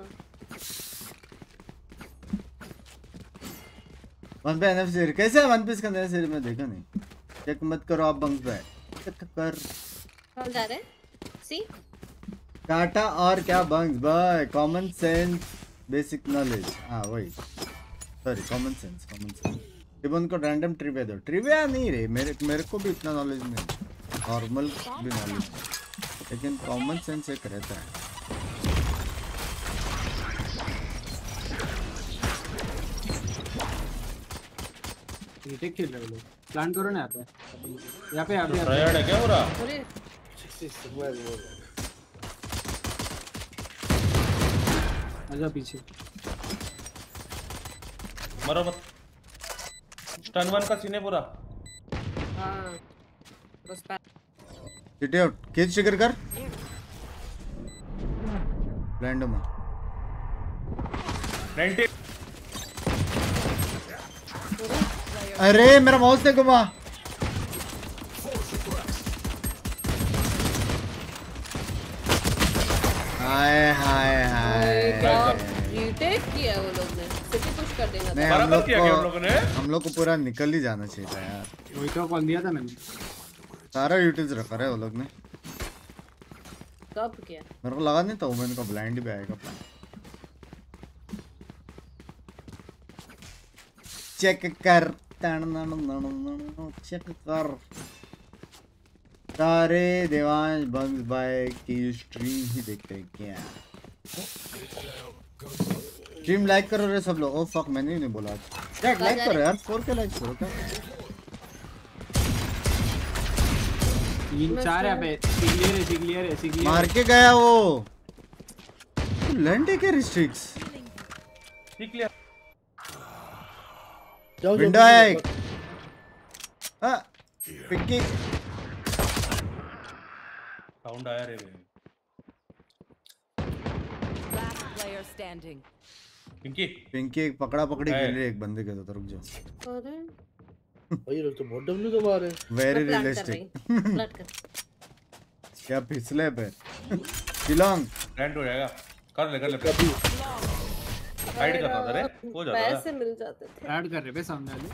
वन पे एनएफ सीरीज कैसे है? वन पीस का नया सीरीज में देखा नहीं। चेक मत करो आप बंक पे, चेक कर। कहाँ जा रहे हैं? सी काटा और क्या बंक्स भाई, कॉमन सेंस बेसिक नॉलेज। हाँ वही, sorry common sense common sense. टिबन को रैंडम ट्रिविया दो। ट्रिविया नहीं रे, मेरे मेरे को भी इतना नॉलेज नहीं, नॉर्मल भी नॉलेज, लेकिन कॉमन सेंस एक रहता है। रीटेक खेल रहे हो लोग, प्लान करो ना यहाँ पे। यहाँ पे यहाँ पे यहाँ ट्रायड है क्या हो रहा? अरे सिक्सटी मैं बोल रहा हूँ। पे आजा पीछे। मरो मत। टर्न वन का सीन है पूरा। हाँ बस पा- सिटी आउट, केज ट्रिगर कर रैंडम। नाइंटी। अरे मेरा माउस ने घुमा। हाय हाय हाय। क्या रीटेक किया है वो लोग ने? सिटी पुश कर देना नहीं, था। हम बराबर लोग किया क्या हम को लोगों ने? हम लोग को पूरा निकल ही जाना चाहिए था यार। वही तो कॉल दिया था मैंने। सारा यूटिल्स रखा है वो लोग ने। कब किया? मेरे को लगा नहीं था वुमेन को ब्लाइंड भी आएगा। चेक कर, चेक कर। सारे देवांश बंग्स भाई की स्ट्रीम ही देखते हैं क्या? स्ट्रीम लाइक करो रे सब लोग। ओ फक, मैंने ही नहीं बोला। यार लाइक करो यार, फोर के लाइक करो क्या? तीन चार यहाँ पे। सिग्लियर है सिग्लियर है सिग्लियर। मार के गया वो। लैंड के रिस्ट्रिक्ट्स। ठीक लिया। जाओ, विंडो जाओ, है जाओ। एक। हाँ पिंकी। साउंड आया रे। Last player standing. Pinky Pinky एक पकड़ा पकड़ी है। खेल रही है एक बंदे के साथ। रुक जाओ। अरे भाई ये लोग तो बहुत डब्ल्यू तो मारे। वेरी मैं प्लान कर रियलिस्टिक। रही प्लान कर। क्या फिसले पे शिलोंग। लैंड हो जाएगा। कर ले कर ले। कभी हाइड करना था रे, हो जाता है। पैसे मिल जाते थे। ऐड कर रहे पे सामने वाले।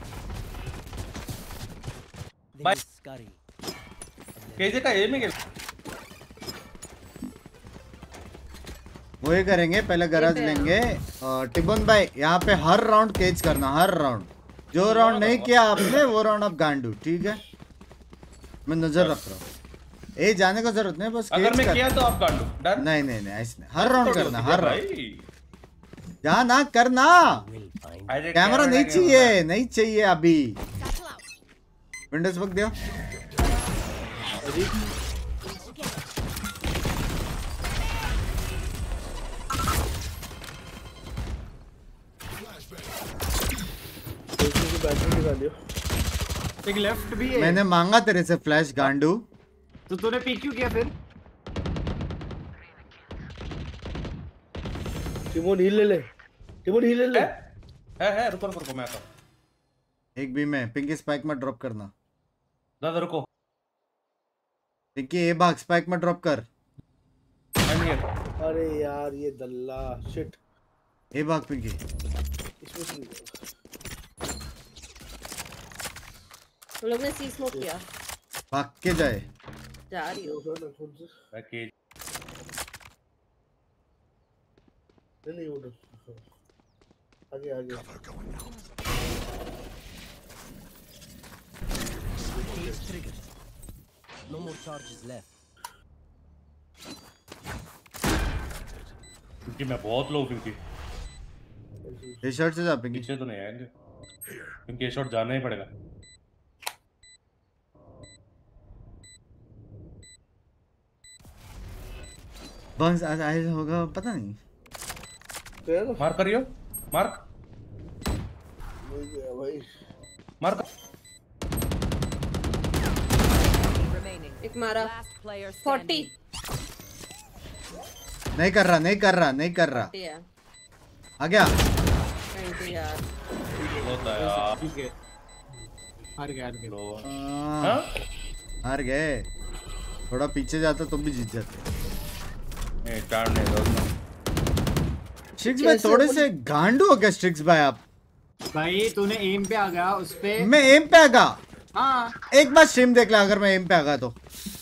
Bye. Scary. केजे का एम ही खेल। वही करेंगे, पहले गराज ठीक है। लेंगे। और टिबन भाई यहाँ पे हर राउंड केज करना, हर राउंड। जो राउंड नहीं किया आपने वो राउंड आप गांडू, ठीक है? मैं नजर रख रहा हूँ। ए जाने का जरूरत नहीं, बस अगर केज मैं कर। किया तो आप गांडू। डन। नहीं नहीं नहीं ऐसे नहीं, हर राउंड करना, हर राउंड। भाई यहाँ ना करना। Will find. अरे कैमरा नहीं कैमरा चाहिए, नहीं चाहिए अभी। विंडोज बग दियो। बैटरी निकालियो। एक लेफ्ट भी है। मैंने मांगा तेरे से फ्लैश गांडू। तो तूने पी क्यों किया फिर? टिमोन हील ले ले। टिमोन हील ले ले। है है रुको रुको रुको मैं आता हूं। एक भी में पिंकी स्पाइक में ड्रॉप करना। दादा रुको। पिंकी ए भाग स्पाइक में ड्रॉप कर। अरे यार ये दल्ला शिट। ए भाग पिंकी। इसमें से हम लोग ने सी स्मोक किया। भाग के जाए। जा रही हो। पैकेज नहीं नहीं उधर आगे आगे Cage triggered. No more charges left. क्योंकि मैं बहुत लो क्योंकि ये शॉट से जा पिंकी। पीछे तो नहीं आएंगे क्योंकि ये शॉट जाना ही पड़ेगा। बंस आज आए होगा पता नहीं। मार करियो मार्क भाई मार्क। एक मारा फोर्टी। नहीं कर रहा नहीं कर रहा नहीं कर रहा। आ गया। थैंक यू यार। होता है यार। ठीक है हार गया हार गया। हाँ हार गए। थोड़ा पीछे जाता तो भी जीत जाते। नहीं टाड़ने दो ना। स्ट्रिक्स भाई थोड़े से गांडू हो गया स्ट्रिक्स भाई आप। भाई तूने एम पे आ गया उस पे। मैं एम पे आ गया। हाँ एक बार स्ट्रीम देख ला अगर मैं एम पे आ गया तो।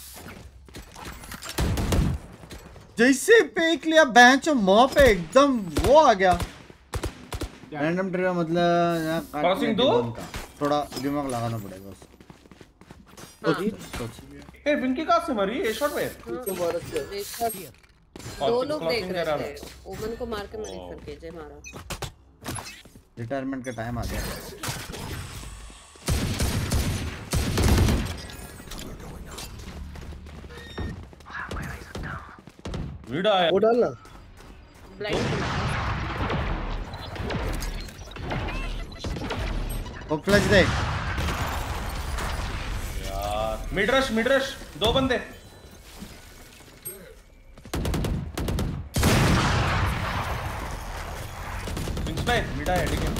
जैसे पेक लिया बेंच और मुंह पे एकदम वो आ गया। रैंडम ट्रिगर मतलब क्रॉसिंग दो थोड़ा दिमाग लगाना पड़ेगा उसको। ए पिंकी कहां से मरी ए शॉट पे? तो मारा क्या? दो लोग देख रहे थे। ओमन को मार के मैंने फिर केजे मारा। रिटायरमेंट का टाइम आ गया। वीडा आया वो डालना। ब्लाइंड वो फ्लैश दे यार। मिड रश मिड रश दो बंदे। पिंक्स पे मिड आया ठीक है।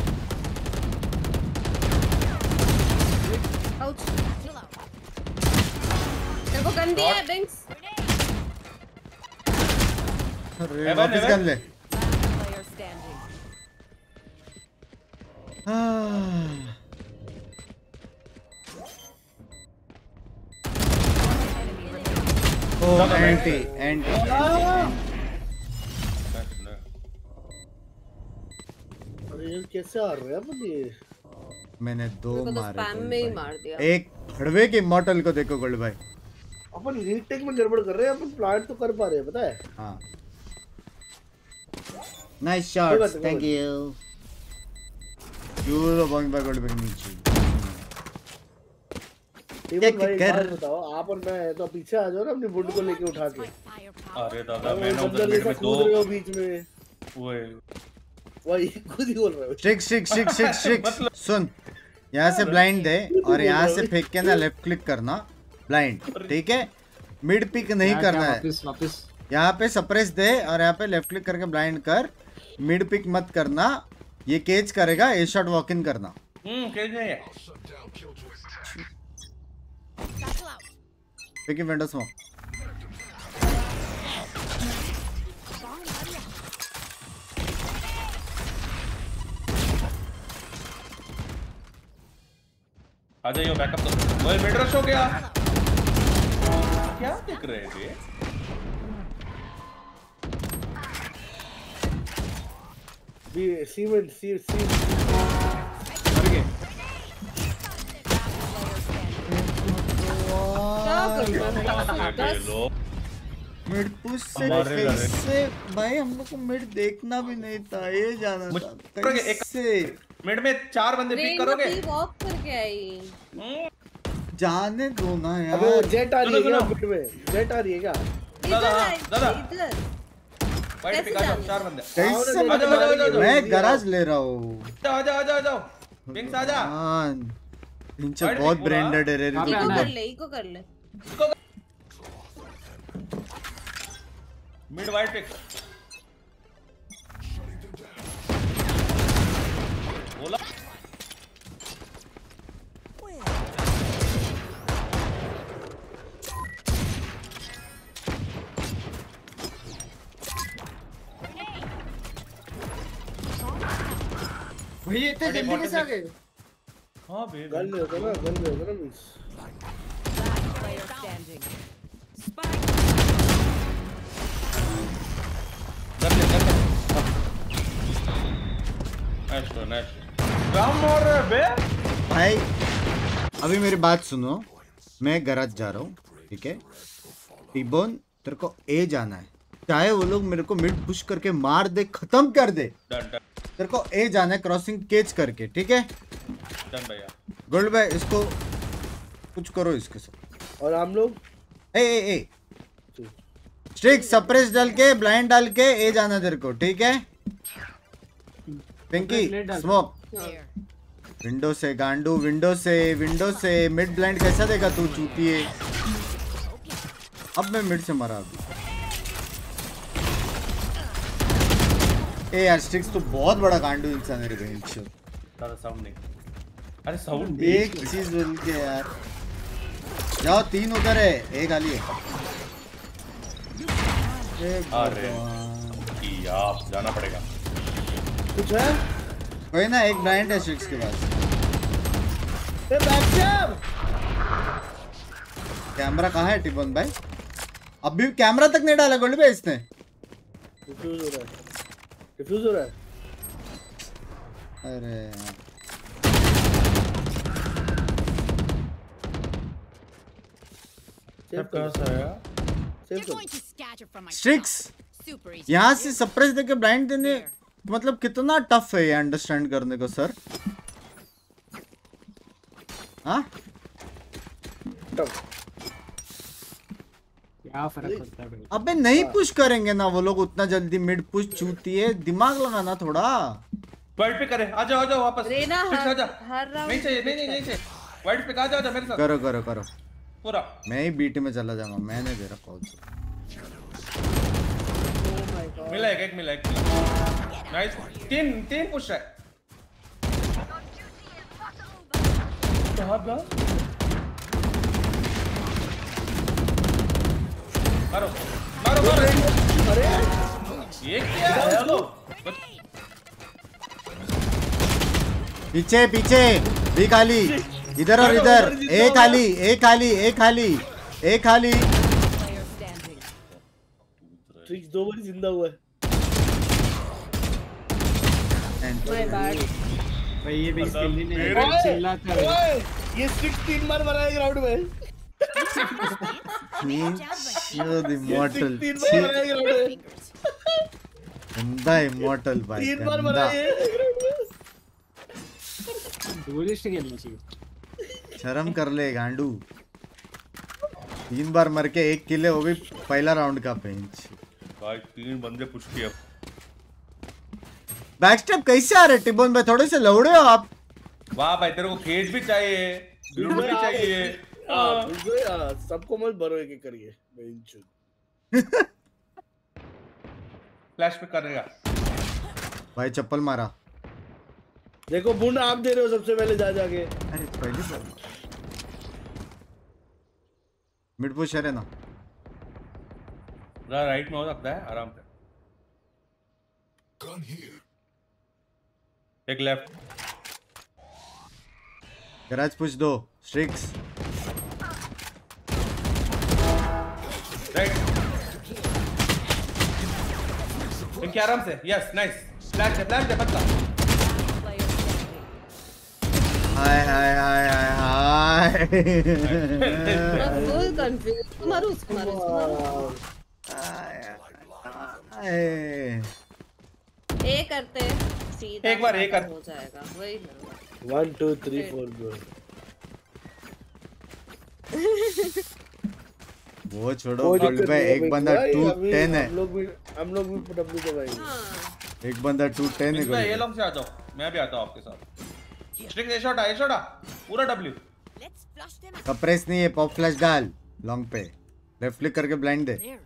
आउट। तेरे को गन दिया है बिंक्स। अरे वापस गन ले। Player standing. ओ एंटी एंटी। अरे ये कैसे आ रहा है अपन ये? मैंने दो मेरे को तो मारे स्पैम में ही मार दिया। एक हड़वे के इमॉर्टल को देखो गोल्ड भाई। अपन रीटेक में गड़बड़ कर रहे हैं। अपन प्लांट तो कर पा रहे हैं पता है। हाँ नाइस शॉट्स थैंक यू। यू लो बंग बैक गोल्ड बैक नीचे। टीम भाई बात बताओ आप और मैं तो पीछे आ जाओ ना अपनी बुड को लेके उठा के। अरे दादा मैंने उधर में में कूद रहे हो बीच में। ओए वही खुद ही बोल रहे हो। Streak streak streak streak streak सुन यहाँ से ब्लाइंड दे और यहाँ से फेंक के ना लेफ्ट क्लिक करना ब्लाइंड ठीक है। मिड पिक नहीं करना है। वापस वापस यहाँ पे सप्रेस दे और यहाँ पे लेफ्ट क्लिक करके ब्लाइंड कर। मिड पिक मत करना ये केज करेगा। ए शॉट वॉक इन करना। हम्म केज नहीं है। पिकी विंडो स्मोक। आ जाइए बैकअप तो। ओए मिड रश हो गया। क्या देख रहे थे? बी सीमेंट सी सी मर गए। क्या करना है? मिड पुश से हमारे लड़े। कैसे भाई हम लोग को मिड देखना भी नहीं था ये जाना मुझ- था एक- कैसे मिड में चार बंदे पिक करोगे? वॉक करके आई। जाने दो ना अबे वो यार। जेट आ रही है सुनो, क्या सुनो। बुड में? जेट आ रही है क्या? दादा इधर हाँ, आ, दादा इधर। वाइट कैसे पिक आ जाओ जाने? चार बंदे। कैसे आ जाओ, आ जाओ, आ जाओ, आ जाओ। मैं गराज ले रहा हूँ। आ जाओ आ जाओ आ जाओ। पिंक्स आजा। इनसे बहुत ब्रांडेड है रे। इको कर ले इको कर ले। Mid wide pick. बोला भाई इतने जल्दी कैसे आ गए? हां बे गन ले होगा ना गन ले होगा ना miss. Last player standing. Spike. कर ले कर ले। नाइस तो नाइस। काम मार रहा है बे। भाई अभी मेरी बात सुनो, मैं गरज जा रहा हूँ ठीक है। टीबोन तेरे को ए जाना है, चाहे वो लोग मेरे को मिड पुश करके मार दे, खत्म कर दे, डन डन तेरे को ए जाना है क्रॉसिंग केच करके, ठीक है। डन भैया। गोल्ड भाई इसको कुछ करो इसके साथ। और हम लोग ए ए ए स्ट्रिक सप्रेस डाल के ब्लाइंड डाल के ए जाना तेरे को, ठीक है। Pinky smoke Here. विंडो से गांडू, विंडो से विंडो से मिड ब्लाइंड कैसा देगा तू चूतिए। अब मैं मिड से मरा अभी। ए यार स्ट्रिक्स तो बहुत बड़ा गांडू इंसान है रे बहन चोद। सारा साउंड नहीं। अरे साउंड एक चीज बोल के यार जाओ, तीन उधर है एक खाली है। अरे यार जाना पड़ेगा। कुछ है? कोई ना, एक ब्लाइंड है स्ट्रिक्स के पास। ए बैकअप कैमरा कहाँ है टिबन भाई? अभी कैमरा तक नहीं डाला गोल्ड भाई इसने। डिफ्यूज हो रहा है, डिफ्यूज हो रहा है। अरे सेव कहाँ से आया? सेव You're कर। going to scatter from my स्ट्रिक्स super easy. यहाँ से सरप्राइज देके ब्लाइंड देने मतलब कितना टफ है ये अंडरस्टैंड करने को सर। हाँ क्या फर्क पड़ता है भाई? अबे नहीं पुश करेंगे ना वो लोग उतना जल्दी, मिड पुश चूती है, दिमाग लगाना थोड़ा। वाइट पे करे, आ जाओ आ जाओ वापस। रेना फिर से आ जा। हर हर राउंड नहीं चाहिए नहीं नहीं नहीं चाहिए। वाइट पे आ जाओ जा मेरे साथ। करो करो करो, पूरा मैं ही बीटी में चला जाऊंगा, मैंने दे रहा कॉल। मिला एक एक मिला एक मिला। नाइस। तीन तीन पुश है। कहाँ गया? मारो मारो मारो। अरे ये क्या है हेलो? पीछे पीछे भी खाली, इधर और इधर, ए खाली ए खाली ए खाली ए खाली। Player standing. ट्रिक्स दो बार जिंदा हुआ है। My bad. भाई ये भी स्किल ही नहीं है, मेरे- चिल्लाता है। ओए ये स्ट्रिक्स तीन बार मरा है ग्राउंड में। इमोर्टल तीन बार मरा है ग्राउंड में। गंदा इमोर्टल भाई, तीन बार मरा गंदा। है ग्राउंड में। डुएलिस्ट खेलना चाहिए। शर्म कर ले गांडू, तीन बार मर के एक किल है वो भी पहला राउंड का बेंच। भाई तीन बंदे पुश किए। बैकस्टेप कैसे आ रहे टिबोन भाई, थोड़े से लौड़े हो आप। वाह भाई तेरे को केज भी चाहिए, ग्लू भी चाहिए। हाँ, बिल्कुल, हाँ, सबको मत भरो एक एक करिए। बेंचू। फ्लैश पे करेगा। भाई चप्पल मारा। देखो बुंड आप दे रहे हो सबसे पहले जा जाके। अरे पहले से मिड पुश है ना। राइट में हो सकता है आराम से। एक लेफ्ट। गैराज पुश दो स्ट्रिक्स। राइट। इनके आराम से। Yes nice. फ्लैश है फ्लैश है बच्चा। Player standing. Hi hi hi hi hi. Full confuse. मारो उसको मारो उसको मारो। ए करते सीधा एक बार ए कर। हो जाएगा वही ना। One two three four go. वो छोड़ो गोल्ड पे, एक बंदा टू टेन है, हम लोग भी हम लोग भी डब्ल्यू दबाएंगे। हाँ एक बंदा टू टेन है ये गोल्ड। लोग से आ जाओ, मैं भी आता हूँ आपके साथ। स्ट्रिक ए शॉट आ ए शॉट आ पूरा W Let's flush them out. कप्रेस नहीं है, पॉप फ्लैश डाल लॉन्ग पे, लेफ्ट क्लिक करके ब्लाइंड दे। There.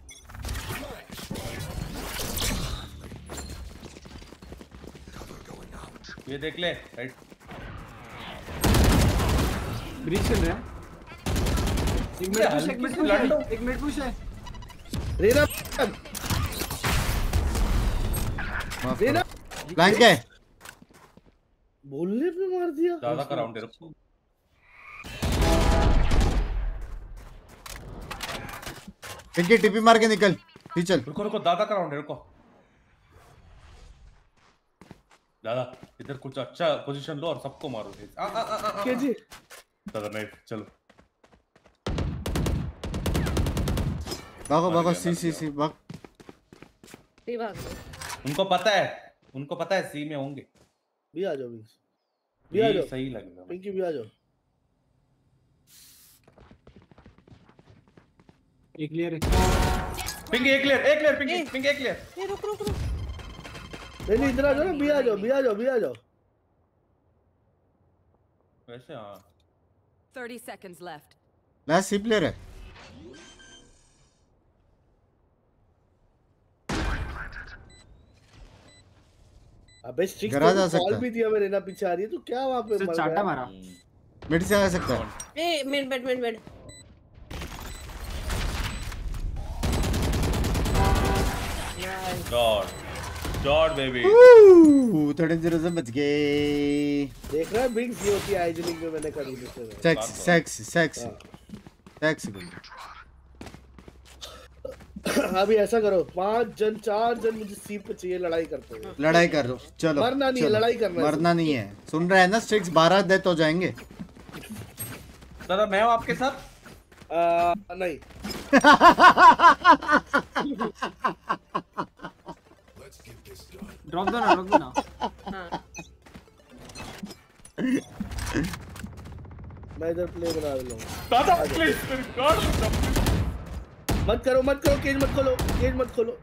ये देख ले राइट ब्रीच चल रहा है। एक मिनट पुश, एक मिनट पुश है, एक मिनट पुश है। रेना माफ रेना करो। ब्लाइंड है, बोलने पे मार दिया। ज्यादा का राउंड है रुको पिंकी टीपी मार के निकल, ही चल। रुको रुको दादा का राउंड है रुको दादा इधर कुछ अच्छा पोजीशन लो और सबको मारो आ आ आ आ के जी दादा नाइफ चलो भागो मर भागो, गया, सी मर सी गया। सी भाग। नहीं भाग रहे। उनको पता है उनको पता है सी में होंगे भी आ जाओ विंग्स भी आ ये जाओ सही लग रहा पिंकी भी आ जाओ। एक क्लियर है। पिंकी एक क्लियर एक क्लियर पिंकी पिंकी एक क्लियर ये रुक रुक रुक। नहीं नहीं इधर आ जाओ ना, भी आ जाओ भी आ जाओ भी आ जाओ। वैसे हां thirty seconds left. Last C player है। अबे स्ट्रिक गरा जा सकता कॉल है। भी दिया, मैं रेना पीछे आ रही है तो क्या वहां पे सिर्फ मर चाटा गया? मारा। मिड से आ सकता है। A mid mid mid mid. God God baby थोड़े देर से बच गए। देख रहा है विंग्स ये होती है हाइजीनिक में मैंने करी थी। Sex sex sex sex. अभी ऐसा करो, पांच जन चार जन मुझे सी पे चाहिए, लड़ाई करते हैं। लड़ाई कर लो, चलो। मरना नहीं है, चलो। लड़ाई करना है। मरना नहीं है, सुन रहे हैं ना? स्ट्रिक्स बारह डेथ हो जाएंगे। दादा मैं हूं आपके साथ आ, नहीं ड्रॉप दो ना, ड्रॉप दो ना। हाँ मैं इधर प्ले बना लूंगा। दादा प्लीज गॉड मत करो मत करो, केज मत खोलो, केज मत खोलो।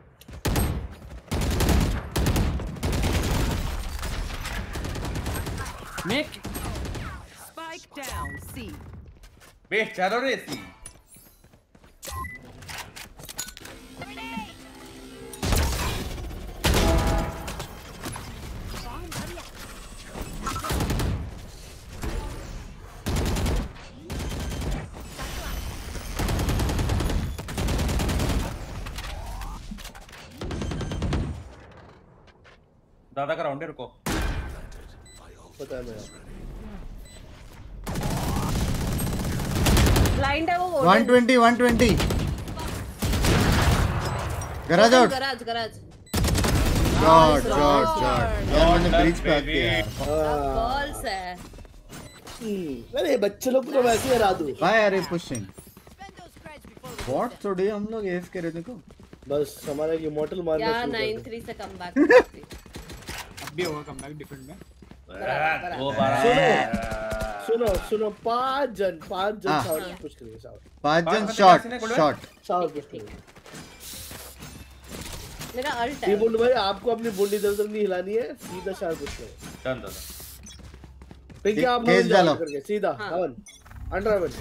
Make Spike down. C. बे चलो रे सी दादा का राउंड है रुको पता है मेरा। ब्लाइंड है वो। one twenty one twenty। Garage out. Garage garage. Shot shot shot. यार मैंने ब्रिज पे आके यार। बॉल्स है। हम्म, अरे बच्चे लोग को वैसे हरा दूं। भाई अरे पुशिंग व्हाट थोड़ी हम लोग एफ के रहने को। बस हमारा ये मॉडल मारना या शुरू कर नाइन दो। थ्री से कम बैक। अब भी होगा कमबैक डिफेंड में। वो बारह सुनो सुनो, पांच जन पांच जन हाँ। साउथ पुश करेंगे, साउथ पांच जन पांच शॉट बंदे कैसे शॉट। साउथ पुश करेंगे। मेरा अल्ट ये है। बोल भाई आपको अपनी बॉडी इधर उधर नहीं हिलानी है, सीधा शार्प पुश करो। डन दादा पिंकी आप केस हवन डालो। करके सीधा हाँ। हवन अंडर हवन।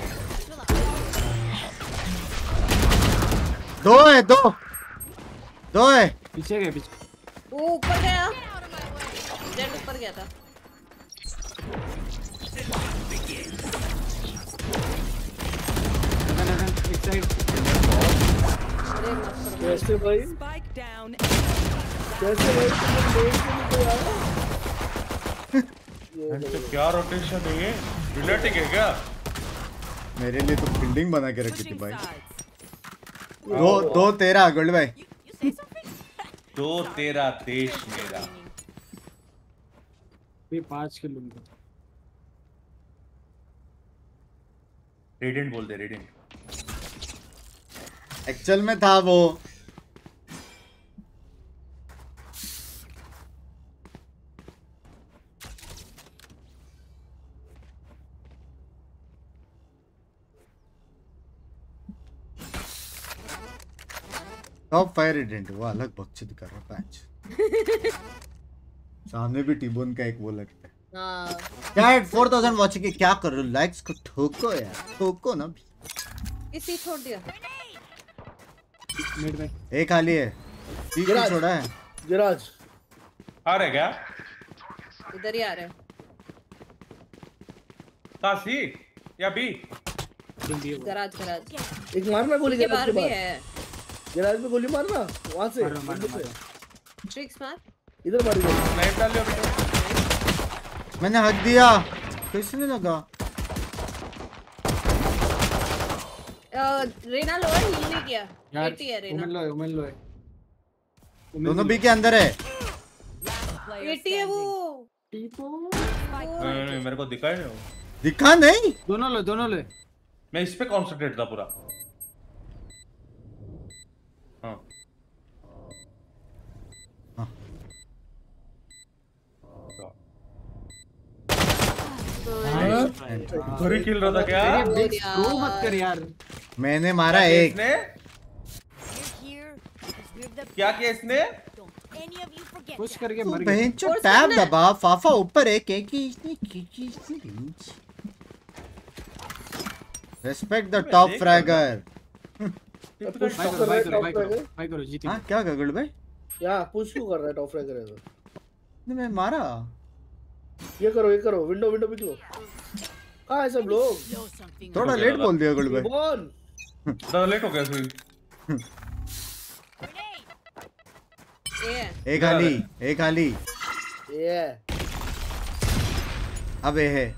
दो है दो दो है। पीछे गए पीछे। वो ऊपर गया। जेट ऊपर गया था। एक साइड। अरे मत करो। कैसे भाई Spike down. कैसे भाई तुम देख के नहीं कोई आया? तो क्या रोटेशन है ये रिलेटिंग है क्या मेरे लिए तो फील्डिंग बना के रखी थी Pushing भाई। sides. दो दो तेरह गोल्ड भाई। You say something? दो तेरा देश मेरा भी पांच किल उनको। रेडिएंट बोल दे रेडिएंट एक्चुअल में था वो। टॉप फायर रेडिएंट वो अलग बकचोदी कर रहा पैच। सामने भी टीबोन का एक वो लगता है। हाँ चैट फोर थाउज़ेंड वॉचिंग के क्या कर रहे हो? लाइक्स को ठोको यार, ठोको ना। इसी छोड़ दिया। मिड में एक खाली है, तीन गिराज। छोड़ा है। गिराज आ रहे क्या? इधर ही आ रहे हैं। कहाँ सी या बी? गराज गराज एक मारना गोली के गिराज बाहर के भी बाद। है। गिराज में गोली मारना वहां से मारो, मारो, window से। मारो। ट्रिक्स मार। इधर मारी गोली। स्नाइप डाल लियो बेटा। मैंने हक दिया, कैसे नहीं लगा? अ, रेना लो है, हील नहीं किया। यार एटी है रेना। ओमेन लो है, ओमेन लो है। ओमेन दोनों लो बी के अंदर है। Player एटी है वो। standing. नहीं नहीं मेरे को दिखा ही नहीं वो। दिखा नहीं? दोनों लो, दोनों लो। मैं इस पे कॉन्सेंट्रेट था पूरा। हाँ घर ही किल रहा था क्या? अरे बिग स्क्रू मत कर यार। मैंने मारा क्या एक। किया We're इसने? here because we're the क्या किया इसने? Don't any of you forget push that. करके तू मर गया। बहन चो Force टैब करना है। दबा, फाफा ऊपर है, के की इसने की की इसने range. Respect the top fragger. Push भाई कर करो, रहा भाई है करो, टॉप भाई करो, फ्रैगर। भाई करो, जीती। हाँ क्या गगड़ भाई? या पुश क्यों कर रहा है टॉप फ्रैगर है तो? ने मैं मारा। ये करो ये करो विंडो विंडो पिक लो। कहाँ है सब लोग? Know something. थोड़ा लेट बोल दिया गगड़ भाई। कौन? ज़्यादा लेट हो गया फिर। ये है। एक खाली, एक खाली। ये अब ये है।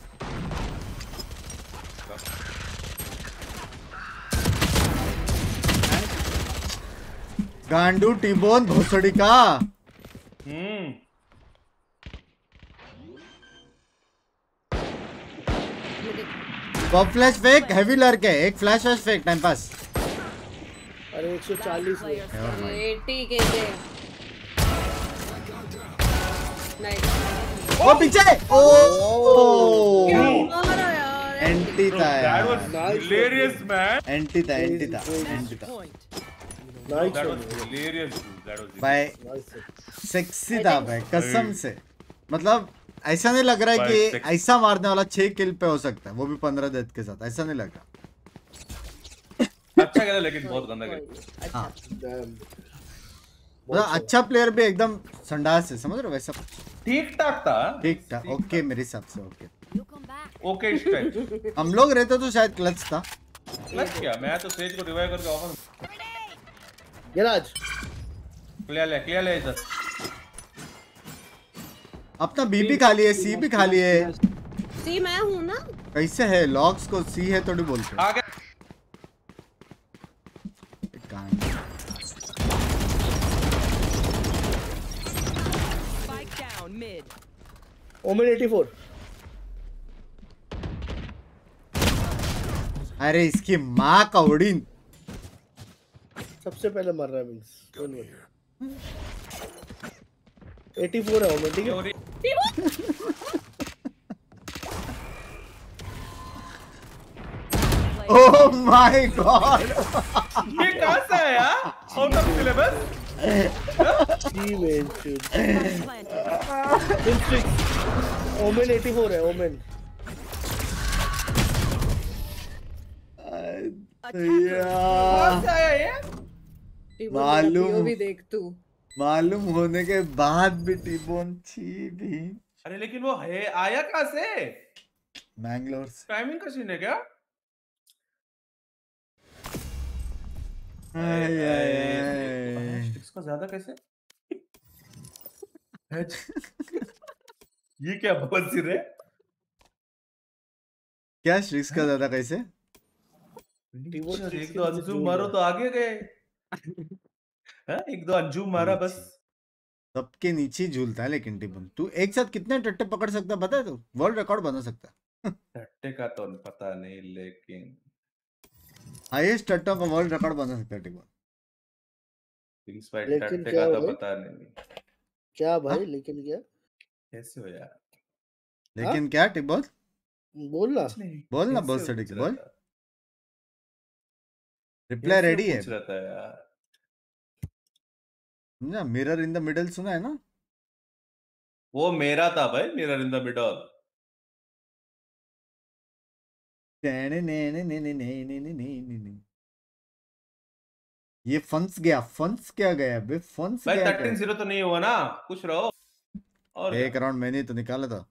गांडू टीबोन भोसड़ी का। Hmm pop flash fake, heavy lurk है, एक फ्लैश वैश फेक, टाइम पास। अरे एक सौ चालीस में एटी के जे। नाइस। ओ पीछे। ओ मारा यार। एंटी था that यार। was hilarious man. एंटी था, एंटी था, एंटी था। Nice That was hilarious dude. That was भाई नाइस। सेक्सी था भाई, कसम से। मतलब ऐसा नहीं लग रहा है भाई, कि sexy। ऐसा मारने वाला छह किल पे हो सकता है, वो भी पंद्रह डेथ के साथ। ऐसा नहीं लग रहा। अच्छा खेला लेकिन बहुत गंदा खेला। हाँ Damn. मतलब अच्छा प्लेयर भी एकदम संडास है, समझ रहे हो वैसा कुछ। ठीक ठाक था। ठीक था, ओके मेरे हिसाब से okay. You come back. Okay stretch. हम लोग रहते तो शायद क्लच था। लग क्या? मैं तो सेज को रिवाइव करके ऑफर गिराज क्लियर ले क्लियर ले इधर। अपना बी भी खाली है, सी भी खाली है। सी मैं हूँ ना। कैसे है लॉक्स को सी है थोड़ी बोलते आ गया। Spike down mid. ओमेन चौरासी। अरे इसकी माँ का उड़ीन। सबसे पहले मर रहा है मिंस। कौन है? चौरासी है ओमेन, ठीक है? Oh my God. ये कहाँ से आया? Out of syllabus? जी मेन शूट। Planted. ओमेन चौरासी है ओमेन। कहाँ से आया ये? मालूम। वीडियो भी देख तू। मालूम होने के बाद भी टीबोन छी भी। अरे लेकिन वो है आया कहाँ से? मैंगलोर से। टाइमिंग का सीन है क्या? आय, आय, आय। इसका ज्यादा कैसे? ये क्या बवासीर है? क्या श्रिक्स का ज्यादा कैसे? एक दो अंजुम मारो तो आगे गए। हाँ, एक दो अंजुम मारा बस। सबके नीचे ही झूलता है लेकिन टीबोन। तू एक साथ कितने टट्टे पकड़ सकता है पता है? तू वर्ल्ड रिकॉर्ड बना सकता है। टट्टे का तो पता नहीं लेकिन हाईएस्ट टट्टों का वर्ल्ड रिकॉर्ड बना सकता है टीबोन। थिंग्स बाय लेकिन टट्टे क्या का तो हुआ? पता नहीं। क्या भाई लेकिन क्या? कैसे हो यार? लेकिन क्या टीबोन? बोलना। बोल ना कैसे बहुत सड़ी पूछ बोल। रहा था? रिप्लाई कैसे रेडी है। पूछ रहा था यार? ना मिरर इन द मिडल सुना है ना? वो मेरा था भाई, मिरर इन द मिडल। ने ने ने ने ने ने ने ने ने ने ये फंस गया, फंस क्या गया बे, फंस भाई गया थर्टीन जीरो तो नहीं हुआ ना, खुश रहो। और एक राउंड मैंने तो निकाला था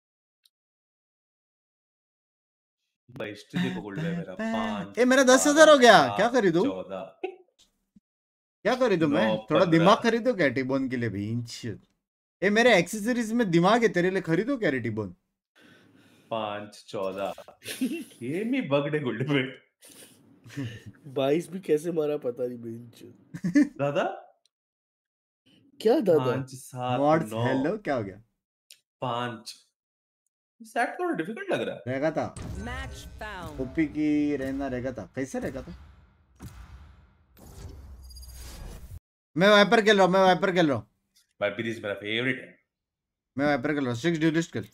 भाई हिस्ट्री देखो गोल्ड में मेरा पांच। ए मेरा दस हजार हो गया, क्या खरीदूं? चौदह क्या खरीदूं मैं? नौ, थोड़ा पंद्रह। दिमाग खरीदो क्या टिबोन के लिए भी? इंच ए मेरे एक्सेसरीज में दिमाग है, तेरे लिए खरीदो क्या रे टिबोन? पांच चौदह ये मी बगड़े गोल्ड में। बाईस भी कैसे मारा पता नहीं बेंच। दादा क्या दादा? पांच सात मॉड्स नौ हेलो, क्या हो गया? पांच। सेट थोड़ा डिफिकल्ट लग रहा है। रहेगा था Match found. ओपी की रहना रहेगा था, कैसे रहेगा था? मैं वाइपर खेल रहा हूँ, मैं वाइपर खेल रहा हूँ, भाई प्लीज मेरा फेवरेट है। मैं वाइपर खेल रहा हूँ। सिक्स ड्यूलिस्ट खेल।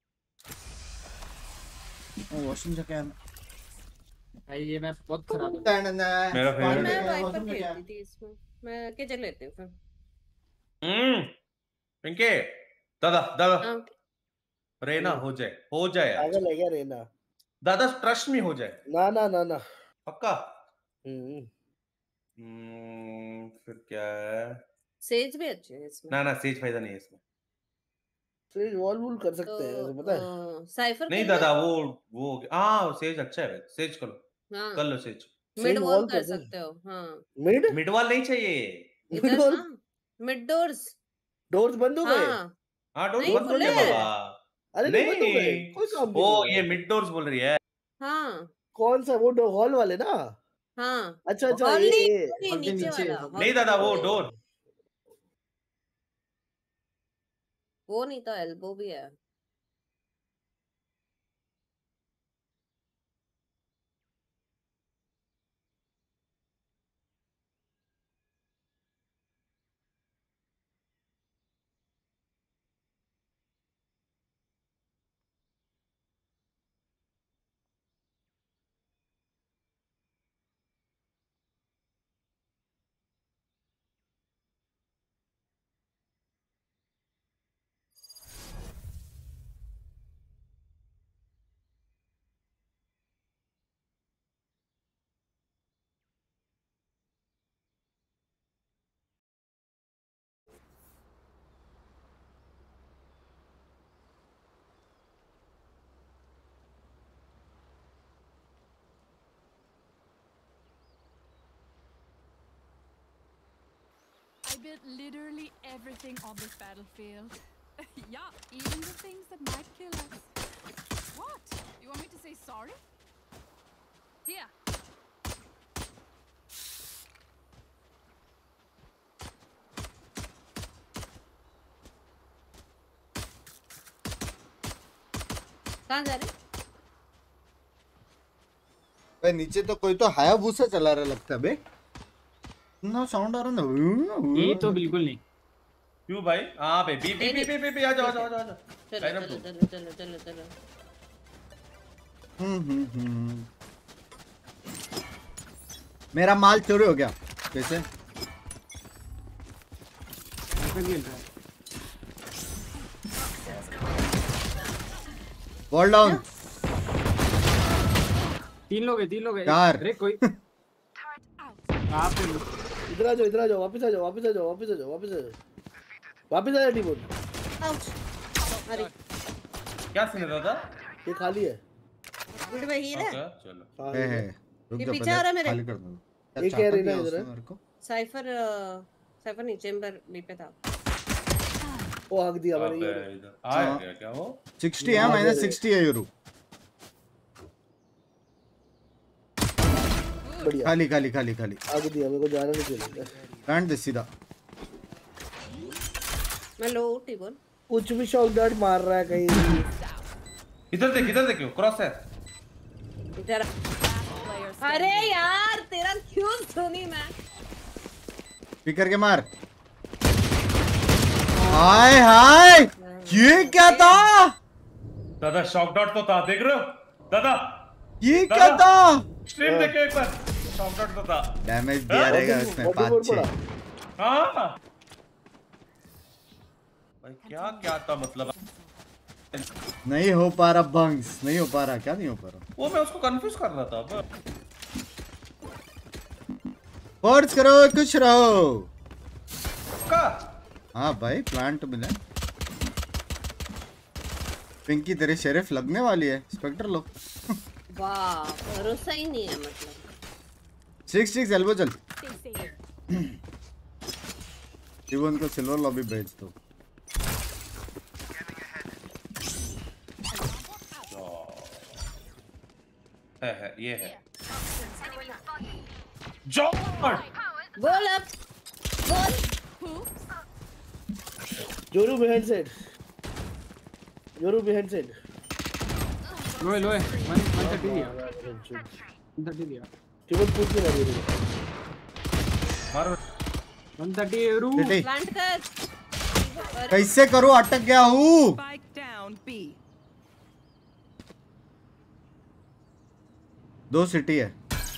ओ वॉशरूम जाके आना भाई ये मैं बहुत खराब हूँ। मेरा फेवरेट मैं है। वाइपर खेलती थी इसमें। मैं के चल लेती हूँ फिर। हम्म पिंके दादा दादा हाँ रेना हो जाए, हो जाए आज। पागल है क्या रेना? दादा ट्रस्ट में हो जाए ना ना ना ना। पक्का। हम्म हम्म फिर क्या है? सेज भी अच्छी है इसमें। ना ना सेज फायदा नहीं है इसमें। स्टेज वॉल वूल कर सकते तो हैं, ऐसे पता है? अ, साइफर नहीं खेलना? दादा वो वो हाँ सेज अच्छा है, सेज कर लो। हाँ कर लो Sage. Mid Sage wall wall कर कर दे। सकते हो। हाँ मिड मिड वॉल नहीं चाहिए। मिड इधर वॉल। ना मिड डोर्स। डोर्स बंद हो गए? हाँ हाँ डोर्स नहीं, बंद हो खुले गया हैं। बाबा। अरे नहीं बंद हो गए, नहीं कोई काम नहीं वो कर रहा ये है। मिड डोर्स बोल रही है। हाँ कौन सा? वो हॉल वाले ना? हाँ अच्छा अच्छा हॉल ये नहीं ये। हॉल नहीं, हॉल के नीचे नीचे, वाला हॉल हॉल नहीं के दादा वो नीचे। डोर। वो नहीं था, एल्बो भी है। I built literally everything on this battlefield. Yeah, even the things that might kill us. What? You want me to say sorry? Here. कहाँ जा रहे? भाई नीचे तो कोई तो हायाबुसा चला रहा लगता है बे, ना साउंड आ रहा ना। ये तो बिल्कुल नहीं। क्यों भाई? हाँ बे B B B B B आ जाओ आ जाओ आ जाओ। चलो Line up चलो दो। चलो चलो चलो चलो। हम्म हम्म हम्म। मेरा माल चोरी हो गया कैसे? ऊपर खेल रहा है। Ball down. तीन लोग हैं, तीन लोग हैं। चार। अरे कोई आप इधर आ जाओ, इधर आ जाओ, वापस आ जाओ, वापस आ जाओ, वापस आ जाओ, वापस आ जाओ, वापस आ जाओ टीमोन। आउच। अरे क्या सीन है दादा? ये खाली है। मिड में हील है। ओके चलो। हाँ, है ये है है। रुक ये जा पीछे आ रहा है पहले मेरे। खाली कर दो। क्या ये चाहता कह रही क्या ना उसने इधर है। मेरे को? साइफर अ, साइफर नीचे चेंबर बी पे था। वो हक दिया मैंने अबे ये। इधर आ गया क्या वो? साठ है माइनस साठ है यूरो। बढ़िया। खाली खाली खाली खाली। हक दिया, मेरे को जाना नहीं चाहिए। काट दे सीधा। मैं लो टीबोन। कुछ भी शॉक डार्ट मार रहा है कहीं भी। इधर देख इधर देखियो क्रॉस है। इधर। अरे यार तेरा क्यों सुनी मैं? स्पीकर के मार। हाय हाय ये क्या था? दादा शॉक डॉट तो था, देख रहे हो दादा? ये क्या था? स्ट्रीम देखियो एक बार। शॉक डॉट तो था। डैमेज दिया रहेगा इसमें पाँच छह। हाँ भाई क्या क्या था मतलब? नहीं हो पा रहा बंग्स, नहीं हो पा रहा। क्या नहीं हो पा रहा? वो मैं उसको कंफ्यूज कर रहा था अब। फोर्स करो, कुछ रहो का हाँ भाई, प्लांट मिला। पिंकी तेरे शेरिफ लगने वाली है, स्पेक्टर लो। वाह, भरोसा ही नहीं है मतलब। सिक्स सिक्स एल्बो चल। जीवन को सिल्वर लॉबी भेज दो। है है ये है जॉर्ड। गोल अप, गोल। जोरू behind side. जोरू behind side. लोए लोए वन वन थर्टी दिया वन थर्टी दिया टिबन पूछ के मार दे मारो वन थर्टी रू प्लांट कर। कैसे करूं, अटक गया हूँ। Spike down B. दो सिटी है।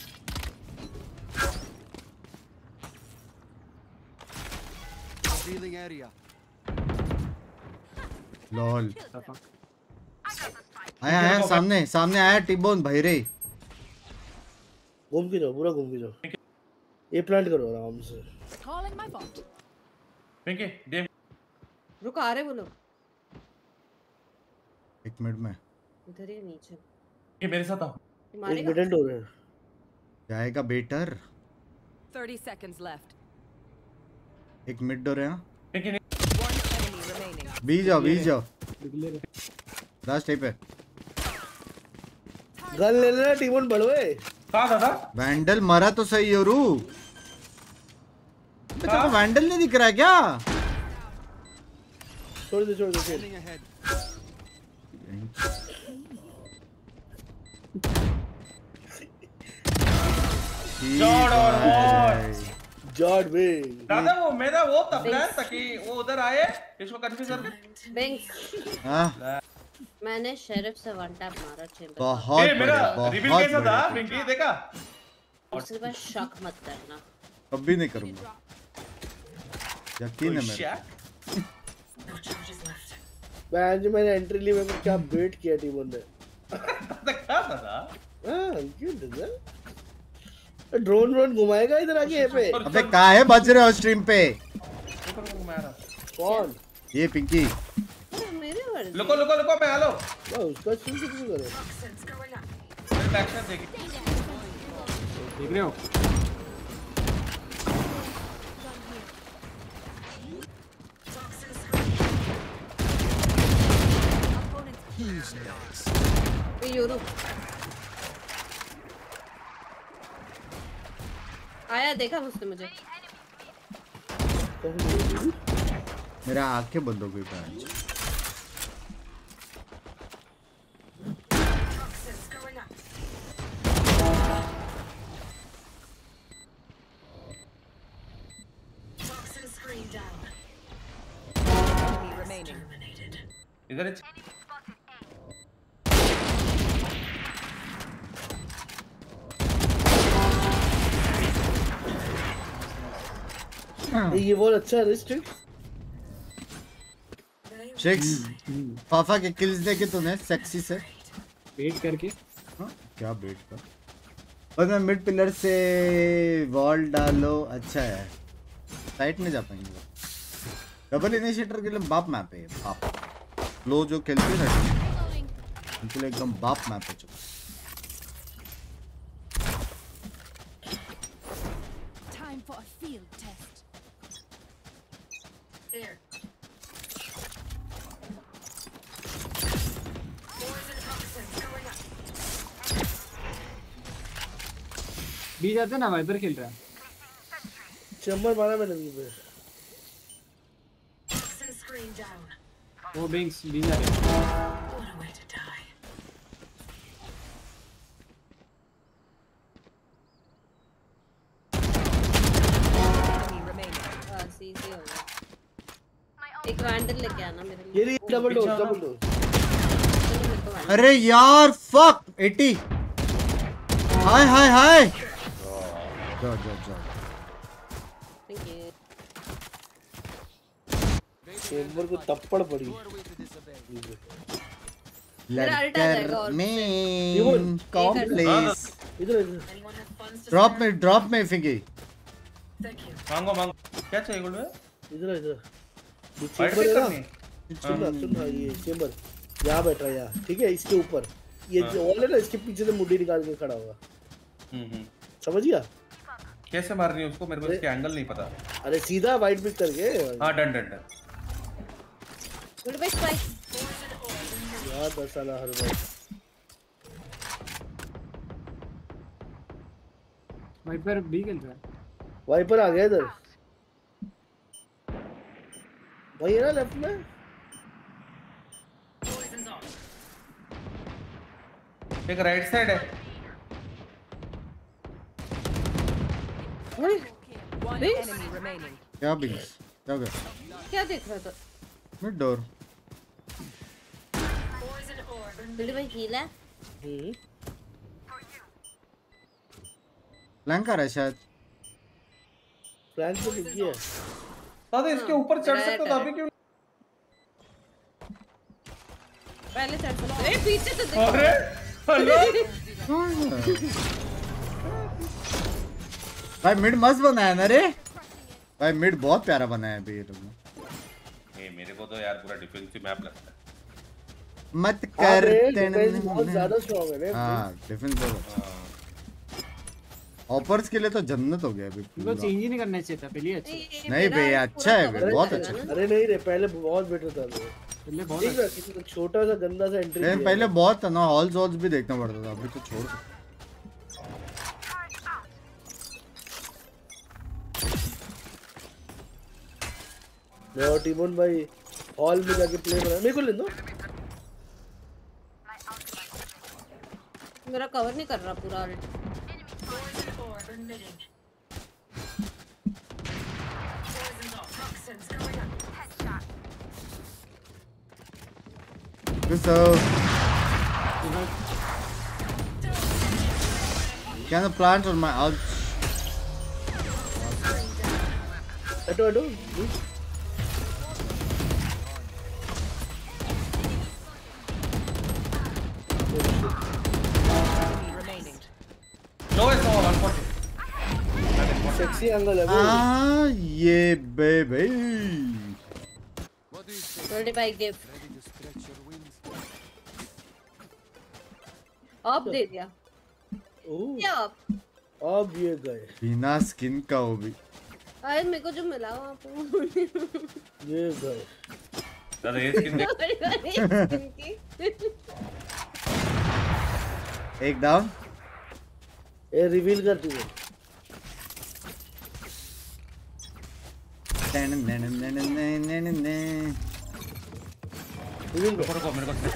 Revealing area. लॉल आया आया सामने सामने आया टिबोन भैरे। घूम के जाओ, पूरा घूम के जाओ। ये प्लांट करो आराम से। Calling my bot. Pinky damn रुक, आ रहे वो लोग एक मिनट में इधर ही नीचे। ये मेरे साथ आओ। एक मिनट हो रहा है। जाएगा बेटर। Thirty seconds left. एक मिनट हो रहे हैं। पिंकी ने One enemy remaining. बी जाओ बी जाओ। लास्ट टाइप है। गन ले लेना टीमोन बढ़वे। कहां था था? वैंडल मरा तो सही योरू। तेरे को वैंडल नहीं दिख रहा है क्या? छोड़ दे छोड़ दे खेल। Scanning ahead. जॉर्ड और वॉट। जॉर्ड बे। दादा वो मेरा वो था प्लान था कि वो उधर आए इसको कंफ्यूज कर। बिंग्स, हाँ मैंने शेरिफ से वन टैप मारा चेंबर। बहुत ये मेरा बढ़िया, बहुत रिवील कैसा था बढ़िया। पिंकी देखा? उसके बाद शक मत करना। कभी नहीं करूंगा, यकीन है मेरे। मैं जो मैंने एंट्री ली, मैंने क्या बेट किया टीमोन ने। क्या था? हां क्यों दिया? ड्रोन ड्रोन घुमाएगा इधर आके ये पे। अबे काहे बज रहे हो स्ट्रीम पे? कौन? ये पिंकी। मेरे वर्ड लुको लुको लुको मैं हेलो। वाह उसका स्ट्रीम कितने करो? एक्शन देखिए। देख रहे हो? ये यूरो आया, देखा उसने मुझे। मेरा आंखें बंद हो गई पांच। Enemy remaining. इधर ये बहुत अच्छा है रिस्ट्रिक्ट। सिक्स फाफा के किल्स देखे तूने सेक्सी से? वेट करके हाँ क्या बेट कर। बस मैं मिड पिलर से वॉल डालो। अच्छा है, साइड में जा पाएंगे वो। डबल इनिशिएटर के लिए बाप मैप है, बाप। लो जो खेलती है ना उनके लिए एकदम बाप मैप है। चलो Time for a field test. There. B जाते ना, वाइपर खेल रहा है। चैम्बर मारा मैंने बी पे। वो बिंग्स बी जा रहे हैं। हाँ, सीधी हो गया। एक वैंडल लेके आना मेरे लिए। ये रही डबल डोर डबल डोर। अरे यार फक एटी। हाय हाय हाय। जाओ जाओ जाओ। Thank you. चेंबर को तप्पड़ पड़ी। मेरा अल्ट आ जाएगा और में कॉम्प्लेक्स इधर इधर ड्रॉप में ड्रॉप में फिंगी मांगो मांगो क्या चाहिए गोल्ड में? इधर इधर ये फाइट चेंबर है ना, करनी सुन ना सुन ना, ये चेंबर यहाँ बैठ रहा है यहाँ, ठीक है, इसके ऊपर ये जो वॉल है ना, इसके पीछे से मुड्डी निकाल के खड़ा होगा। हम्म हम्म समझ गया? कैसे मारनी है उसको? मेरे को इसके एंगल नहीं पता। अरे सीधा वाइट पिक करके। हाँ done done done. Good bye spike यार दस साल हर बार वाइपर बी खेल रहा है। वाइपर आ गया इधर, वही है ना लेफ्ट में। एक राइट साइड है। One Wings? enemy remaining. क्या बिग्स क्या गया क्या देख रहा था? मिड डोर दिल्ली भाई हील है। हम्म फ्लैंक आ रहा है शायद। फ्लैंक तो दिख गया। दादा इसके ऊपर चढ़ सकते हो, अभी क्यों? पहले चढ़ सकते हैं। ए पीछे तो देख। अरे हेलो भाई मिड मस्त बनाया ना रे भाई, मिड बहुत प्यारा बनाया है ये लोग ने। ए मेरे को तो यार पूरा डिफेंसिव मैप लगता है। मत कर डिफेंस बहुत ज्यादा स्ट्रांग है रे। हां डिफेंस बहुत। ऑपर्स के लिए तो जन्नत हो गया अभी। इनको चेंज ही नहीं करना चाहिए था पहले। अच्छा नहीं बे अच्छा है बे, बहुत अच्छा। अरे नहीं रे पहले बहुत बेटर था वो। पहले बहुत ठीक है, किसी को छोटा सा गंदा सा एंट्री लेकिन पहले बहुत था ना, हॉल्स हॉल्स भी देखना पड़ता था, अभी तो छोड़ सकते। मैं और टीमोन भाई हॉल में जाके प्ले बना। मेरे को ले दो। मेरा कवर नहीं कर रहा पूरा ult. So, can I plant on my ult? अटो अटो Remaining. लो है सौ वन फोर्टी। सेक्सी एंगल है वो। Ah, yeah, baby. Twenty five gift आप दे दिया। ओह क्या आप? अब ये गए बिना स्किन का वो भी। अरे मेरे को जो मिला वहाँ पे ये गए। दादा ये स्किन देख। एक डाउन। ये रिवील करती है। रिवील कर। रुको मेरे को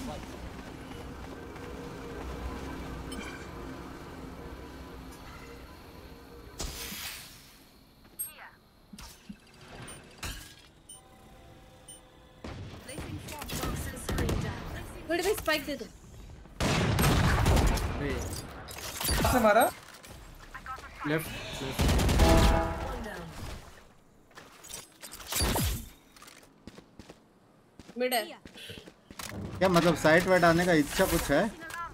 थोड़ी भी स्पाइक दे दो। से मारा लेफ्ट मिड है। क्या मतलब साइड वाइड आने का इच्छा कुछ है?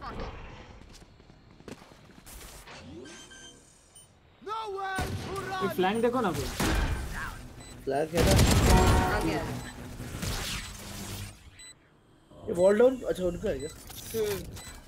ये फ्लैंक देखो ना कोई। फ्लैग है ना आ गया। ये वॉल डाउन। अच्छा उनका है क्या? हम्म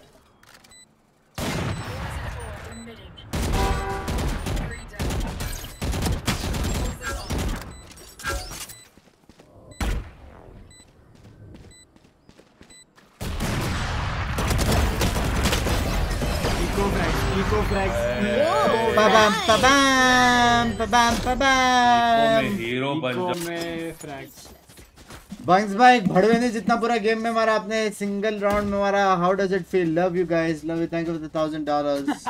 इको फ्रैग इको फ्रैग पबम पबम पबम पबम। हीरो बन इको जा। में फ्रैग। बंक्स भाई भड़वे ने जितना पूरा गेम में मारा, आपने सिंगल राउंड में मारा। How does it feel? Love you guys, love you, thank you for the thousand dollars.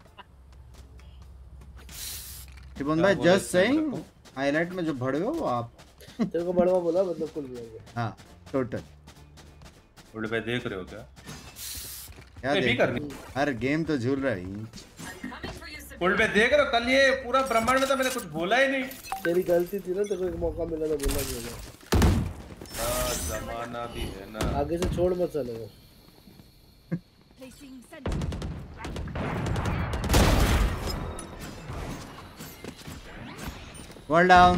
Tbone भाई जस्ट सेइंग, हाईलाइट में जो भड़वे हो वो आप। तेरे को बड़वा बोला मतलब कुल मिला के। हाँ टोटल। बोले भाई देख रहे हो क्या? क्या ये भी देख करनी। हर गेम तो झूल रहा है। बोले भाई देख रहे हो, कल ये पूरा ब्रह्मांड में तो मैंने कुछ बोला ही नहीं। तेरी गलती थी ना, तेरे को एक मौका मिला था बोलना चाहिए। आना भी है ना। आगे से छोड़ मत चले वो। Placing sentry. Wall down.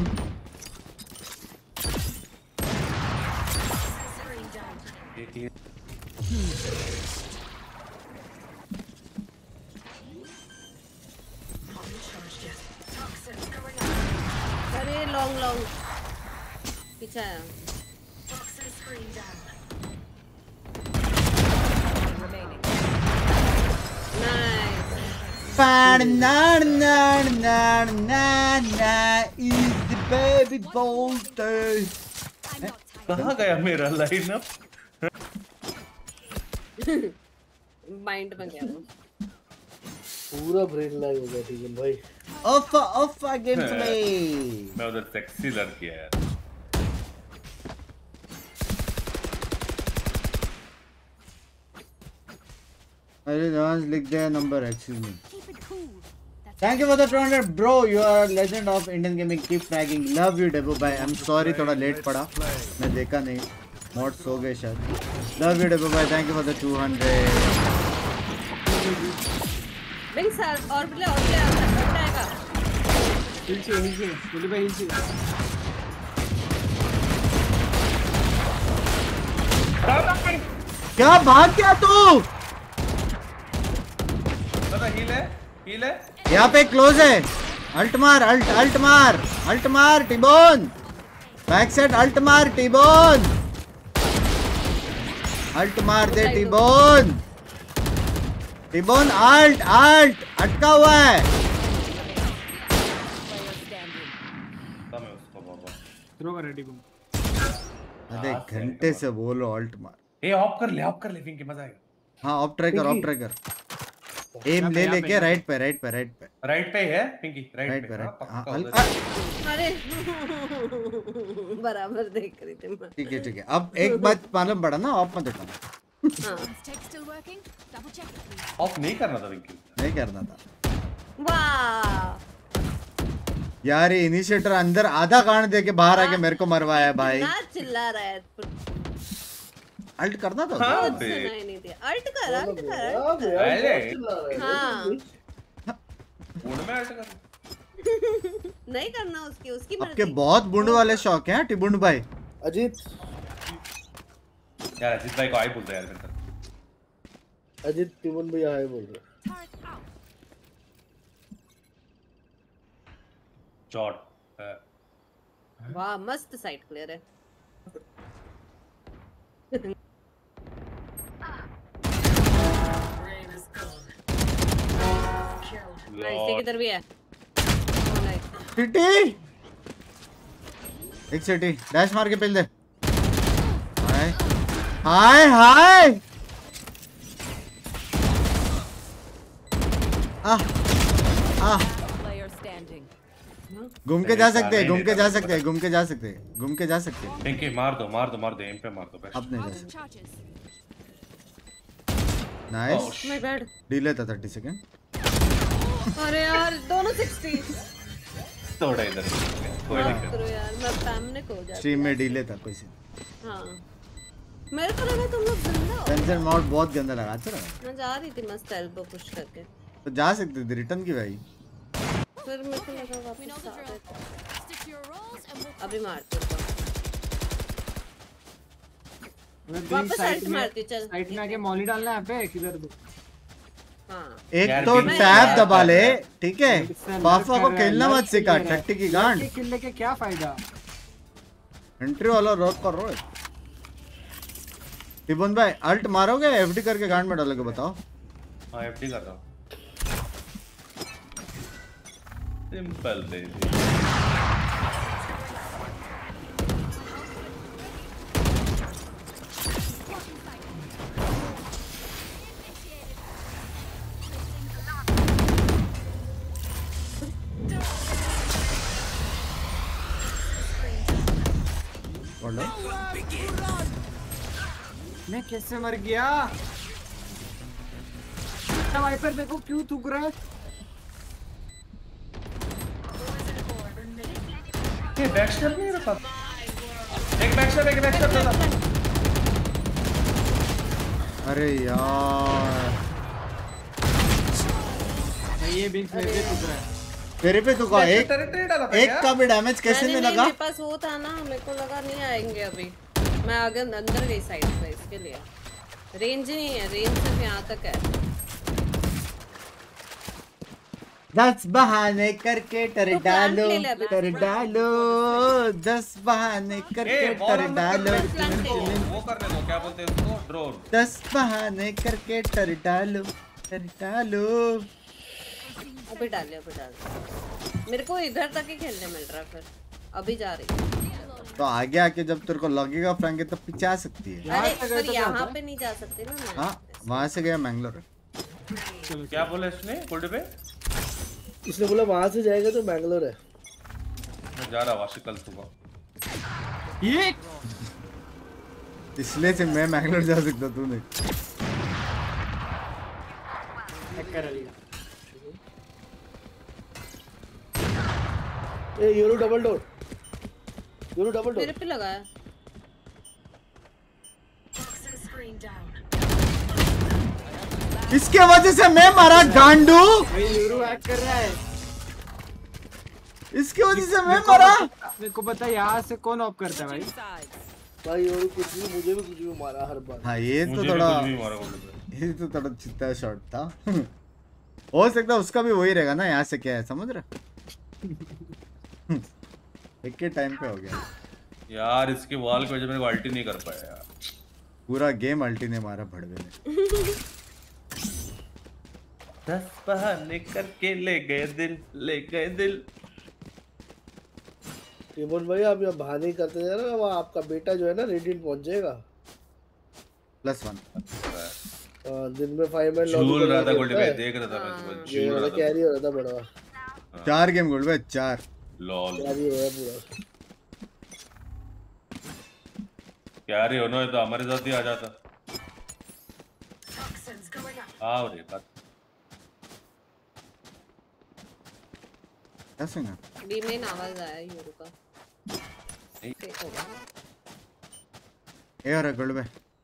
अरे लॉन्ग लॉन्ग पीछे आया। Remaining. Nice. Na na na na na na is the baby bolter. I'm not tired. कहाँ गया मेरा लाइनअप? माइंड में गया वो। पूरा ब्रेन लैग हो गया टीजन भाई। Alpha alpha gameplay. मैं उधर सेक्सी लड़की है यार। अरे नाज लिख दे number excuse me. Keep it cool. That's Thank you for the two hundred bro. You are a legend of Indian gaming. Keep fragging. Love you Debu bhai. I'm sorry थोड़ा लेट पड़ा. मैं देखा नहीं. Mods हो गए शायद. Love you Debu bhai. Thank you for the two hundred. Big sir और play और प्ले आएगा। नीचे नीचे बोली भाई नीचे। क्या भाग गया तू? दादा हील है हील है। यहाँ पे क्लोज है। अल्ट मार अल्ट अल्ट मार अल्ट मार टिबोन। बैक साइड अल्ट मार टिबोन। अल्ट मार दे टिबोन। टिबोन अल्ट अल्ट अटका हुआ है। तब मैं उसको बाबा। थ्रो कर रेडी को। अरे घंटे से बोलो अल्ट मार। ए ऑफ कर ले ऑफ कर ले पिंकी मजा आएगा। हाँ ऑफ ट्राई कर ऑफ ट्राई कर। एम ले लेके राइट पे राइट पे राइट पे राइट पे है पिंकी राइट राइट पे पे हाँ, राइट। पक्का हाँ उधर। अरे बराबर देख रही थी मैं। ठीक है ठीक है। अब एक बात मालूम पड़ा ना ऑफ मत उठाना। हाँ tech still working. Double check it, please. Off नहीं करना था पिंकी। नहीं करना था वाह यार। ये इनिशिएटर अंदर आधा कांड दे के बाहर आके मेरे को मरवाया है भाई। ना चिल्ला रहा है। अल्ट करना था हाँ कुछ बे। सुनाई नहीं दिया। अल्ट कर अल्ट कर अब अल्ट कर। यार अरे। बहुत चिल्ला रहा है। हाँ बूढ़ में अल्ट कर। नहीं करना उसकी उसकी आपके मर्जी। बहुत बुंड वाले शौक हैं टिबुंड भाई। अजीत यार अजीत भाई को आई बोलते हैं यार मेरे को। अजीत टिमन भैया हाय बोल रहे। Turret out. चॉट। वाह मस्त साइड क्लियर है। नाइस एक इधर भी है। Oh, nice. सिटी एक सिटी डैश मार के पेल दे। हाय हाय हाय आह आह Player standing. घूम के जा सकते हैं घूम के जा सकते हैं घूम के जा सकते हैं घूम के जा सकते हैं। पिंकी मार दो मार दो मार दो एम पे मार दो। अब नहीं जा सकते। Charges. Nice my bad. Delay था तीस सेकंड। अरे यार दोनों साठ। थोड़ा इधर कोई माफ दिक्कत करो यार मैं सामने को जा। स्ट्रीम में डिले था कोई से। हाँ मेरे को लगा तुम लोग गंदा हो। सेंसर मोड बहुत गंदा लगा। अच्छा लगा। मैं जा रही थी मस्त एल्बो पुश करके। तो जा सकते थे रिटर्न की भाई। फिर मेरे को लगा We know वापस the आ drill. गए। Stick to your roles and we'll अभी मारती हूँ। वापस वापस साइड अल्ट में मारती चल। साइड में आके मॉली डालना है पे किधर दो। हाँ एक यार, तो बिल्कुल टैब यार, दबा ले यार। ठीक है। इससे बाफा लड़ को कर रहा है, खेलना लड़ मत सिखा के खेल रहा है। टट्टी की गांड। ये किल लेके क्या फायदा। एंट्री वाला रोक कर रो। टिबन भाई अल्ट मारोगे एफडी करके गांड में डालोगे बताओ। हाँ एफडी कर रहा हूँ। Simple baby. बोलो मैं कैसे मर गया। वाइपर देखो क्यों थूक रहा है। ये बैकस्टेप नहीं रखा। एक बैकस्टेप एक बैकस्टेप दादा। अरे यार ये बिंग्स मेरे पे टूट रहा है। तेरे पे तो का एक एक का भी डैमेज कैसे नहीं लगा? मेरे पास वो था ना, मेरे को लगा नहीं आएंगे अभी। मैं आगे अंदर गई साइड पे, इसके लिए रेंज नहीं है, रेंज सिर्फ यहाँ तक है। दस बहाने करके टर डालो टर डालो, दस बहाने करके टर डालो, वो करने दो, क्या बोलते हैं उसको, ड्रोन। दस बहाने करके टर डालो टर डालो। अभी डाले अभी डाले, मेरे को इधर तक ही खेलने मिल रहा है, फिर अभी जा रही तो आगे आके जब तेरे को लगेगा फ्रैंक तब पीछे आ सकती है। अरे पर यहाँ पे नहीं जा सकती ना मैं। हाँ वहाँ से गया मैंगलोर। क्या बोला इसने कोल्ड पे? इसने बोला वहाँ से जाएगा तो मैंगलोर है। मैं जा रहा वाशी कल सुबह। ये इसलिए से मैं मैंगलोर जा सकता, तू नहीं। A Yoru double door, Yoru double door मेरे पे लगा है। इसके वजह से मैं मारा गांडू। यूरो हैक कर रहा है, इसकी वजह से मैं मरा। मेरे को पता है यहाँ से कौन ऑफ करता है भाई। भाई यूरो कुछ भी, मुझे भी कुछ भी मारा हर बार। हाँ ये तो थोड़ा ये तो थोड़ा चित्ता शॉट था। हो सकता है उसका भी वही रहेगा ना, यहाँ से क्या है समझ रहे? एक के टाइम पे हो गया यार, इसके वॉल की वजह से मैं अल्टी नहीं कर पाया यार। पूरा गेम अल्टी ने मारा भड़वे ने। दस बहाने करके ले गए दिल, ले गए दिल। टिमोन भाई आप यहाँ बहाने करते जा रहे हो, वो आपका बेटा जो है ना रेडियंट पहुंच जाएगा प्लस वन। दिन में फाइव मैन लॉबी झूल रहा था गोल्डी भाई, देख रहा था मैं तुम्हें, झूल रहा था। कैरी हो रहा था बड़ा। चार गेम गोल्ड भाई, चार लॉल कैरी हो रहा पूरा। क्या रे होना है तो हमारे साथ ही आ जाता। आओ रे बात कैसे ना बी में आवाज आया यूरो का। ठीक होगा ए और गोल्ड भाई।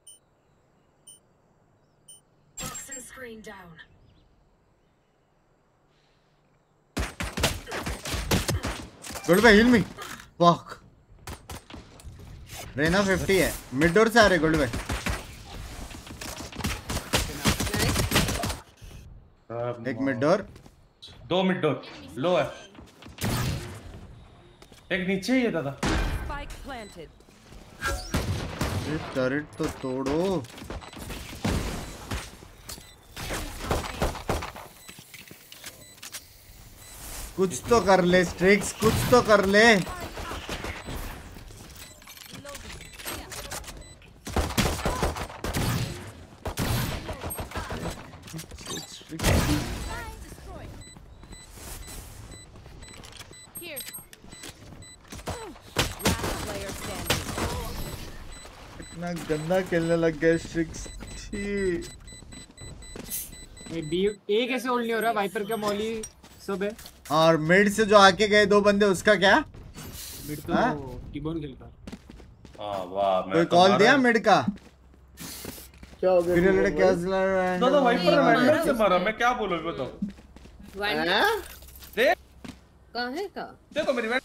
गोल्ड भाई हिल मी फक। रेना फिफ्टी है, मिड डोर से आ रहे गोल्ड भाई। एक मिड डोर, दो मिड डोर लो है, एक नीचे ही है दादा। Spike planted. ये टर्रेट तो तोड़ो। कुछ तो कर ले स्ट्रिक्स, कुछ तो कर ले। इतना गंदा खेलने लग गया स्ट्रिक्स। बी ए कैसे होल्ड नहीं हो रहा? वाइपर का मॉली सब है। और मिड से जो आके गए दो बंदे, उसका क्या? मिड तो टीबोन खेलता। हां वाह, कोई कॉल दिया मिड का? क्या हो गया? फिर लड़के क्या लड़ रहे हैं? दादा वाइपर ने मैंडल से मारा, मैं क्या बोलूं बताओ। हैं? देख कहां है का? देखो मेरी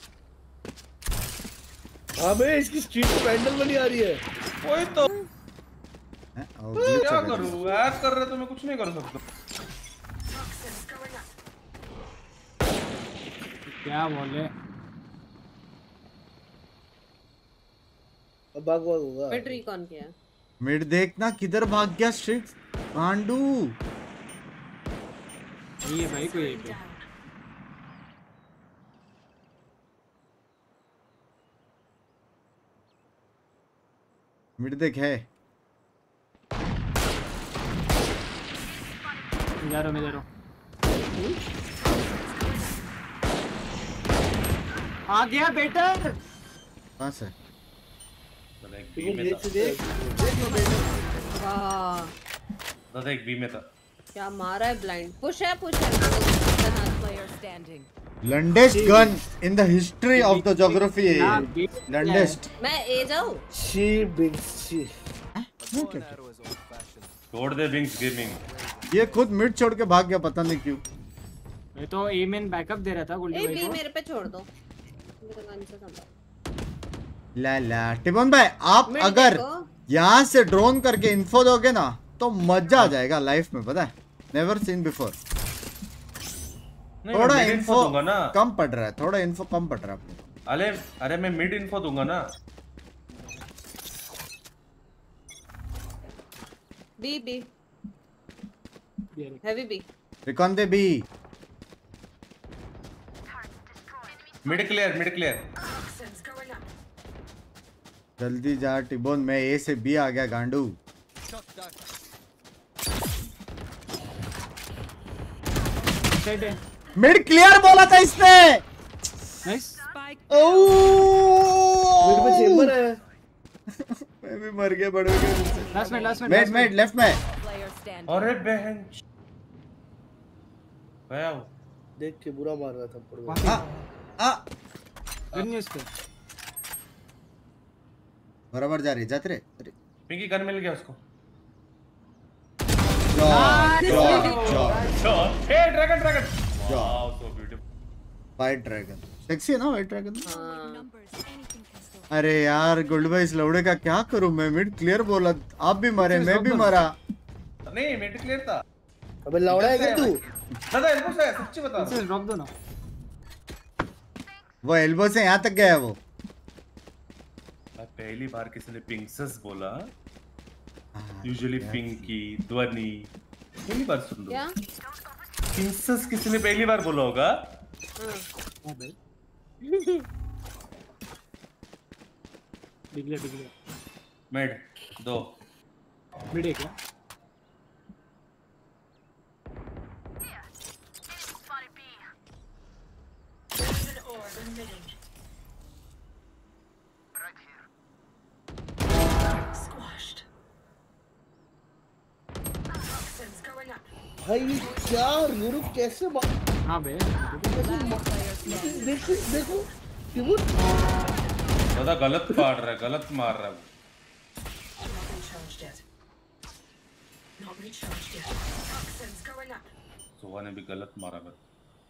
हां बे, इसकी स्ट्रीट पे वैंडल बनी आ रही है। कोई तो हैं? क्या करूं? हैक कर रहे तो मैं कुछ नहीं कर सकता। क्या बोले? अब भाग भाग होगा। मिड रिकॉन किया। मिड देखना किधर भाग गया स्ट्रिक्स पांडू। ये भाई कोई पे मिड देख है। जा रहा मैं जा रहा आ गया बेटा। कहां से? एक बी में था। वाह दादा एक बी में था। क्या मारा है ब्लाइंड। पुश है पुश है। Player standing. लंडेस्ट gun in the history of the geography. लंडेस्ट। मैं ए जाऊं? शी बिग शी। छोड़ दे विंग्स गेमिंग। ये खुद मिड छोड़ के भाग गया, पता नहीं क्यों। ये तो ए मेन बैकअप दे रहा था गोल्डी ए भाई बी को। मेरे पे छोड़ दो, मेरे गन से संभाल। ला ला टिबन भाई, आप मिड अगर देखो। यहाँ से ड्रोन करके इन्फो दोगे ना तो मजा आ जाएगा लाइफ में, पता है, नेवर सीन बिफोर। थोड़ा मैं mid इन्फो info दूंगा ना। कम पड़ रहा है, थोड़ा इन्फो कम पड़ रहा है आपको। अरे अरे मैं मिड इन्फो दूंगा ना। B B heavy B. Recon दे B. Mid clear mid clear. जल्दी जा टिबोन, मैं ए से बी आ गया गांडू। मिड क्लियर बोला था इसने। नाइस। मिड में चेंबर है। मैं भी मर गया बड़े के। लास्ट में लास्ट में मिड मिड लेफ्ट में। अरे बहन गया वो। देख के बुरा मार रहा था पड़। आ आ गुड न्यूज़ पे बराबर जा रही जाते रे। अरे पिंकी गन मिल गया उसको। जॉ जॉ जॉ a dragon dragon wow so beautiful. White dragon sexy है ना वाइट ड्रैगन। हां अरे यार गोल्ड भाई, इस लौड़े का क्या करूं मैं? मिड क्लियर बोला, आप भी मरे, मैं भी मरा। नहीं मिड क्लियर था। अबे लौड़ा है क्या तू? दादा एल्बो से सच्ची बता। इसे ड्रॉप दो ना। वो एल्बो से यहाँ तक गया है वो। पहली बार किसी ने पिंक्सस बोला। यूजुअली पिंकी ध्वनि पहली बार सुन लो। क्या पिंक्सस किसी ने पहली बार बोला होगा। हां भाई डिग्ले डिग्ले मिड दो मिड है क्या? भाई क्या यूरो कैसे हां बे देखो देखो टिबन दादा गलत मार रहा है, गलत मार रहा है। सोहा ने भी गलत मारा है।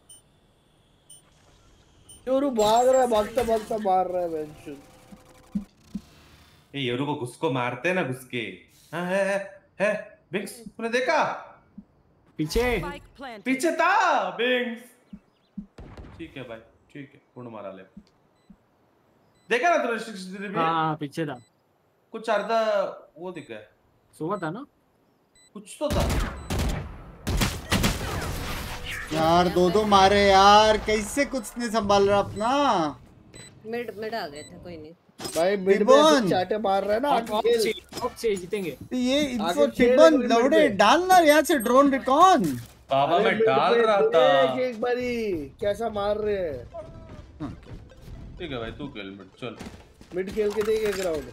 यूरो भाग रहा है, भागता भागता मार रहा है बेंच। ये यूरो को घुस को मारते हैं ना घुस के। हाँ है है है बिंग्स तूने देखा? पीछे पीछे था बिंग्स। ठीक है भाई ठीक है, पूर्ण मारा ले। देखा ना तूने सीसीटीवी में? हां पीछे था कुछ अर्धा वो दिखा है। सोवा था ना कुछ तो था यार। दो दो मारे यार, कैसे कुछ नहीं संभाल रहा अपना। मिड मिड आ गए थे, कोई नहीं भाई मिड में ऐसे चाटे मार रहा है ना। टॉप से टॉप से जीतेंगे ये इन्फो टिबन लौड़े डालना यहाँ से ड्रोन रिकॉन। बाबा मैं डाल रहा था। देख एक बारी कैसा मार रहे हैं। ठीक है भाई तू खेल मिड चल। मिड खेल के देख एक राउंड।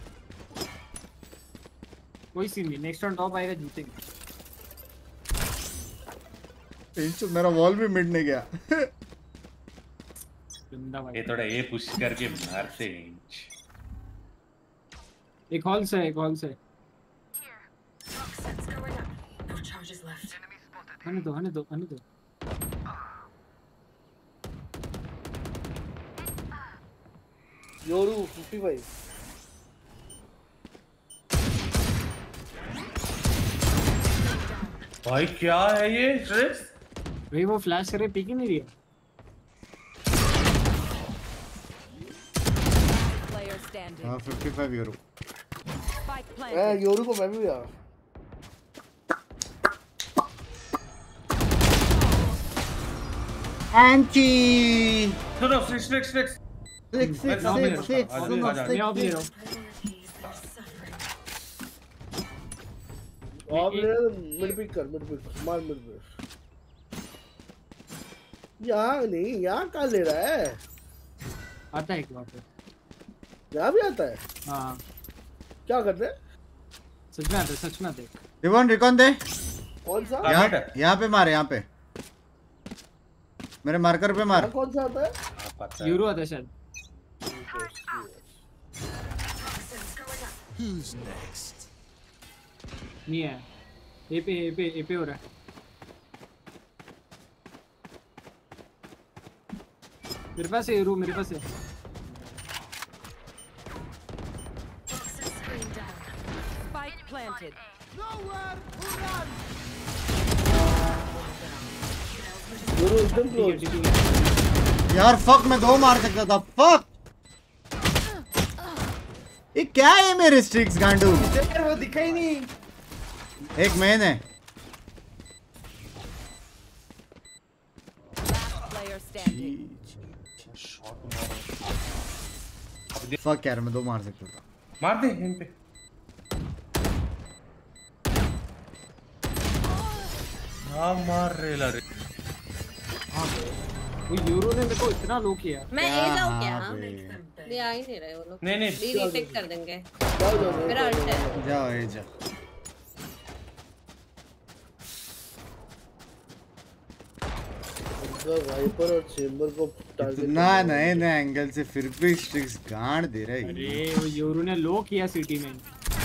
कोई सीन नहीं, नेक्स्ट राउंड टॉप आएगा जीतेंगे। इंचो मेरा वॉल भी मिड नहीं गया। ये थोड़ा ये पुश करके मारते हैं। एक हॉल से एक हॉल से आने दो आने दो आने दो। योरू पचपन। भाई क्या है ये स्ट्रेस? भाई वो फ्लैश करे पीक ही नहीं रही है। हाँ पचपन यूरो। ए योरू को मैं भी यार। एंटी सुनो six six six six six six six सुनो मैं ऑफ ले रहा हूँ। ऑफ ले मिड पिक कर, मिड पिक कर, मार मिड पे। यहाँ नहीं, यहाँ कहाँ ले रहा है? आता है क्या पे? यहाँ भी आता है? हाँ क्या करते हैं? सच में आता है, सच में आता है। रिकॉन रिकॉन दे। कौन सा? यहाँ यहाँ पे मारे, यहाँ पे मेरे मार्कर पे मार। कौन सा आता है? यूरो आता है शायद। Who's next? नहीं है। ए पे ए पे ए पे हो रहा है। मेरे पास है रू, मेरे पास है। Spike planted. गुरु एकदम क्लोज। यार फक, मैं दो मार सकता था। फक, ये क्या है मेरे स्ट्रिक्स गांडू? यार वो दिखा ही नहीं। एक मैन है। Player standing. फक यार, मैं दो मार सकता था। मार दे इन पे। हाँ मार रहे ला रे। वो यूरो ने मेरे को इतना लो किया। मैं ए जाऊं क्या? हाँ बे। ये आ ही नहीं रहे वो लोग। नहीं नहीं री रीटेक कर देंगे। जाओ जाओ मेरा अल्ट है। जाओ ए जा। वाइपर और चेंबर को टारगेट ना नए नए एंगल से फिर भी स्ट्रिक्स गांड दे रहा है। अरे वो यूरो ने लो किया सिटी में।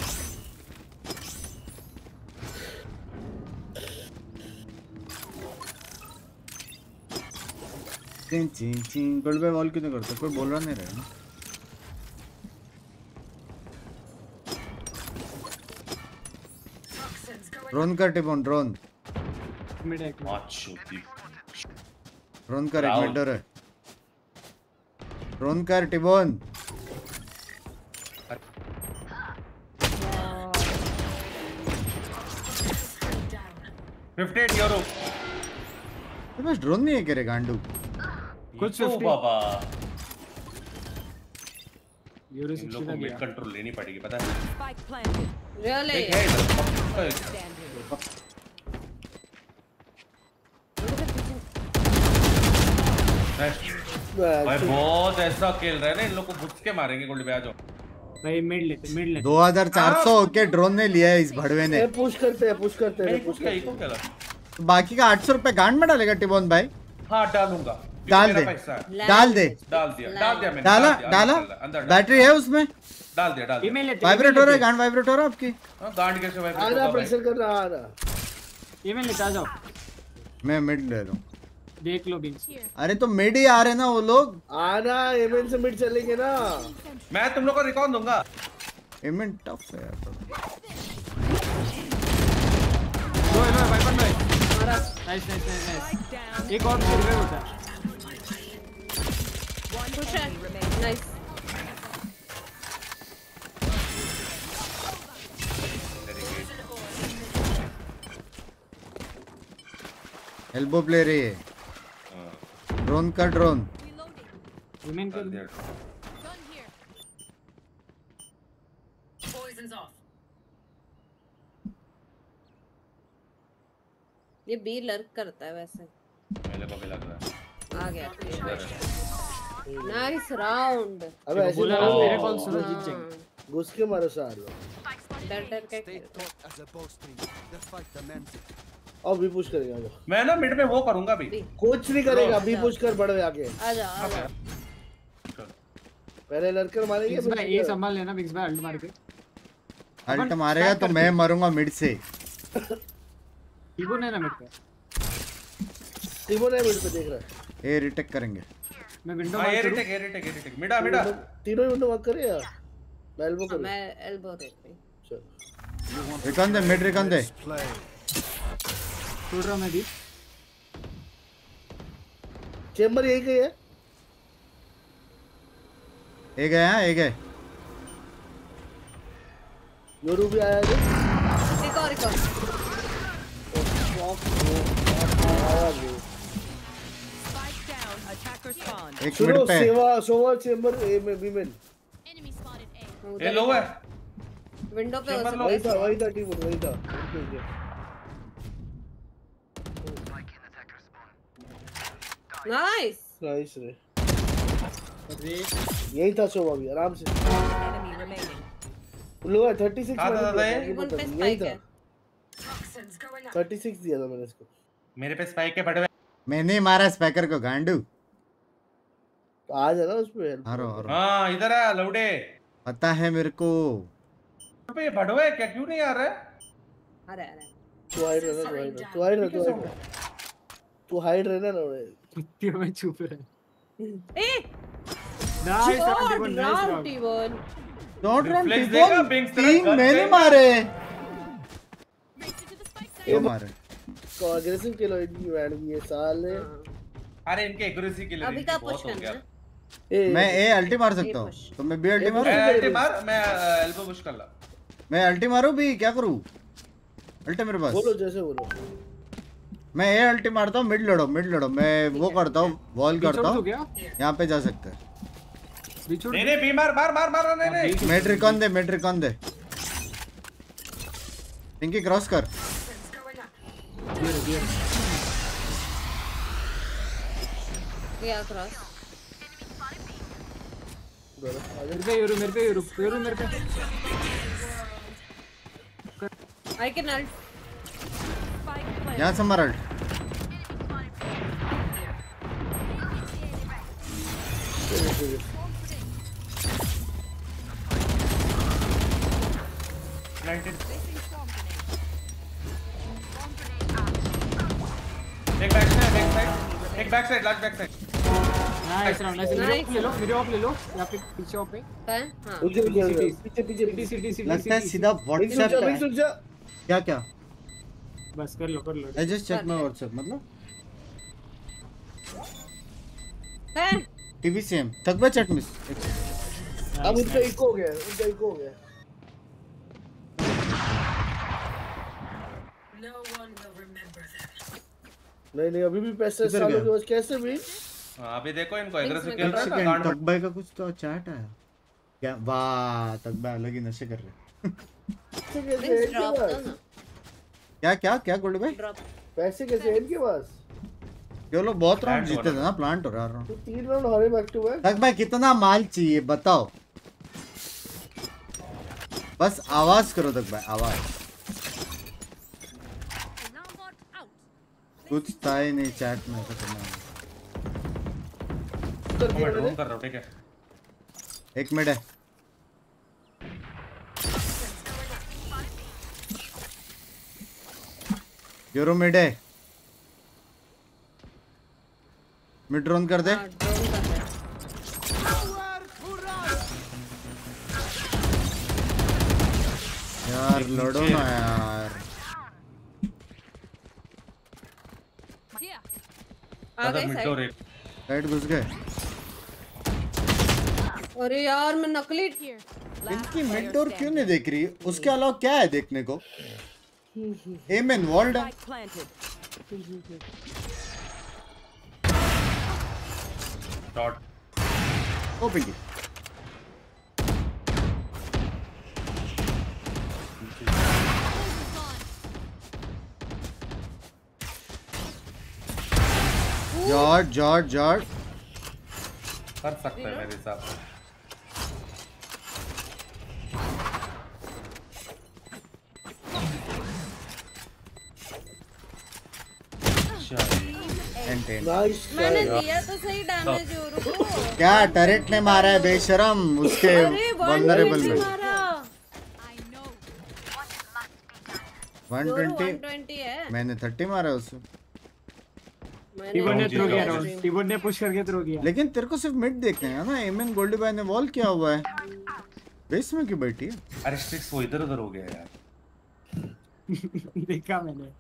चिं चिं चिं गोल्ड पे वॉल क्यों नहीं करता? कोई बोल रहा नहीं रहा ना। ड्रोन कर टिपोन, ड्रोन मिड एक ड्रोन कर, एक मिड है। ड्रोन कर टिपोन। अट्ठावन यूरो। तेरे पास ड्रोन नहीं है क्या रे गांडू? कुछ तो फिफ्टी बाबा यूरो इन लोगों को मिड कंट्रोल लेनी पड़ेगी, पता है? Spike planted. रियली एक है इधर। भाई बहुत ऐसा खेल रहे हैं ना, इन लोग को घुस के मारेंगे। गोल्ड पे आ जाओ भाई मिड लेते मिड लेते दो हज़ार चार सौ के ड्रोन ने लिया है इस भड़वे ने। पुश करते हैं पुश करते हैं पुश क्या इको क्या लगा? तो बाकी का आठ सौ रुपए गांड में डालेगा टिपोन भाई? हाँ डालूंगा। डाल दे, डाल दे, डाल दिया डाल दिया मैंने। डाला डाला। अंदर बैटरी है उसमें? डाल दिया डाल दिया। ईमेल लेते वाइब्रेट हो रहा है, गांड वाइब्रेट हो रहा है आपकी? हाँ गांड कैसे आ वाइब्रेट रहा होगा भाई? प्रेशर कर रहा आ रहा। ईमेल लेते आ जाओ। मैं मिड ले लूं। देख लो बिंस। अरे तो मिड ही आ रहे ना वो लोग। आना एमएन से मिड चलेंगे ना। मैं तुम लोग को रिकॉर्ड दूंगा। एमएन टफ है यार। Low low Viper low. Nice nice nice. एक और फिर वे होता है। पुश है। नाइस। एल्बो प्ले रही है। ड्रोन का ड्रोन। रिमेन कर Gun here. Poison's off. ये बी लर्क करता है वैसे। मेरे को भी लग रहा है। आ गया। इधर है। Nice round. अबे ऐसे बोला मारो, मेरे कॉल सुनो जीत जाएंगे। घुस के मारो सारे। डर डर के Stay taut as a bowstring. The fight commences. और भी पुश करेगा जो। मैं ना मिड में वो करूंगा भी। कुछ नहीं करेगा, भी पुश कर बढ़ आगे। आ जा आ जा। पहले लड़कर मारेंगे बिंस भाई ये संभाल लेना बिंस भाई अल्ट मार के। अल्ट मारेगा तो मैं मरूंगा मिड से। टीबो ने ना मिड पे। टीमो ने मिड पे देख रहा है। ए रिटेक करेंगे। मैं विंडो हाँ मार ये करूं। रिटेक ये रिटेक ये रिटेक। मिडा मिडा। तीनों ही विंडो वर्क करे यार। मैं एल्बो करूं। मैं एल्बो देख रही। चल। रिकॉन दे, मिड रिकॉन दे। Play. छोड़ रहा मैं भी। चेंबर यही कहीं है। एक है यहाँ, एक है। योरू भी आया है। एक और एक और। Spike down. Attacker spawn. एक सुनो मिड पे। सेवा सोवा चेंबर ए में बी में। Enemy spotted A. ये लो है। विंडो पे हो चेंबर सकता वही है। था वही था टीमो वही था। नाइस। नाइस रे। अरे यही था सोवा भी आराम से। Enemy remaining. लोग है छत्तीस कहाँ था दादा ये? वन पे यही स्पाइक था। है। छत्तीस दिया था मैंने इसको। मेरे पे स्पाइक के बड़े। मैंने मारा स्पैकर को गांडू। तो आ जाना उस पे। हारो हारो। हाँ इधर है लौड़े। पता है मेरे को। पे ये बड़वे क्या क्यों नहीं आ रहा है? अरे अरे। तू हाइड रहना, तू हाइड तू हाइड तू हाइड तू हाइड रहना ना रे। कुत्तियों में छुप रहा है। A nice Don't nice run, T one. Don't run Reflex देखा, टिबोन, Binks तीन तरह मैंने कर मारे। Race it to the spike site. क्यों मारे? को अग्रेसिव खेलो इनकी मैड की ये साले। अरे इनके एक्यूरेसी के लिए अभी का बहुत push हो गया। करना। ए मैं ए अल्टी मार सकता हूँ, तो मैं बी अल्टी ए, मारूँ? मैं अल्टी मार, मैं एल्बो पुश कर ला। मैं अल्टी मारूँ भी, क्या करूँ? अल्टी मेरे पास। बोलो जैसे बोलो। मैं ए अल्टी मारता हूँ, मिड लड़ो, मिड लड़ो। मैं वो करता हूँ, वॉल करता हूँ। यहाँ पे जा सकते हैं। नहीं नहीं बी मार मार मार मार नहीं नहीं। मेट्रिकॉन दे, मेट्रिकॉन दे। पिंकी क्रॉस कर। क्या क्रॉस? मेरे पे यूरो मेरे पे यूरो यूरो मेरे पे। I can ult. यहाँ से मार अल्ट। एक बैक साइड, एक साइड, एक back side, last back side. Nice round, nice. मेरे ऑफ ले लो, मेरे ऑफ ले लो। यहाँ पे पीछे ऑफ है। हां उधर पीछे पीछे सिटी सिटी सिटी। लगता है सीधा व्हाट्सएप पे। क्या क्या? बस कर लो कर लो। I just check my WhatsApp, मतलब है टीवी सेम तक बे चैट मिस। अब उनका इको हो गया, उनका इको हो गया। नहीं नहीं अभी भी पैसे सालों के बाद कैसे भी? हां अभी देखो इनको एग्रेसिव खेल एक रहा है सेकंड, गांड। तकबे का कुछ तो चैट आया क्या? वाह तकबे अलग ही नशे कर रहे। कैसे ड्रॉप दो ना। क्या क्या क्या गोल्ड भाई? पैसे कैसे इनके पास? ये लोग बहुत राउंड जीते थे ना, प्लांट हो रहा है। तो तीन राउंड हारे बैक टू बैक। तक भाई कितना माल चाहिए बताओ? बस आवाज करो तक भाई, आवाज। कुछ था ही नहीं चैट में ऐसा करना। मैं ड्रोन कर रहा हूं, ठीक है। एक मिनट है। यूरो मिड है, मिड ड्रोन कर दे। यार लड़ो ना यार। आ गए साइड। साइड घुस गए। अरे यार मैं नकली इनकी मिड डोर क्यों नहीं देख रही? उसके अलावा क्या है देखने को? एम इन्वॉल्व्ड है। डॉट ओ पिंकी जॉर्ज जॉर्ज जॉर्ज कर सकता है मेरे हिसाब से। नाइस। मैंने दिया तो सही डैमेज यूरो को। क्या टरेट ने मारा है बेशरम उसके वल्नरेबल में। वन ट्वेंटी मैंने थर्टी मारा है उससे। टीबोन ने थ्रो किया राउंड, टीबोन ने पुश करके थ्रो किया। लेकिन तेरे को सिर्फ मिड देखने है ना। एमएन गोल्डी भाई ने वॉल किया हुआ है, बेस में क्यों बैठी है? अरे स्टिक्स वो इधर उधर हो गया यार। देखा मैंने।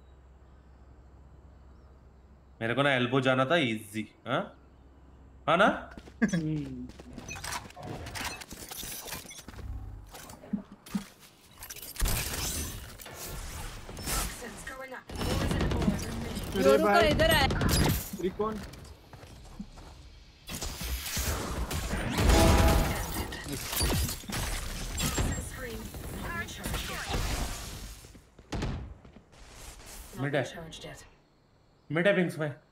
मेरे को ना एल्बो जाना था इजी। हाँ हाँ ना। यूरो का इधर आया। रिकॉन मिड है, मिड है पिंक्स में।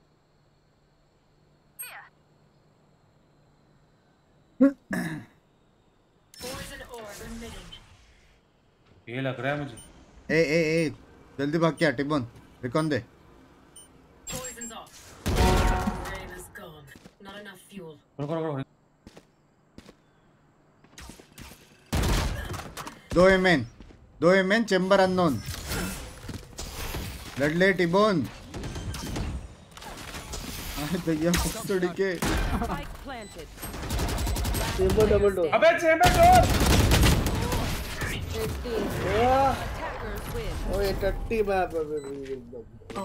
ये लग रहा है मुझे। ए ए ए जल्दी भाग के टिबोन रिकॉन दे। रुको रुको रुको। दो एमएन दो एमएन चेंबर अननोन। लड़ ले टिबोन। आए भैया कुत्तड़ी के। Spike planted. Tbone double door. अबे चेंबर डोर। Attackers win. ओए टट्टी मैप एकदम।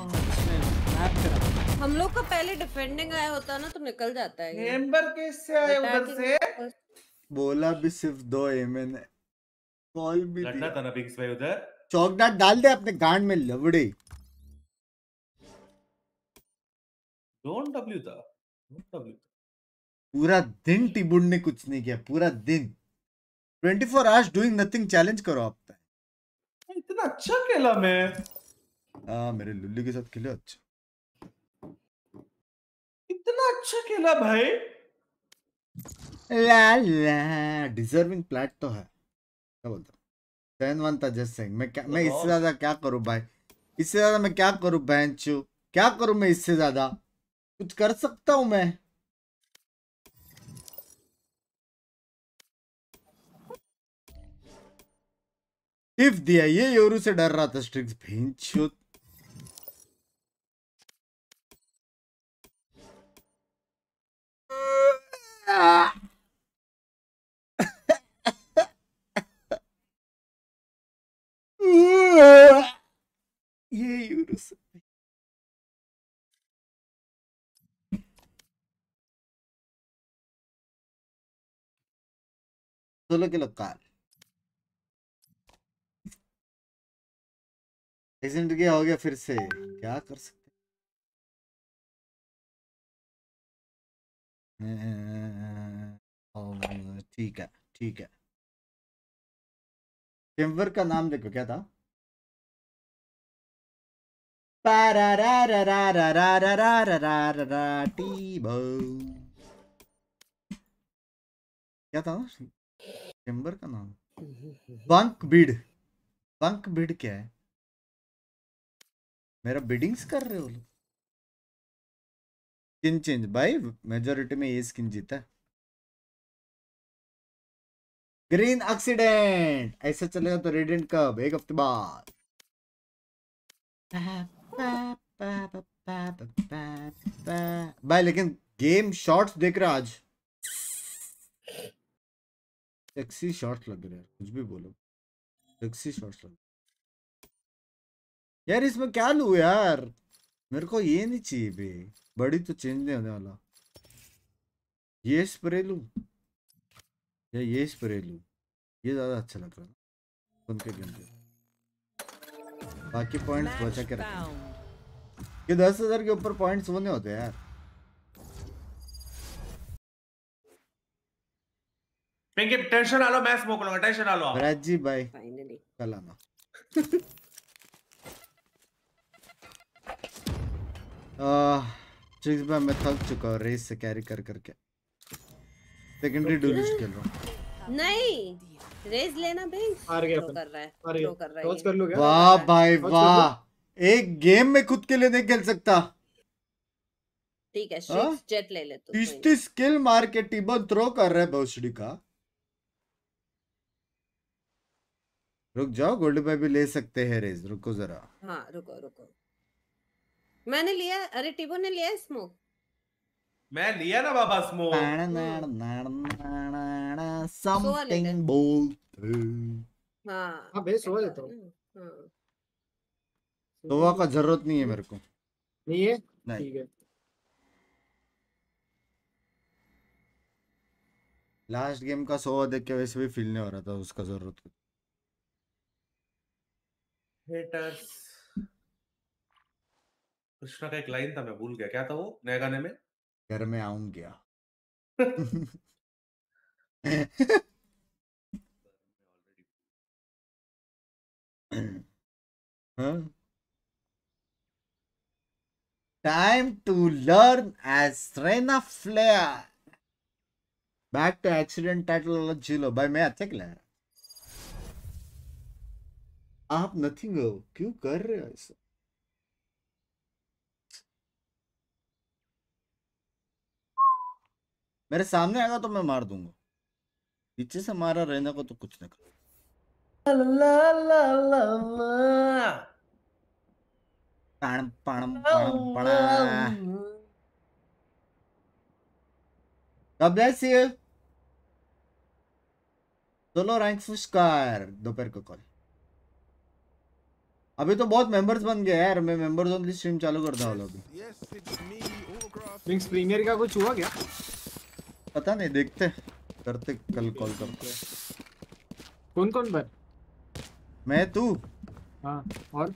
हम लोग का पहले डिफेंडिंग आया होता ना तो निकल जाता है ये। चेंबर कैसे आए उधर से? बोला भी सिर्फ दो एम एन कॉल भी लड़ना था ना बिग्स भाई उधर। चौकडाट डाल दे अपने गांड में लवड़े। डोंट डब्ल्यू था। Don't W. पूरा दिन टिबुन ने कुछ नहीं किया, पूरा दिन twenty four hours doing nothing challenge करो आप। इतना अच्छा खेला मैं। हाँ मेरे लुल्ली के साथ खेले अच्छा। इतना अच्छा खेला भाई। ला ला डिजर्विंग प्लेट तो है। क्या बोलता हूँ टेन वन था जस्ट सेइंग। मैं क्या मैं इससे ज्यादा क्या करूँ भाई, इससे ज्यादा मैं क्या करूँ बहनचो, क्या करूँ मैं इससे ज्यादा? कुछ कर सकता हूँ मैं? टिफ दिया ये योरू से डर रहा था स्ट्रिक्स भेंचो। ये योरू से सोलह किलो कार एक्सीडेंट क्या हो गया फिर से, क्या कर सकते हैं? ठीक है ठीक है। चेम्बर का नाम देखो क्या था? क्या था चेम्बर का नाम? Bunk bid. बंक बिड क्या है? मेरा बिडिंग्स कर रहे हो लोग? स्किन चेंज भाई, मेजोरिटी में ये स्किन जीता है। ग्रीन एक्सीडेंट ऐसा चलेगा तो रेडिएंट कब? एक हफ्ते बाद। भाई लेकिन गेम शॉट्स देख रहे आज, सेक्सी शॉट्स लग रहे हैं, कुछ भी बोलो सेक्सी शॉट्स लग। यार इसमें क्या लूं यार, मेरे को ये नहीं चाहिए बे, बड़ी तो चेंज नहीं होने वाला। ये स्प्रे लूं या ये स्प्रे लूं? ये ज्यादा अच्छा लग रहा है उनके गेम पे। बाकी पॉइंट्स बचा के रखना, ये दस हजार के ऊपर पॉइंट्स वो नहीं होते यार। पिंकी टेंशन आ लो, मैं स्मोक लूंगा, टेंशन आ लो। राजी भाई फाइनली कल आना। ट्रिक्स में मैं थक चुका हूँ रेस से कैरी कर करके। सेकेंडरी डुलिस्ट खेल रहा हूँ। नहीं रेस लेना भाई, हार गया थ्रो अपन। कर रहा है, हार गया। थ्रो कर रहा है टॉस ये। कर लो क्या? वाह भाई टॉस कर वाह, लो। एक गेम में खुद के लिए नहीं खेल सकता। ठीक है हाँ? स्ट्रिक्स जेट ले ले तू। तीस कोई नहीं। तीस स्किल मार के टिबन थ्रो कर रहा है भोसड़ी का। रुक जाओ, गोल्ड पे भी ले सकते हैं रेस, रुको जरा। हाँ रुको रुको, मैंने लिया। अरे टिबो ने लिया स्मोक। मैं लिया ना बाबा स्मोक। समथिंग बोल। हाँ हाँ बे सोवा देता हूँ। हाँ सोवा का जरूरत नहीं है मेरे को। नहीं है? नहीं। ठीक है। लास्ट गेम का सोवा देख के वैसे भी फील नहीं हो रहा था उसका जरूरत। हेटर्स। कृष्णा का एक लाइन था, मैं भूल गया, क्या था वो नए गाने में? घर में आऊंगा। हाँ? Time to learn as Reina Flair. Back to accident title वाला झीलो भाई, मैं अच्छा खेला है। आप नथिंग हो, क्यों कर रहे हो ऐसा? मेरे सामने आएगा तो मैं मार दूंगा, पीछे से मारा रहने को तो कुछ नहीं कर। ला ला ला ला। पाणम पाणम पाणम पाणा God bless you. Solo rank फुस्कार दोपहर को कॉल। अभी तो बहुत मेंबर्स बन गए यार, मैं मेंबर्स ओनली स्ट्रीम चालू करता हूँ अभी। विंग्स प्रीमियर का कुछ हुआ क्या? पता नहीं, देखते करते कल कॉल करते। कौन कौन पर? मैं तू हाँ और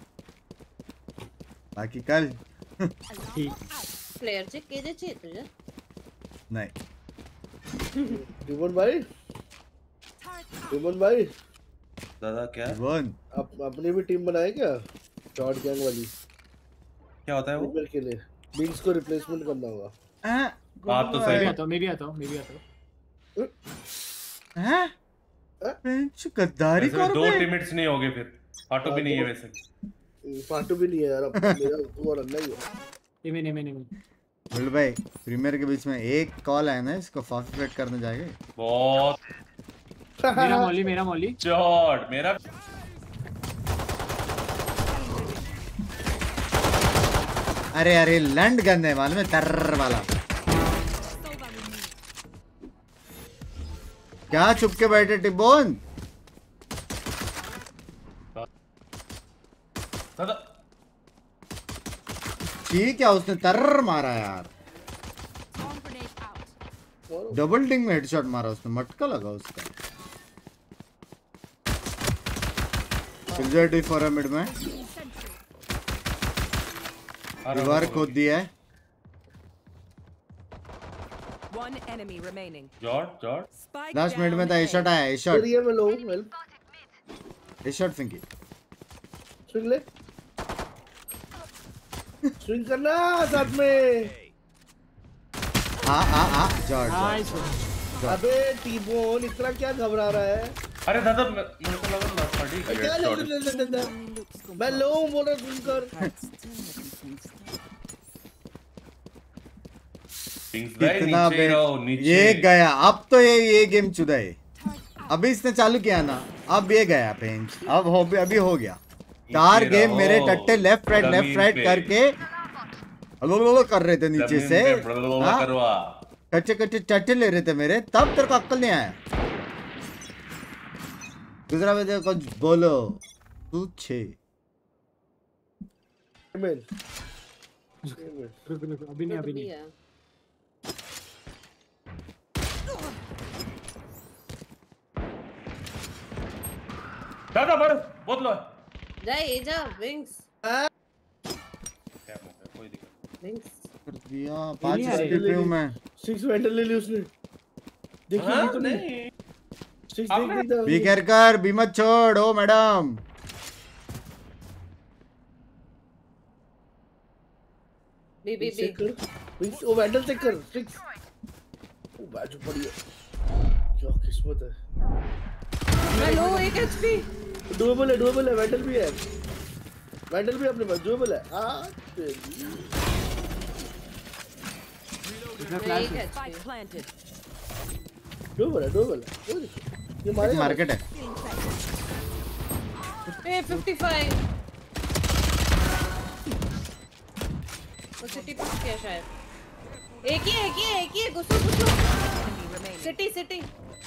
बाकी कल ठीक। प्लेयर चेक केजे चाहिए तुझे? नहीं रिबन भाई, रिबन भाई दादा क्या रिबन आप अपनी भी टीम बनाए क्या? शॉर्ट गैंग वाली क्या होता है वो? रिबन के लिए विंग्स को रिप्लेसमेंट करना होगा। बात तो सही है। आता हूँ मैं भी आता हूँ मैं भी आता हूँ। हैं? बेंच गद्दारी वैसे करो दो बे। टीममेट्स नहीं होगे फिर। फाटो भी नहीं है वैसे। फाटू भी नहीं है यार, अब मेरा तू और अन्ना ही है। नहीं नहीं नहीं नहीं बोल भाई प्रीमियर के बीच में एक कॉल आया ना, इसको फाफी करने जाएंगे। बहुत मेरा मौली मेरा मौली चौड़ मेरा अरे अरे लैंड गन है मालूम है, तरर वाला। क्या चुप के बैठे टिब्बोन? दादा ठीक है, उसने तरर मारा यार, डबल टिंग में हेडशॉट मारा उसने, मटका लगा उसका। किलजॉय डी फॉर मिड में दीवार खोद दिया है। One enemy remaining. जॉर्ड जॉर्ड Spike लास्ट मिनट में down था, ए A. शॉट आया, ए शॉट एरिया में लो हेल्प ए शॉट फिंकी स्विंग ले, स्विंग करना साथ में। आ आ आ जॉर्ज नाइस। अबे टीबोन इतना क्या घबरा रहा है? अरे दादा मे- मेरे को लगा ना फटी क्या ले ले ले ले ले मैं लो बोल रहा स्विंग कर। कितना नीचे बे रहो नीचे। ये गया, अब तो ये ये गेम चुदा है। अभी इसने चालू किया ना, अब ये गया पेंच, अब हो अभी हो गया। चार नीचे गेम रहो। मेरे टट्टे लेफ्ट राइट लेफ्ट जमीन राइट पे। करके अलोलो कर रहे थे नीचे जमीन से, पे ब्लब्ला हाँ? करवा। कच्चे कच्चे टट्टे ले रहे थे मेरे, तब तेरे को अक्ल नहीं आया। दूसरा में देखो कुछ बोलो तू छे मेन रुक रुक अभी नहीं अभी नहीं। दादा मर बहुत लो। जा ये जा विंग्स क्या कोई दिक्कत विंग्स कर दिया। पांच नहीं आ रही। स्किप हूं मैं। सिक्स वेंडर ले ली उसने। देखिए हाँ, तो नहीं नहीं सिक्स आपने- देख ली बी केयर कर, बी मत छोड़ ओ मैडम। बी बी बी विंग्स ओ वेंडर चेक कर सिक्स। ओ बाजू पड़ी है, क्या किस्मत है। हेलो एक एचपी डुएबल है, डुएबल है, वेंडर भी है, वेंडर भी अपने पास डुएबल है। आ तेरी एक एचपी Spike planted. डुएबल है, डुएबल है, कोई दिक्कत। ये मारेगा मार्केट है। ए पचपन वो सिटी पुश किया शायद। एक ही है, एक ही है, एक ही है, घुसो घुसो। सिटी सिटी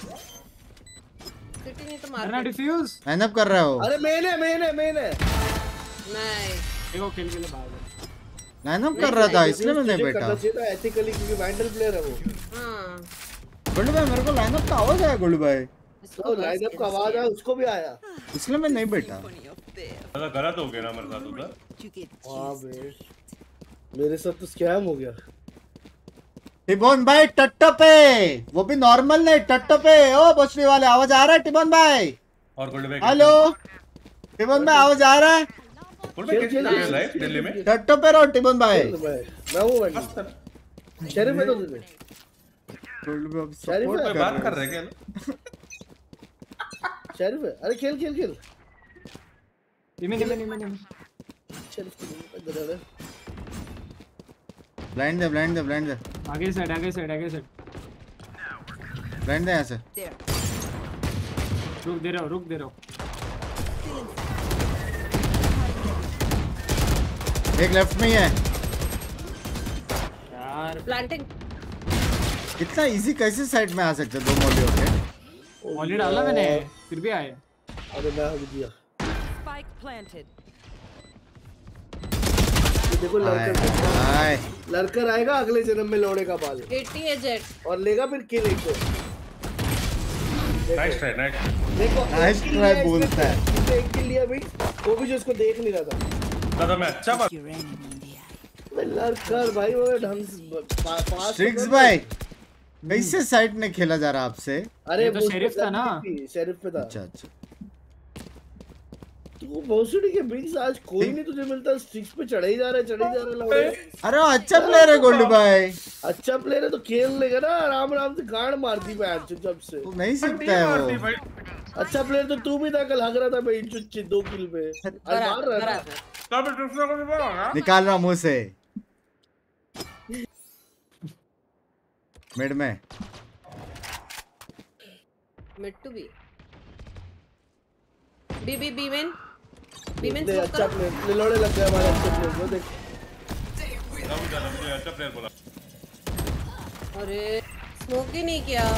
सिटी नहीं तो करना मार। डिफ्यूज। लाइन अप कर रहा हो। अरे मेन है, मेन है, मेन है। नाइस देखो खेल के लिए बाहर। लाइन अप कर रहा था इसलिए मैंने तुझे बेटा। करना चाहिए था एथिकली, क्योंकि वेंडर प्लेयर है वो। हां गोल्ड भाई मेरे को लाइन अप का आवाज आया गोल्ड भाई, तो लाइन अप का आवाज आया, उसको भी आया। इसलिए मैं नहीं बैठा। दादा गलत हो गया ना मेरे साथ उधर। हां बे, मेरे साथ तो स्कैम हो गया। टिबोन भाई टट्टो पे, वो भी नॉर्मल नहीं टट्टो पे। ओ बचने वाले आवाज आ रहा है टिबोन भाई? और गोल्ड बैग हेलो टिबोन भाई आवाज आ रहा है? गोल्ड बैग कैसे लगे लाइव दिल्ली में? टट्टो पे रहो टिबोन भाई। मैं हूं वेंडर, शेरिफ है तो तुझे गोल्ड भाई अब शेरिफ सपोर्ट है, कर बात रहे कर हैं। रहे हैं क्या? शेरिफ है। अरे खेल खेल खेल निमे निमे निमे निमे। शेरिफ को इधर है। ब्लाइंड दे ब्लाइंड दे ब्लाइंड दे आगे साइड आगे साइड आगे साइड। ब्लाइंड दे यहाँ से। There. रुक दे रहा हूँ रुक दे रहा हूँ। एक लेफ्ट में ही है यार। प्लांटिंग कितना इजी कैसे साइड में आ सकते दो मॉली होके। मॉली डाला मैंने फिर भी आए। अरे मैं हक दिया। Spike planted. ये देखो लड़कर हाय लड़कर आएगा अगले जन्म में लोड़े का बाल अस्सी है जेट और लेगा फिर किल एक को। नाइस ट्राई नाइस देखो नाइस ट्राई बोलता है। इसने एक किल लिया भाई, वो भी जो इसको देख नहीं रहा था। दादा मैं अच्छा बात मैं लड़कर भाई वो ढंग से पा- पास स्ट्रिक्स तो भाई कैसे साइड में खेला जा रहा आपसे। अरे ये तो वो शेरिफ था ना। शेरिफ पे था। अच्छा अच्छा तू भोसड़ी के बीच आज कोई नहीं तुझे मिलता, स्टिक्स पे चढ़े ही जा रहे चढ़े ही जा रहे लौड़े। अरे अच्छा प्लेयर है गोल्डी भाई। अच्छा प्लेयर है तो खेल लेगा ना आराम आराम से, गांड मारती बैठ जब से। तू नहीं सकता है वो। अच्छा प्लेयर तो तू भी था, कल हग रहा था भाई चुच्ची दो किल पे। आज मार रहा था। निकाल रहा मुंह से। मिड में mid to B B B B main B main देख अच्छा प्लेयर लौड़े लग गए हमारे अच्छे प्लेयर को देख। मुझे अच्छा प्लेयर बोला। अरे स्मोक ही नहीं किया।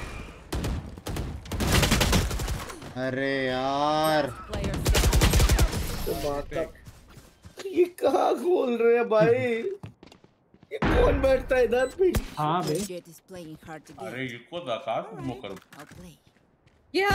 अरे यार तो माता ये कहाँ खोल रहे हैं भाई, ये कौन बैठता है इधर पे। हाँ बे Jet is playing hard to get. अरे ये को दका स्मोक करो। I'll play. क्या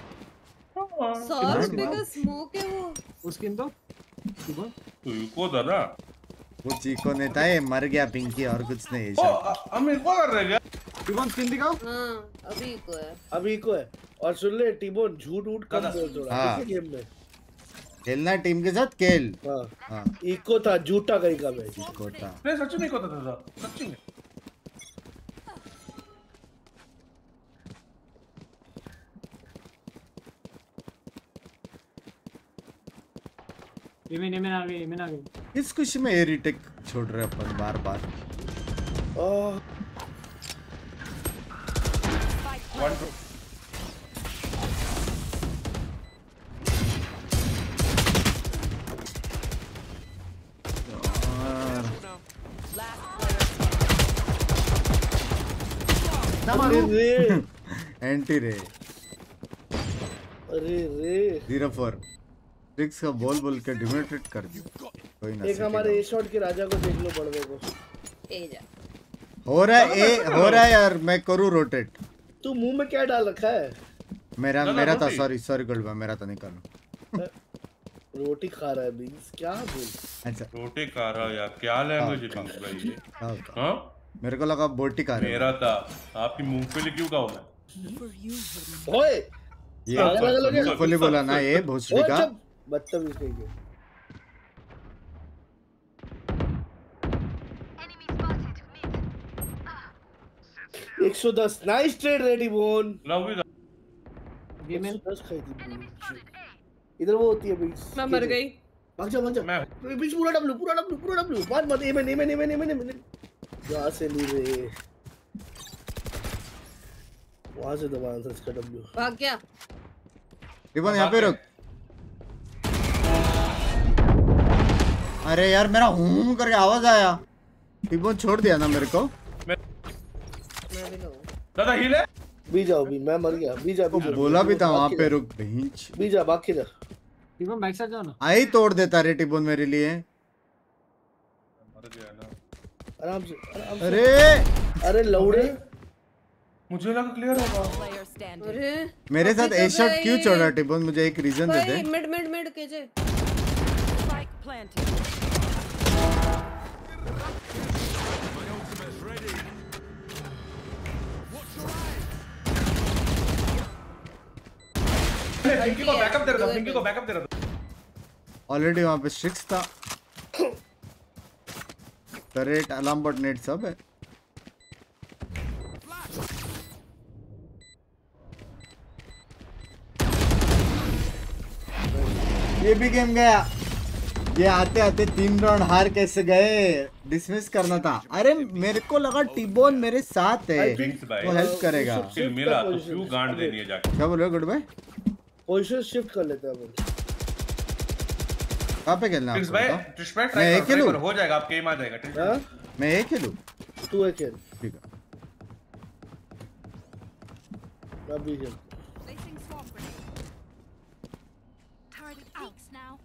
सॉस पे का स्मोक है वो। उसकी तो तो ये को दा ना वो चीको ने था ये मर गया पिंकी और कुछ नहीं ओ ऐसा। हम इनको कर रहे हैं टिबोन स्किन दिखाओ। हाँ अभी को है अभी को है। और सुन ले टीबोन झूठ उठ कम बोल थोड़ा हाँ। इसी गेम में। खेलना टीम के साथ खेल। हाँ हाँ इको था झूठा कहीं का भाई। चीको था। नहीं सच्ची नहीं को था दादा सच्ची में। इमेन इमेन आ गई इमेन आ गई। इस खुशी में एयर टेक छोड़ रहे अपन बार बार। ओह वन टू अरे रे एंटी रे अरे रे जीरो फोर ट्रिक्स का बोल बोल के डिमोटिवेट कर दिया। कोई ना एक हमारे ए शॉट के राजा को देख लो बड़वे को। ए जा हो रहा है ए हो रहा है यार मैं करूँ रोटेट। तू मुंह में क्या डाल रखा है। मेरा ना, ना, मेरा था रोटी। सॉरी सॉरी गोल्ड मेरा था निकालो। रोटी खा रहा है बीन्स क्या बोल। अच्छा रोटी खा रहा यार क्या लैंग्वेज है बिंग भाई ये। हाँ, होता। हाँ मेरे को लगा बोटी खा रहे हो। मेरा था आपकी मूंगफली क्यों खाऊं मैं। For you, Herman. ओए ये पागल पागल हो गया। मूंगफली बोला ना ये भोसड़ी ओए का। चुप बदतमीज कहीं के। एक सौ दस नाइस ट्रेड रेडी बोन। लव यू गेम एक सौ दस खाई थी बीन्स। इधर वो होती है बीन्स। मैं मर गई। भाग जा भाग जा। मैं बीच पूरा डब्लू पूरा डब्लू पूरा डब्लू मत मत एमन एमन एमन एमन एमन यहाँ से नहीं रे वहाँ से दबाना था इसका डब्लू। भाग गया। रिबन यहाँ पे रुक। अरे यार मेरा हूं करके आवाज आया। रिबन छोड़ दिया ना मेरे को। मैं भी लो। दादा हील है। बी जाओ बी मैं मर गया बी जा वो बी जा बोला भी था वहाँ पे रुक बेंच। बी जा बाकी जा। टिबोन बैक साइड जाओ ना। आई तोड़ देता रे टिबोन मेरे लिए। मर गया ना। आराम से आराम से। अरे अरे लौड़े मुझे लगा क्लियर होगा। Player standing. अरे मेरे साथ अभी ए तो शॉट भाई- क्यों छोड़ा टिबोन मुझे एक रीजन दे भाई दे। Mid mid mid KJ. Spike planted. Pinki को बैकअप दे रहा था पिंकी को बैकअप दे रहा था। ऑलरेडी वहाँ पे स्ट्रिक्स था। टरेट अलार्म बट नेट सब है। ये भी गेम गया। ये आते आते तीन राउंड हार कैसे गए। डिसमिस करना था। अरे मेरे को लगा टिबोन मेरे साथ है वो हेल्प करेगा। किल मिला तो क्यों गांड देनी है जाके। क्या बोल रहे हो गुड भाई। पोजीशन शिफ्ट कर लेते हैं अपन। कहाँ पे खेलना है ट्रिक्स आपको भाई, बताओ? ट्रिक्स भाई मैं ट्राई एक करो, खेलूं? ट्राई करो, हो जाएगा, आप गेम आ जाएगा। ट्रिक्स हाँ मैं एक खेलूं? तू एक खेल, ठीक है। मैं भी खेल। Placing swarm grenade. Turret out now.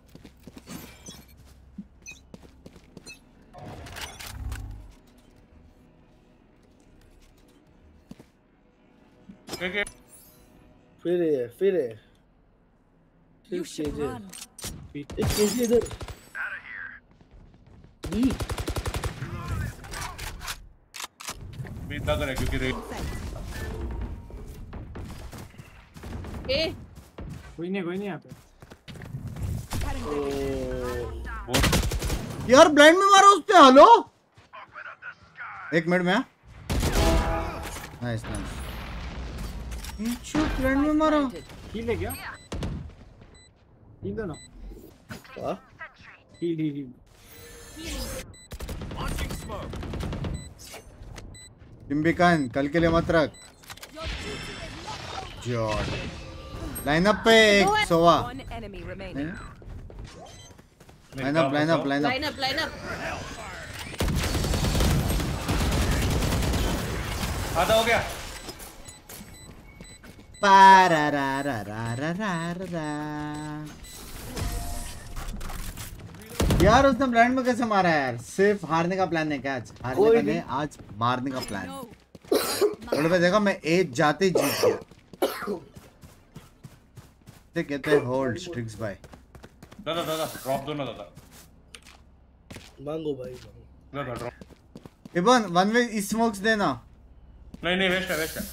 ठीक है, फिर ये फिर ये You सिर्फ should केजे run. एक केजे इधर बी भी लग रहा है क्योंकि रे ए कोई नहीं कोई नहीं यहाँ पे। यार ब्लाइंड में मारो उस पे। हेलो एक मिनट में। Nice nice. पीछे ब्लाइंड में मारो। हील है क्या? हील दो ना। वाह हील हील हील। चिंबिकान कल के लिए मत रख। जॉर्ड लाइनअप पे एक Sova. One enemy remaining. Lineup lineup lineup line up line up. आधा हो गया। पारा रा रा रा रा रा रा। यार उसने ब्लाइंड में कैसे मारा यार? सिर्फ हारने का प्लान है क्या आज? हारने का नहीं, आज मारने का प्लान। थोड़े पे देखा मैं एज जाते ही जीत गया। ते कहते हैं होल्ड स्ट्रिक्स भाई। दादा दादा ड्रॉप दो ना दादा। मांगो भाई मांगो। दादा ड्रॉप। इबन वन वे स्मोक्स देना। नहीं नहीं वेस्ट है वेस्ट है।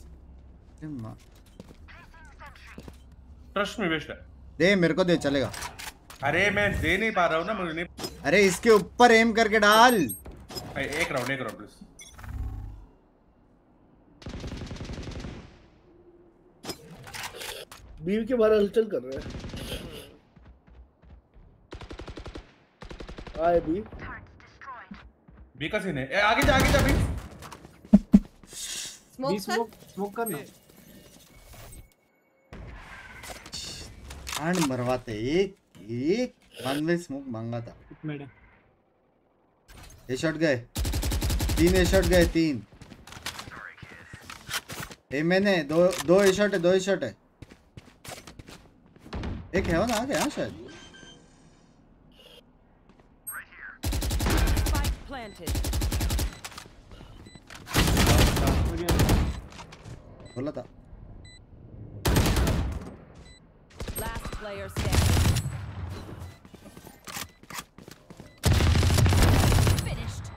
ट्रस्ट में वेस्ट है। दे मेरे को दे चलेगा। अरे मैं दे नहीं पा रहा हूँ ना, मुझे नहीं। अरे इसके ऊपर एम करके डाल। एक राउंड एक राउंड प्लीज। बीवी के बाहर हलचल कर रहे हैं। आए बी बी का सीन है। ए, आगे जा आगे जा बी। स्मोक कर स्मोक स्मोक करना। एंड मरवाते एक एक वन वे स्मोक मांगा था। मैडम ये शॉट गए तीन। ए शॉट गए तीन। ए मैंने दो दो ए शॉट है दो ए शॉट है। एक है वो ना आ गया शायद। Spike planted. बोला था। Last player standing. Finished.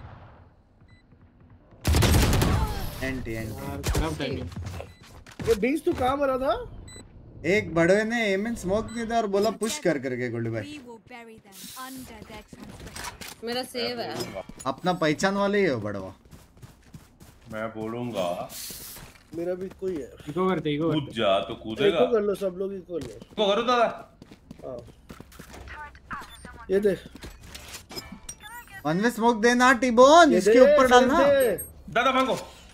एंटी एंटी। यार खराब टाइमिंग। ये बीच तो कहाँ मरा था? एक बड़े ने एम एन स्मोक नहीं था और बोला पुश कर करके गोल्डी भाई। We will bury them under their transgression. मेरा सेव है। अपना पहचान वाले ही हो बड़वा। मैं बोलूंगा मेरा भी कोई है। इको करते इको कूद करते। जा तो कूदेगा। इको कर लो सब लोग इको लो। इसको करो दादा। हाँ ये दे वन वे स्मोक देना टिबोन। ये इसके दे, ऊपर डालना। दे। दादा मांगो।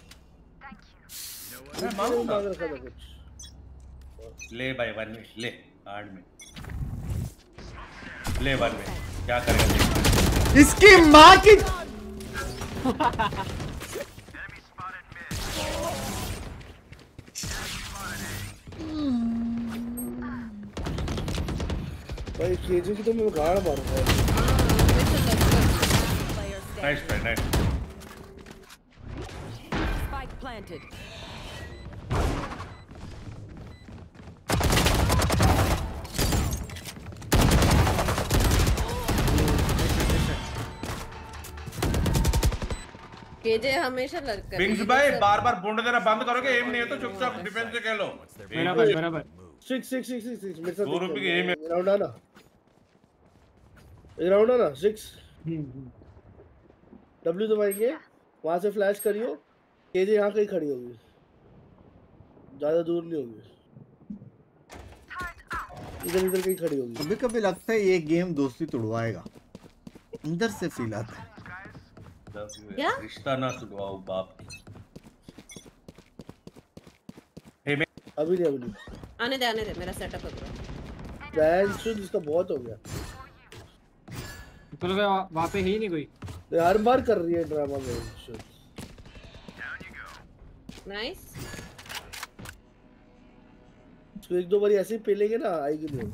मैं नहीं मांगू ना। मांग रखा था कुछ। ले भाई वन में ले हार्ड में ले वन में क्या करेगा? इसकी माँ की। भाई केजे की तो मैं गाड़ मारूंगा। Nice try nice. Spike planted. KJ हमेशा लड़का है। विंग्स भाई बार बार बूंद देना बंद करोगे। एम नहीं है तो चुपचाप डिफेंस से खेलो। बराबर बराबर। Six six six six six मेरे साथ दो रुपए की एम है। राउंड आना राउंड आना सिक्स डब्ल्यू दबाएंगे वहां से फ्लैश करियो। केजे यहाँ कहीं खड़ी होगी, ज्यादा दूर नहीं होगी, इधर इधर कहीं खड़ी होगी। कभी कभी लगता है ये गेम दोस्ती तोड़वाएगा। अंदर से फील आता है। क्या? रिश्ता ना छुड़वाओ बाप की। अभी नहीं अभी नहीं आने दे आने दे मेरा सेटअप है पूरा। बैंड शुद्ध इसका बहुत हो गया। तो लगा वहाँ पे है ही नहीं कोई। हर बार कर रही है ड्रामा में। नाइस। तो एक दो बार ऐसे ही पेलेंगे ना आएगी नहीं।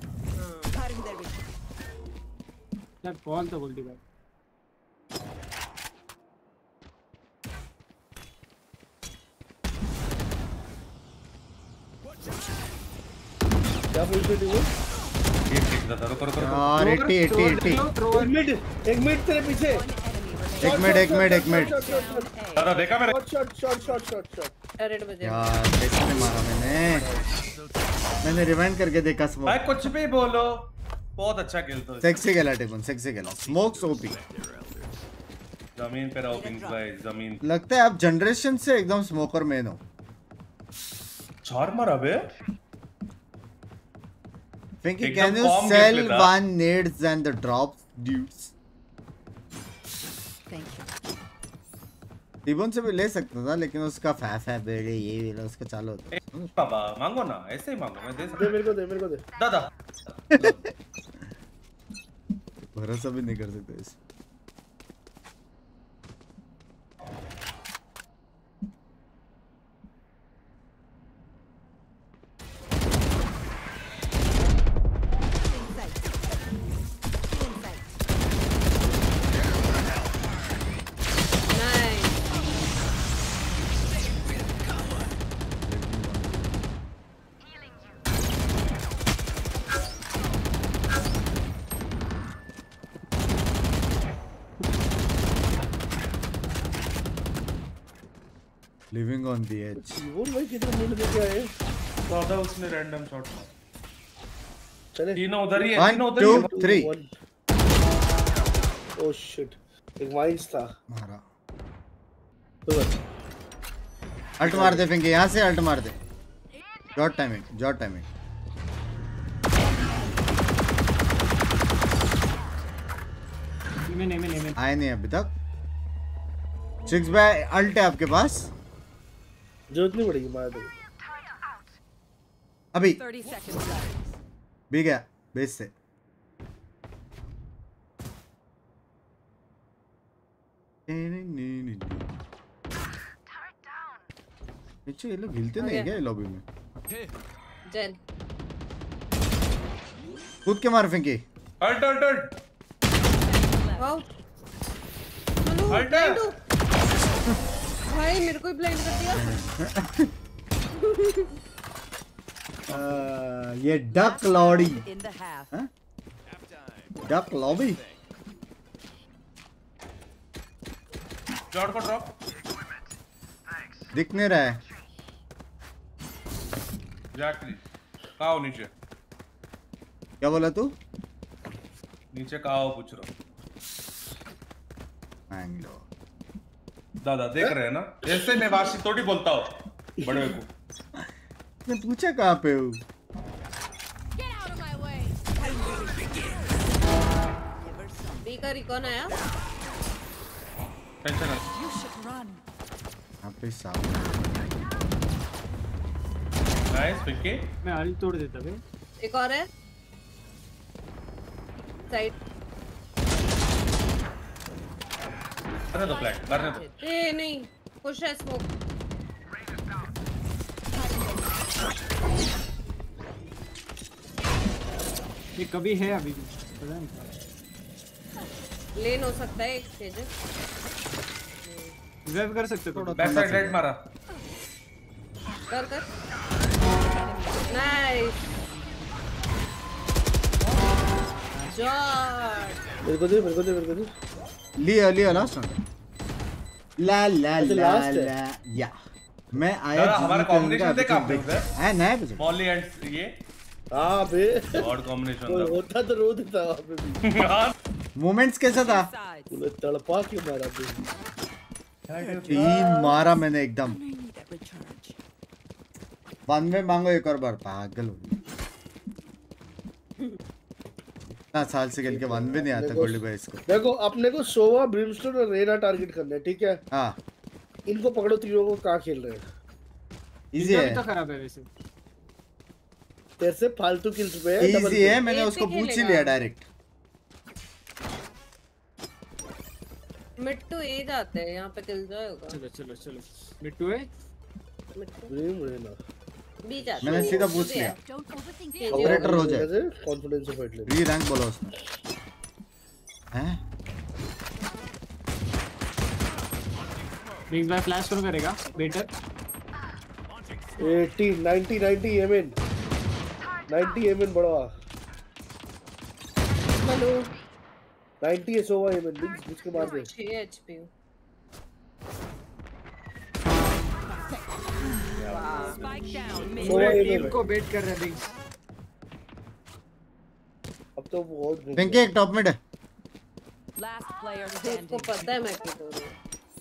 यार कॉल तो गोल्डी भाई। क्या बोल रहे थे वो? एक मिनट था रुको रुको यार एटी एटी एटी एक मिनट एक मिनट तेरे पीछे। एक मिनट एक मिनट एक मिनट दादा देखा मेरा shot shot shot shot shot turret बजे यार कैसे नहीं मारा मैंने मैंने रिवाइंड करके देखा स्मोक। भाई कुछ भी बोलो बहुत अच्छा खेलते हो। सेक्सी खेला टिपन सेक्सी खेला स्मोक्स ओपी। जमीन पे रहो पिंक भाई जमीन। लगता है आप जनरेशन से एकदम स्मोकर मैन हो। चार मारा बे। Pinky, can you sell one nades and the drops, dudes? Thank you. टिबन से भी ले सकता था लेकिन उसका फैफ है बेड़े ये वाला उसका चालू होता है। बाबा मांगो ना ऐसे ही मांगो मैं दे सकता। दे मेरे को दे मेरे को दे। दादा भरोसा भी नहीं कर सकते इस। Living on the edge. वो भाई किधर मिल गया है? दादा उसने रैंडम शॉट मारा। चले तीनों उधर ही है One, तीनों उधर ही two, three. ओह शिट एक वाइंस था मारा। उधर अल्ट मार दे फिंगे यहाँ से अल्ट मार दे। Jett timing Jett timing. नहीं नहीं नहीं नहीं आए नहीं अभी तक। सिक्स बाय अल्ट है आपके पास। जरूरत नहीं पड़ेगी मार दो अभी thirty seconds left. भी गया बेस से। पीछे ये लोग हिलते नहीं क्या लॉबी में? जन कूद के मार फिंकी। Ult ult ult wow hello ult भाई मेरे को ही ब्लाइंड कर दिया। आ, ये डक लॉडी In the half. डक लॉबी जॉट को ड्रॉप दिख नहीं रहा है। एग्जैक्टली काओ नीचे क्या बोला तू? नीचे काओ पूछ रहा मैंगलो दादा देख रहे हैं ना ऐसे मैं वाशी थोड़ी बोलता हूँ बड़े को। मैं पूछा कहाँ पे हूँ? Get out of my way. B का रिकॉन आया। टेंशन है You should run. यहाँ पे सामने नाइस पिंकी। मैं आली तोड़ देता भाई। एक और है साइड। करने दो फ्लैग करने दो। ए नहीं पुश है स्मोक। ये कभी है अभी भी पता नहीं। लेन हो सकता है एक स्टेज। रिवाइव कर सकते हो। बैक साइड राइट मारा। कर कर नाइस जॉट। मेरे को दे मेरे को दे मेरे को दे। लिया लिया लास्ट वन। ला ला अच्छा, ला last है। ला या मैं आया दादा, हमारा combination देखा आपने है उधर? नया एपिसोड। मॉली एंड ये हाँ बे गॉड कॉम्बिनेशन कोई था। होता तो रो देता वहाँ पे भी। मोमेंट्स कैसा था? Sides. तूने तड़पा के मारा बे। तीन मारा मैंने एकदम। I need a recharge. One में मांगो एक और बार पागल हो गई। इतना साल से खेल के वन भी नहीं आता गोल्डी भाई इसको। देखो अपने को सोवा ब्रिमस्टोन और रेना टारगेट करना है ठीक है। हाँ इनको पकड़ो तीनों को कहाँ खेल रहे हैं। इजी इनका भी है तो खराब है वैसे। तेरे से फालतू किल्स पे है डबल इजी है पे। मैंने एक उसको भी पूछ ही खेलेगा। लिया डायरेक्ट। मिड टू ए जाते हैं, यहाँ पे किल जॉय होगा। चलो चलो चलो मिड टू है। ब्रेम रहना बी जाते मैंने हैं, सीधा वो पूछ भी लिया है। ऑपरेटर हो जाए, कॉन्फिडेंस से फाइट ले। री रैंक बोला उसने हैं। बिग बाय फ्लैश करो करेगा बेटर। अस्सी नब्बे नब्बे एमएन नब्बे एमएन बड़वा हेलो नब्बे है सोवा एमएन बिग बिग के मार दे। छह एचपी। Spike down. Mid. सोवा पूरे टीम एमएन को बेट कर रहे हैं बिग। अब तो बहुत पिंकी एक टॉप मिड है। Last player उसको standing. पता है मैं क्यों बोल रही हूँ।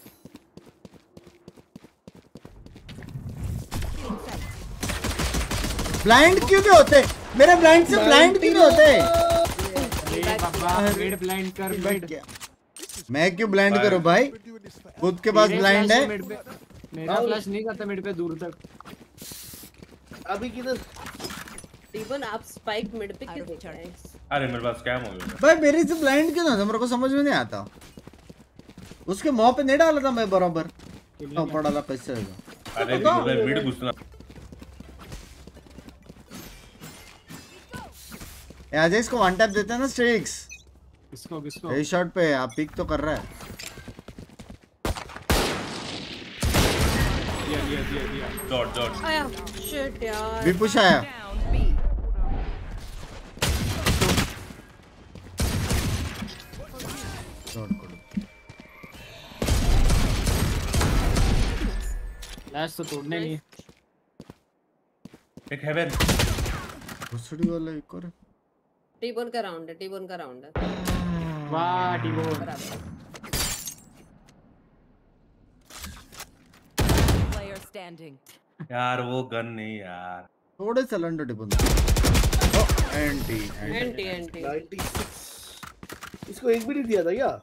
ब्लाइंड क्यों नहीं होते मेरे ब्लाइंड से? ब्लाइंड क्यों नहीं होते? अरे बाबा मिड ब्लाइंड कर मिड। मैं क्यों ब्लाइंड करूं भाई? खुद के पास ब्लाइंड है। मेरा फ्लैश नहीं करता मिड पे दूर तक। अभी किधर टीबन आप स्पाइक मिड पे क्यों देख रहे हैं? अरे मेरे पास स्कैम हो गया भाई मेरे से ब्लाइंड क्यों ना था? मेरे को समझ में नहीं आता। उसके मुंह पे नहीं डाला था मैं बराबर। तो पड़ा था कैसे होगा? अरे भाई मिड घुसना। आज इसको वन टैप देते हैं ना स्ट्रिक्स। किसको किसको? ए शॉट पे आप पिक तो कर रहा है। दिया दिया दिया दिया। डॉट डॉट आया शिट यार। भी पुश आया। Down. B. डॉट करो। फ्लैश तो तोड़ने नहीं है। एक हेवन घुसड़ी वाला एक और। टीबन का राउंड है, टीबन का राउंड है। वाह टीबो। Player standing. यार वो गन नहीं यार। थोड़े से लंडो टिपन। ओ एंटी एंटी एंटी। छियानवे इसको एक भी नहीं दिया था क्या?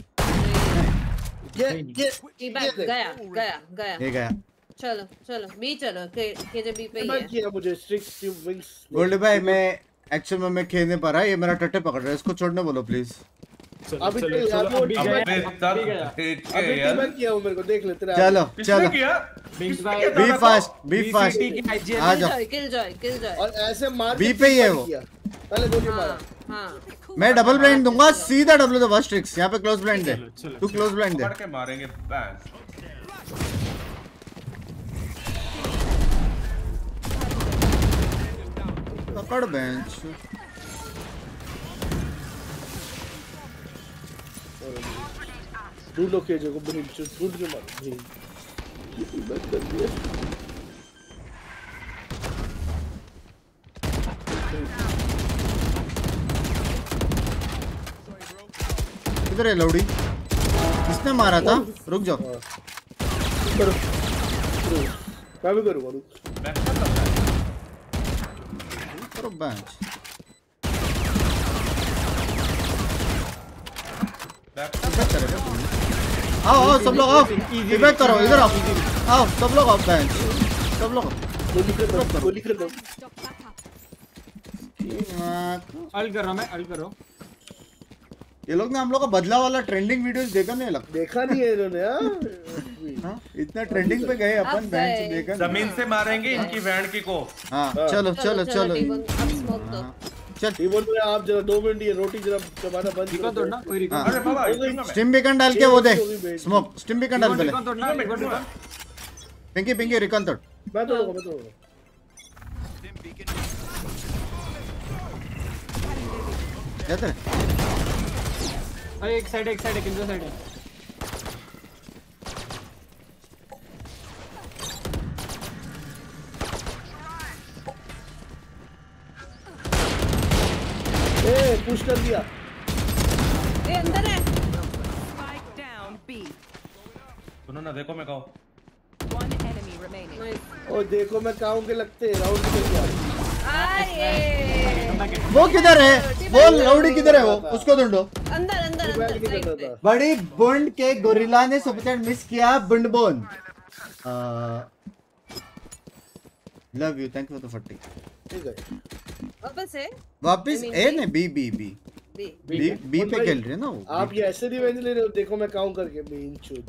ये ये टीबैक गया गया गया। ये गया। चलो चलो बी चलो के केजे बी पे ही मैं है। किया मुझे स्ट्रिक्स टीम विंग्स। गोल्ड भाई मैं एक्चुअल में मैं खेल नहीं पा रहा। ये मेरा टट्टे पकड़ रहा है। इसको छोड़ने बोलो प्लीज। अभी चलो तो चलो यार अभी वो गया। अबे तब अभी यार मैं किया हूं मेरे को देख ले तेरा। चलो किसने चलो किया? Big bye be fast be fast आ किल जाओ। Joy kill Joy kill Joy. और ऐसे मार बी पे ही है वो। पहले गोली मारा। हाँ मैं डबल ब्लाइंड दूंगा सीधा डब्ल्यू द फर्स्ट ट्रिक्स। यहाँ पे क्लोज ब्लाइंड दे। चलो, चलो, तू क्लोज ब्लाइंड दे। पकड़ के मारेंगे बैंस। पकड़ बेंच। ढूंढ लो केजे को ब्रेन से ढूंढ के मारो ब्रेन। बंद कर दिया। किधर है लौड़ी? किसने मारा था? रुक जाओ। करो मैं भी करूंगा रुक। करो बेंच। आओ आओ सब लोग आओ। इवेट करो इधर आओ। आओ सब लोग आओ बेंच। सब लोग गोली कर दो गोली कर दो। अल कर रहा मैं अल कर रहा हूं। ये लोग ने हम लोग का बदला वाला ट्रेंडिंग वीडियोस देखा नहीं लगता? देखा नहीं है इन्होंने हाँ इतना ट्रेंडिंग पे गए अपन बेंच देखा नहीं। जमीन से मारेंगे इनकी वैन की को। हाँ चलो चलो चलो। टीबन अब स्मोक दो। चल टीबन में आप जरा दो मिनट ये रोटी जरा चबाना बंद रिकॉन करो। तोड़ना कोई रिकॉन। अरे बाबा इतना मैं स्टिम बीकन डाल के वो दे। स्मोक स्टिम बीकन डाल पहले। रिकॉन तोड़ना recon recon. Pinky Pinky recon तोड़। मैं तोड़ूंगा मैं तोड़ूंगा। जाते रहे। अरे एक साइड एक साइड एक इंदर साइड है। ए पुश कर दिया। ए अंदर है। Spike down. B. सुनो ना देखो मैं कहूँ One enemy remaining. नाइस। ओ देखो मैं काऊं के लगते राउंड निकल गया। आए वो किधर है? वो लौड़ी किधर है? वो उसको ढूंढो। अंदर अंदर मैं अंदर नहीं साइड करता पे। था। बड़ी बुंड के गोरिल्ला ने सुपर मिस किया। बुंडबोन love you thank you for the फट्टी। ठीक है वापस है। वापस I mean, ए B? ने B B B B B B पे खेल रहे हैं ना वो। आप ये ऐसे रिवेंज ले रहे हो, देखो मैं काउंट करके बेन चोद।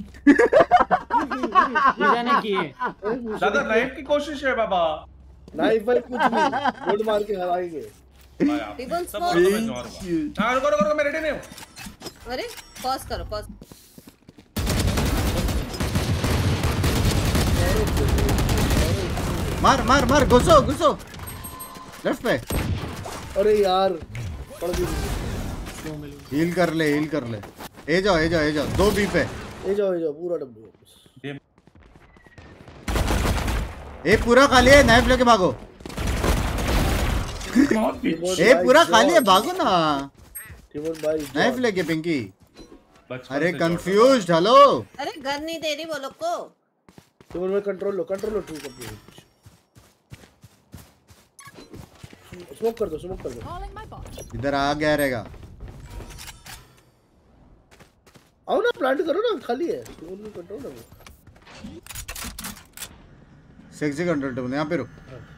ये जाने की है दादा नाइफ की कोशिश है बाबा। नाइफ भाई कुछ नहीं, गोड मार के हराएंगे। टिबन सब स्मोक। तो मैं मारूंगा। हां रुको रुको रुको, मैं रेडी नहीं हूं। अरे पॉज करो पॉज। मार मार मार घुसो घुसो लेफ्ट पे। अरे यार पड़ गई। हील कर ले हील कर ले। ए जाओ ए जाओ ए जाओ दो बी पे। ए जाओ ए जाओ पूरा डब्बू। ए पूरा खाली है, नाइफ लेके भागो। ए पूरा खाली है, भागो ना। टिमोन भाई नाइफ लेके पिंकी। अरे कंफ्यूज्ड हेलो। अरे गन नहीं दे रही वो लोग को। टिमोन में कंट्रोल लो कंट्रोल लो टू कंप्लीट। स्मोक कर दो स्मोक कर दो। इधर आ गया रहेगा। आओ ना प्लांट करो ना, खाली है। टिमोन में कंट्रोल लो। सेक्सी कंट्रोल टेबल यहाँ पे रुक।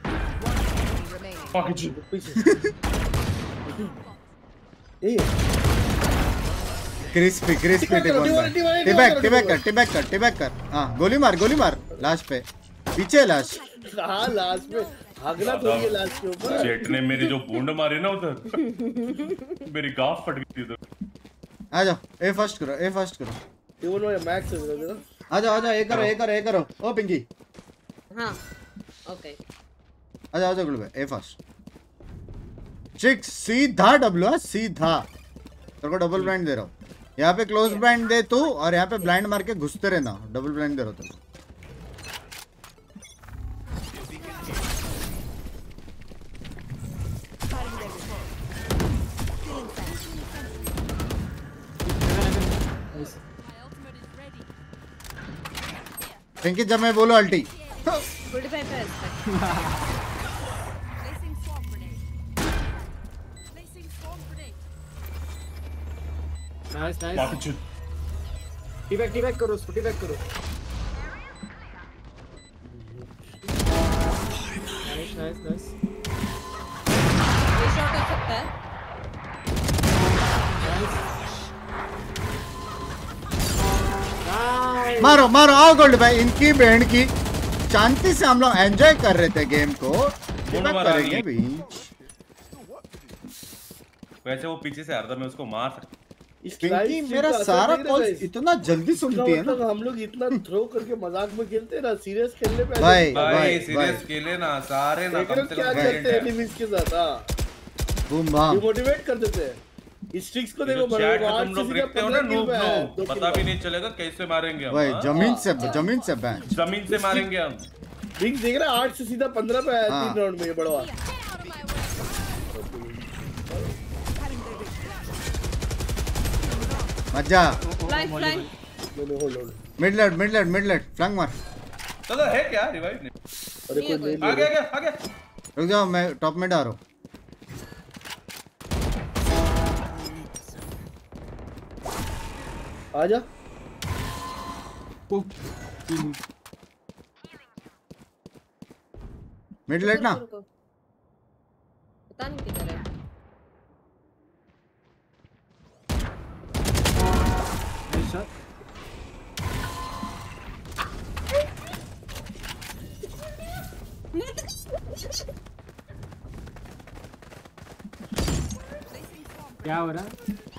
क्रिस्पी क्रिस्पी टिबैक टिबैक कर टिबैक कर टिबैक कर। हाँ गोली मार गोली मार लाश पे, पीछे लाश। हाँ लाश पे भागना थोड़ी है लाश के ऊपर। जेट ने मेरी जो बूंद मारी ना उधर, मेरी गाफ फट गई उधर। आ जाओ ए फर्स्ट करो ए फर्स्ट करो। टिमोन भाई मैक्स है ना। आ जाओ आ जाओ ए करो ए करो ए करो। ओ पिंकी हाँ ओके आ जाओ आ जाओ गुलू भाई ए फर्स्ट। चिक सीधा डब्लू है सीधा। तेरे को डबल ब्लाइंड दे रहा हूँ। यहाँ पे क्लोज ब्लाइंड दे तू, और यहाँ पे ब्लाइंड मार के घुसते रहना। डबल ब्लाइंड दे रहा हूँ तेरे को। पिंकी जब मैं बोलो अल्टी। फोर्टी फाइव पे नाइस नाइस। टीबैक टीबैक करो उसको, टीबैक करो। Nice nice nice. ये शॉट हो सकता है। नाइस। मारो मारो आओ गोल्ड भाई। इनकी बहन की शांति से हम लोग एंजॉय कर रहे थे गेम को। करेंगे भी। वैसे वो पीछे से आ रहा था, मैं उसको मार सकता। पिंकी मेरा सारा कॉल इतना जल्दी सुनती है ना। मतलब हम लोग इतना थ्रो करके मजाक में खेलते हैं ना, सीरियस खेलने पे भाई भाई सीरियस खेले ना सारे ना। कम से क्या कम करते हैं एनिमीज के साथ। हां बूम बम डिमोटिवेट कर देते हैं। इस ट्रिक्स को देखो चैट में तुम लोग देखते हो ना, नूब नूब पता भी नहीं चलेगा कैसे मारेंगे हम। भाई जमीन से जमीन से बैन जमीन से मारेंगे हम। बिग देख रहा आठ से सीधा पंद्रह पे आया तीन राउंड में। ये बड़वा मजा। Flank flank mid late mid late mid late flank मार। चलो है क्या रिवाइव ने। अरे कोई नहीं आ गया आ गया। रुक जाओ मैं टॉप में आ रहा हूं। आजा। मिड लेट ना। पता नहीं किधर है। क्या हो रहा है?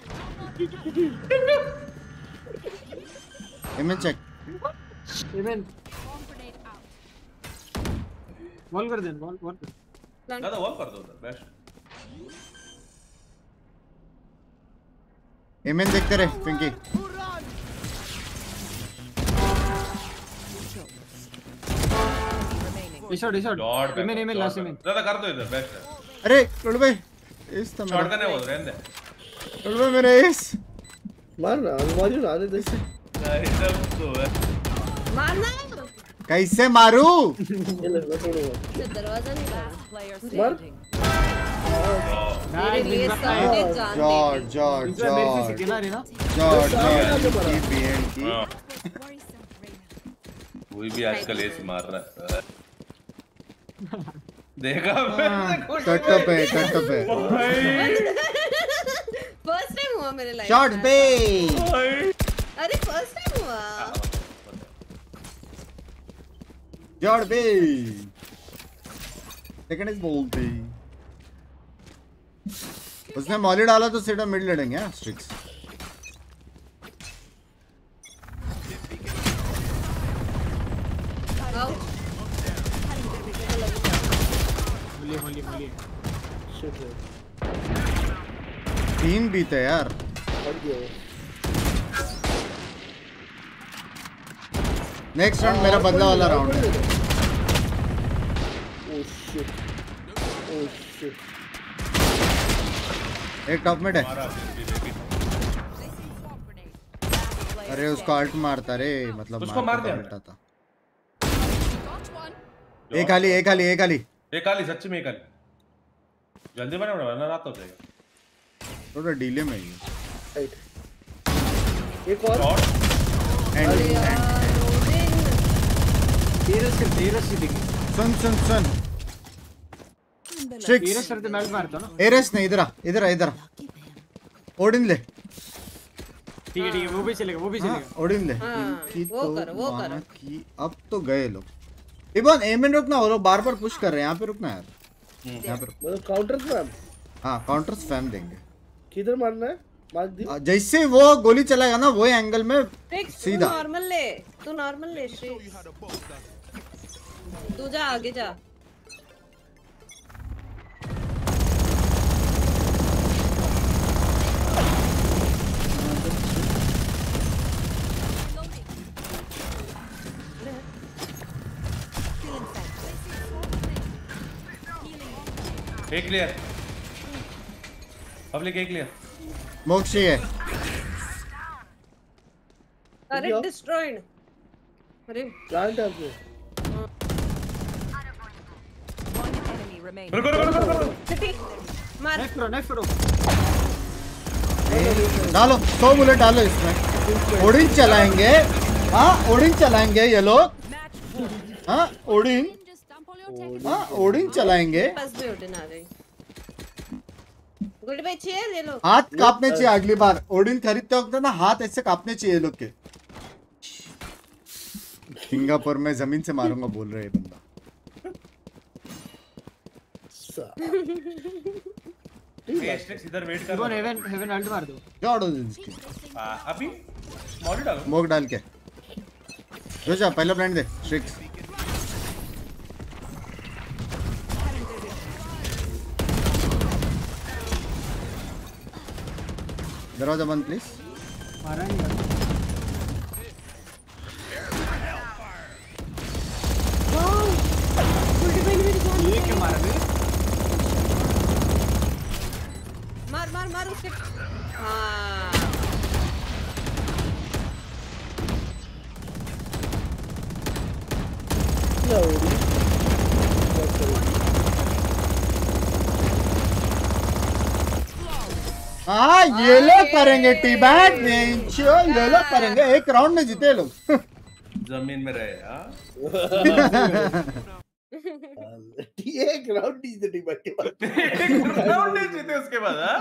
Image check. इमेज वॉल कर दे, वॉल वॉल कर। दादा वॉल कर दो उधर बेस्ट। इमेज देखते रहे Pinky. Shot shot image image last image. दादा कर दो इधर बेस्ट है। अरे टोल भाई इस तो शॉट करने बोल रहे हैं। टोल भाई मेरे इस मार ना मार ना आने दे। नहीं सब तो है। मारना कैसे मारू? ये ले मैं तोड़ूंगा। दरवाजा नहीं Last player मार। standing. मेरे लिए सब जान दे। जॉर्ज जॉर्ज मेरे से जॉर्ज सिखना रही ना। जॉर्ज की बीएन की। कोई भी आजकल ऐसे मार रहा है। देखा कट पे कट पे। हुआ मेरे लाइफ शॉट में बे ऐसा। अरे फर्स्ट टाइम हुआ। शॉट बे सेकंड इज बोलते उसने मॉली डाला तो सीधा मिड लड़ेंगे हाँ स्ट्रिक्स होली होली होली शिट है तीन बीते यार हट गया वो। नेक्स्ट राउंड मेरा बदला वाला राउंड है ओह शिट ओह शिट एक टॉप मिड है अरे उसको अल्ट मारता रे मतलब उसको मार दिया उल्टा था एक खाली एक खाली एक खाली एक खाली सच में एक खाली जल्दी बना वरना रात हो जाएगा थोड़ा डीले में ही राइट एक और एंड धीरज से धीरज से दिखी सुन सुन सुन धीरज स्ट्रिक्स सर तो मैं मारता हूं ना एरेस नहीं इधर आ इधर आ इधर आ ओडिन ले ठीक है ठीक है वो भी चलेगा वो भी हाँ, चलेगा ओडिन ले हाँ, इनकी वो तो करो, वो वहाँ करो। की अब तो गए लोग इबन ए में रुकना वो लोग बार बार पुश कर रहे हैं यहाँ पे रुकना यार यहाँ पे रुक मतलब काउंटर स्पैम हाँ काउंटर स्पैम देंगे किधर मारना है मार दी आ, जैसे वो गोली चलाएगा ना वो एंगल में ट्रिक्स तू सीधा नॉर्मल ले तू नॉर्मल ले श्री तू जा आगे जा एक क्लियर पब्लिक एक क्लियर मोक्षी है अरे डिस्ट्रॉयड अरे प्लांट है आपके One enemy remaining. रुको रुको रुको रुको सिटी मार नेक्स्ट करो नेक्स्ट करो डालो सौ बुलेट डालो इसमें ओडिन चलाएंगे हाँ ओडिन चलाएंगे ये लोग हाँ ओडिन हाँ ओडिन चलाएंगे पास भी उठे ना रही गुड भाई चाहिए ले लो हाथ कांपने चाहिए अगली बार ओडिन खरीदते वक्त ना हाथ ऐसे कांपने चाहिए लोग के सिंगापुर में जमीन से मारूंगा बोल रहे बंदा स्ट्रिक्स इधर वेट कर इवन हेवन हेवन अल्ट मार दो क्या दो इसकी आ, अभी मॉडी डालो मोक डाल के जो जा पहला ब्रांड दे स्ट्रिक्स दरवाजा बंद प्लीज मारा नहीं ये क्या मारा बे मार मार मार उसके हाँ क्या हो रही हाँ ये लोग करेंगे टी बैग ये लोग करेंगे एक राउंड में जीते लोग जमीन में रहे हाँ एक राउंड जीते टीम के बाद एक राउंड नहीं जीते उसके बाद हाँ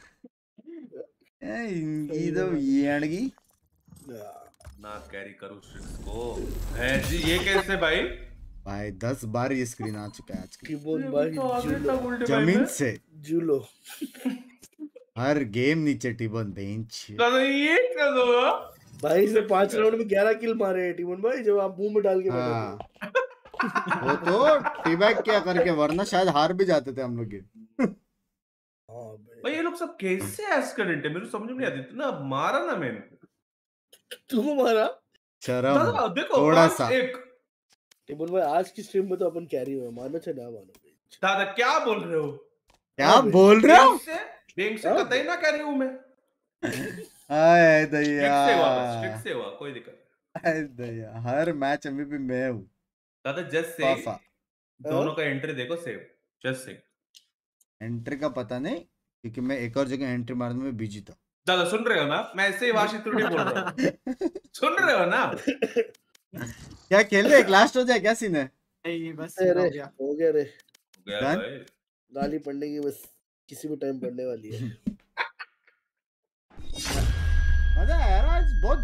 इनकी तो ये अड़गी ना कैरी करूँ स्ट्रिक्स को है जी ये कैसे भाई भाई दस बार ये स्क्रीन आ चुका है आज की कीबोर्ड भाई जमीन से जूलो हर गेम नीचे टिबन बेंच दादा ये क्या दो भाई से पांच राउंड में ग्यारह किल मारे हैं टीमन भाई जब आप मुंह में डाल के बैठे हाँ वो तो टीबैग क्या करके वरना शायद हार भी जाते थे हम लोग ये हाँ भाई ये लोग सब कैसे एस्केलेंट है मेरे को समझ में नहीं आती इतना मारा ना मैंने तू मारा शर्म दादा देखो थोड़ा पांच सा एक टीमन भाई आज की स्ट्रीम में तो अपन कैरी हुए मानो चाहे ना मानो दादा क्या बोल रहे हो क्या बोल रहे हो बैंक से बैंक से कतई ना कैरी हूँ मैं हाय स्ट्रिक्स दया से हुआ बस स्ट्रिक्स से हुआ कोई दिक्कत नहीं। हाय दया हर मैच एमवीपी मैं हूँ दादा जस्ट से पाफा दोनों का एंट्री देखो सेव जस्ट से एंट्री का पता नहीं क्योंकि मैं एक और जगह एंट्री मारने में बिजी था दादा सुन रहे हो ना मैं ऐसे ही वाशी त्रुटि बोल रहा हूँ सुन रहे हो ना क्या खेल रहे एक लास्ट हो जाए क्या सीन है नहीं बस अरे हो गया हो गया रे गया Done? भाई गाली पड़ने की बस किसी भी टाइम पड़ने वाली है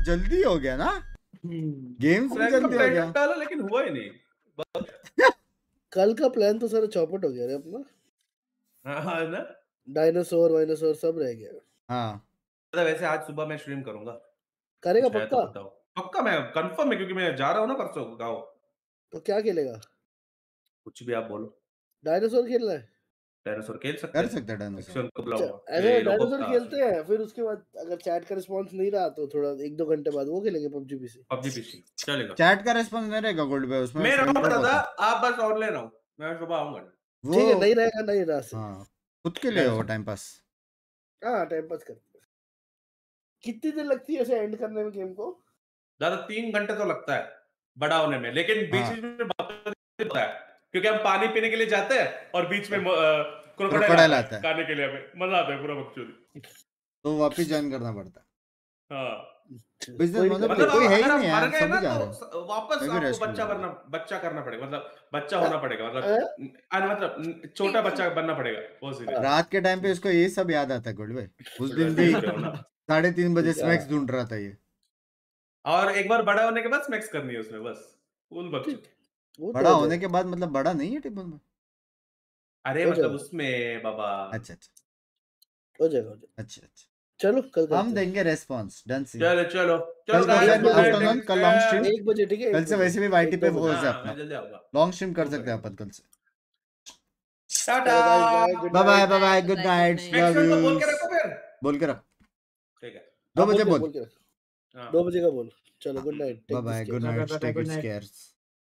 बहुत जल्दी हो गया ना गेम्स भी जल्दी हो गया डाला लेकिन हुआ ही नहीं। कल का प्लान तो सारा चौपट हो गया रे अपना। हाँ ना, डायनासोर वाइनासोर सब रह गया। हाँ मतलब वैसे आज सुबह मैं स्ट्रीम करूंगा। करेगा शायद पक्का? तो बताओ। पक्का मैं कंफर्म है क्योंकि मैं जा रहा हूँ ना परसों गाँव। तो क्या खेलेगा? कुछ भी आप बोलो। डायनासोर खेलना है? डायनासोर खेल सकते कर हैं। सकते हैं डायनासोर। एक्शन को अच्छा, बुलाऊंगा। ऐसे ये लोगों डायनासोर का खेलते हैं, फिर उसके बाद अगर चैट का रिस्पांस नहीं रहा तो थोड़ा एक दो घंटे बाद वो खेलेंगे पबजी पीसी। पबजी पीसी चलेगा। चैट का रिस्पांस नहीं रहेगा गोल्ड पे उसमें। मैं friend रहूंगा code दादा, होता है। आप बस ऑनलाइन रहो, मैं सुबह आऊंगा। वो ठीक है, नहीं रहेगा नहीं रहा से। हाँ खुद के लिए हो टाइम पास। हाँ टाइम पास करते हैं। कितनी देर लगती है ऐसे एंड करने में गेम को? दादा तीन घंटे तो लगता है बड़ा होने में, लेकिन बीच हाँ। में वापस होता है क्योंकि हम पानी पीने के लिए जाते हैं और बीच में Crocodile क्रोकोडाइल आता है। खाने के लिए हमें मजा आता है पूरा बकचोदी। तो वापिस ज्वाइन करना पड़ता है। हाँ बिजनेस कोई मतलब मतलब कोई है ही अगर नहीं आप मर यार, गए सभी ना जा रहे तो हैं। स- वापस मैं भी आपको रेस्ट बच्चा करूंगा। बनना बच्चा करना पड़ेगा, मतलब बच्चा होना पड़ेगा, मतलब अरे मतलब छोटा बच्चा बनना पड़ेगा वो सीन है। रात के टाइम पे इसको ये सब याद आता है गोल्ड भाई। उस दिन भी साढ़े तीन बजे स्नैक्स ढूंढ रहा था ये। और एक बार बड़ा होने के बाद स्नैक्स करनी है उसमें बस फुल बच्चे। वो तो बड़ा हो होने जाएगा। के बाद मतलब बड़ा नहीं है टिपल में। अरे हो मतलब जाएगा। उसमें बाबा। अच्छा अच्छा हो जाएगा हो जाएगा। अच्छा अच्छा चलो कल करते हम हैं। देंगे रेस्पॉन्स। डन सी चलो चलो कल चलो तो guys, फिर good night, आफ्टरनून take कल लॉन्ग care। स्ट्रीम। एक बजे ठीक है? कल एक से बजे। वैसे भी वाईटी एक पे दो वो बजे। है हाँ, अपना मैं जल्दी आऊंगा। लॉन्ग स्ट्रीम कर सकते हैं अपन कल से। Tata. Bye, guys, bye, good bye bye night. Bye bye Good good night, night good night. Love next you. को बोल के रखो फिर। बोल के रख ठीक है। दो हाँ, बजे बोल के बोल। बोल के रख। हाँ। दो बजे का बोल। चलो good night. Bye bye good night Bye, bye, take good it's night. Cares.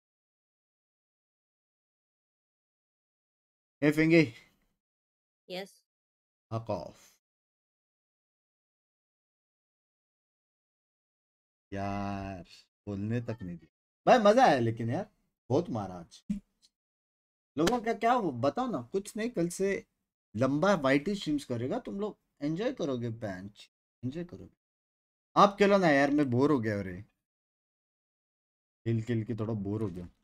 Hey फिंगी Yes. हक ऑफ यार बोलने तक नहीं दिया भाई। मजा आया लेकिन यार बहुत मारा आज लोगों का। क्या वो बताओ ना कुछ नहीं। कल से लंबा वाईटी स्ट्रीम्स करेगा तुम लोग एंजॉय करोगे। बेंच एंजॉय करोगे। आप खेलो ना यार मैं बोर हो गया। अरे खेल खेल के थोड़ा बोर हो गया।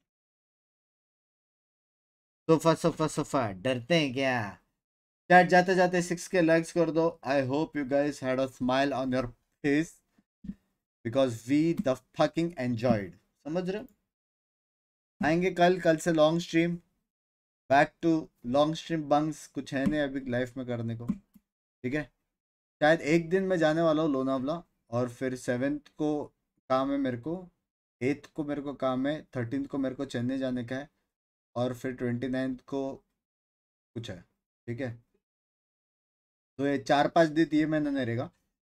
सोफा सोफा सोफा डरते हैं क्या? चैट जाते जाते सिक्स के लाइक्स कर दो। I hope you guys had a smile on your face because we the fucking enjoyed. समझ रहे हो? आएंगे कल कल से long stream back to long stream bunks. कुछ है नहीं अभी लाइफ में करने को। ठीक है शायद एक दिन में जाने वाला हूँ लोनावला और फिर सेवेंथ को काम है मेरे को। एट्थ को मेरे को काम है। थर्टीन को मेरे को चेन्नई जाने का है और फिर ट्वेंटी नाइन्थ को कुछ है। ठीक है तो ये चार पाँच दिन ये महीना नहीं रहेगा।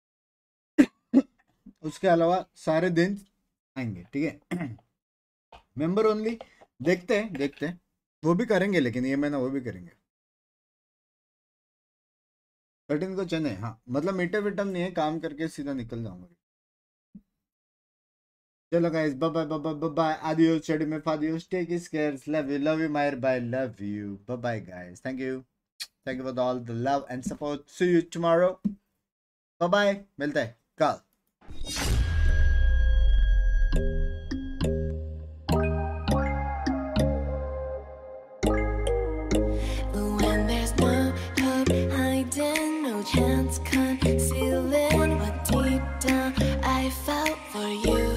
उसके अलावा सारे दिन आएंगे। ठीक है मेंबर ओनली। देखते हैं देखते हैं वो भी करेंगे लेकिन ये महीना वो भी करेंगे। थर्टीन को चेन्नई। हाँ मतलब मीटर विटम नहीं है काम करके सीधा निकल जाऊंगा। चलो guys bye bye bye bye bye आदियोस चढ़ी में फादियोस take it care love you love you मायर bye love you bye bye guys thank you thank you for all the love and support see you tomorrow bye bye मिलते हैं कल। When there's no hope hiding, no chance concealing what deep down I felt for you.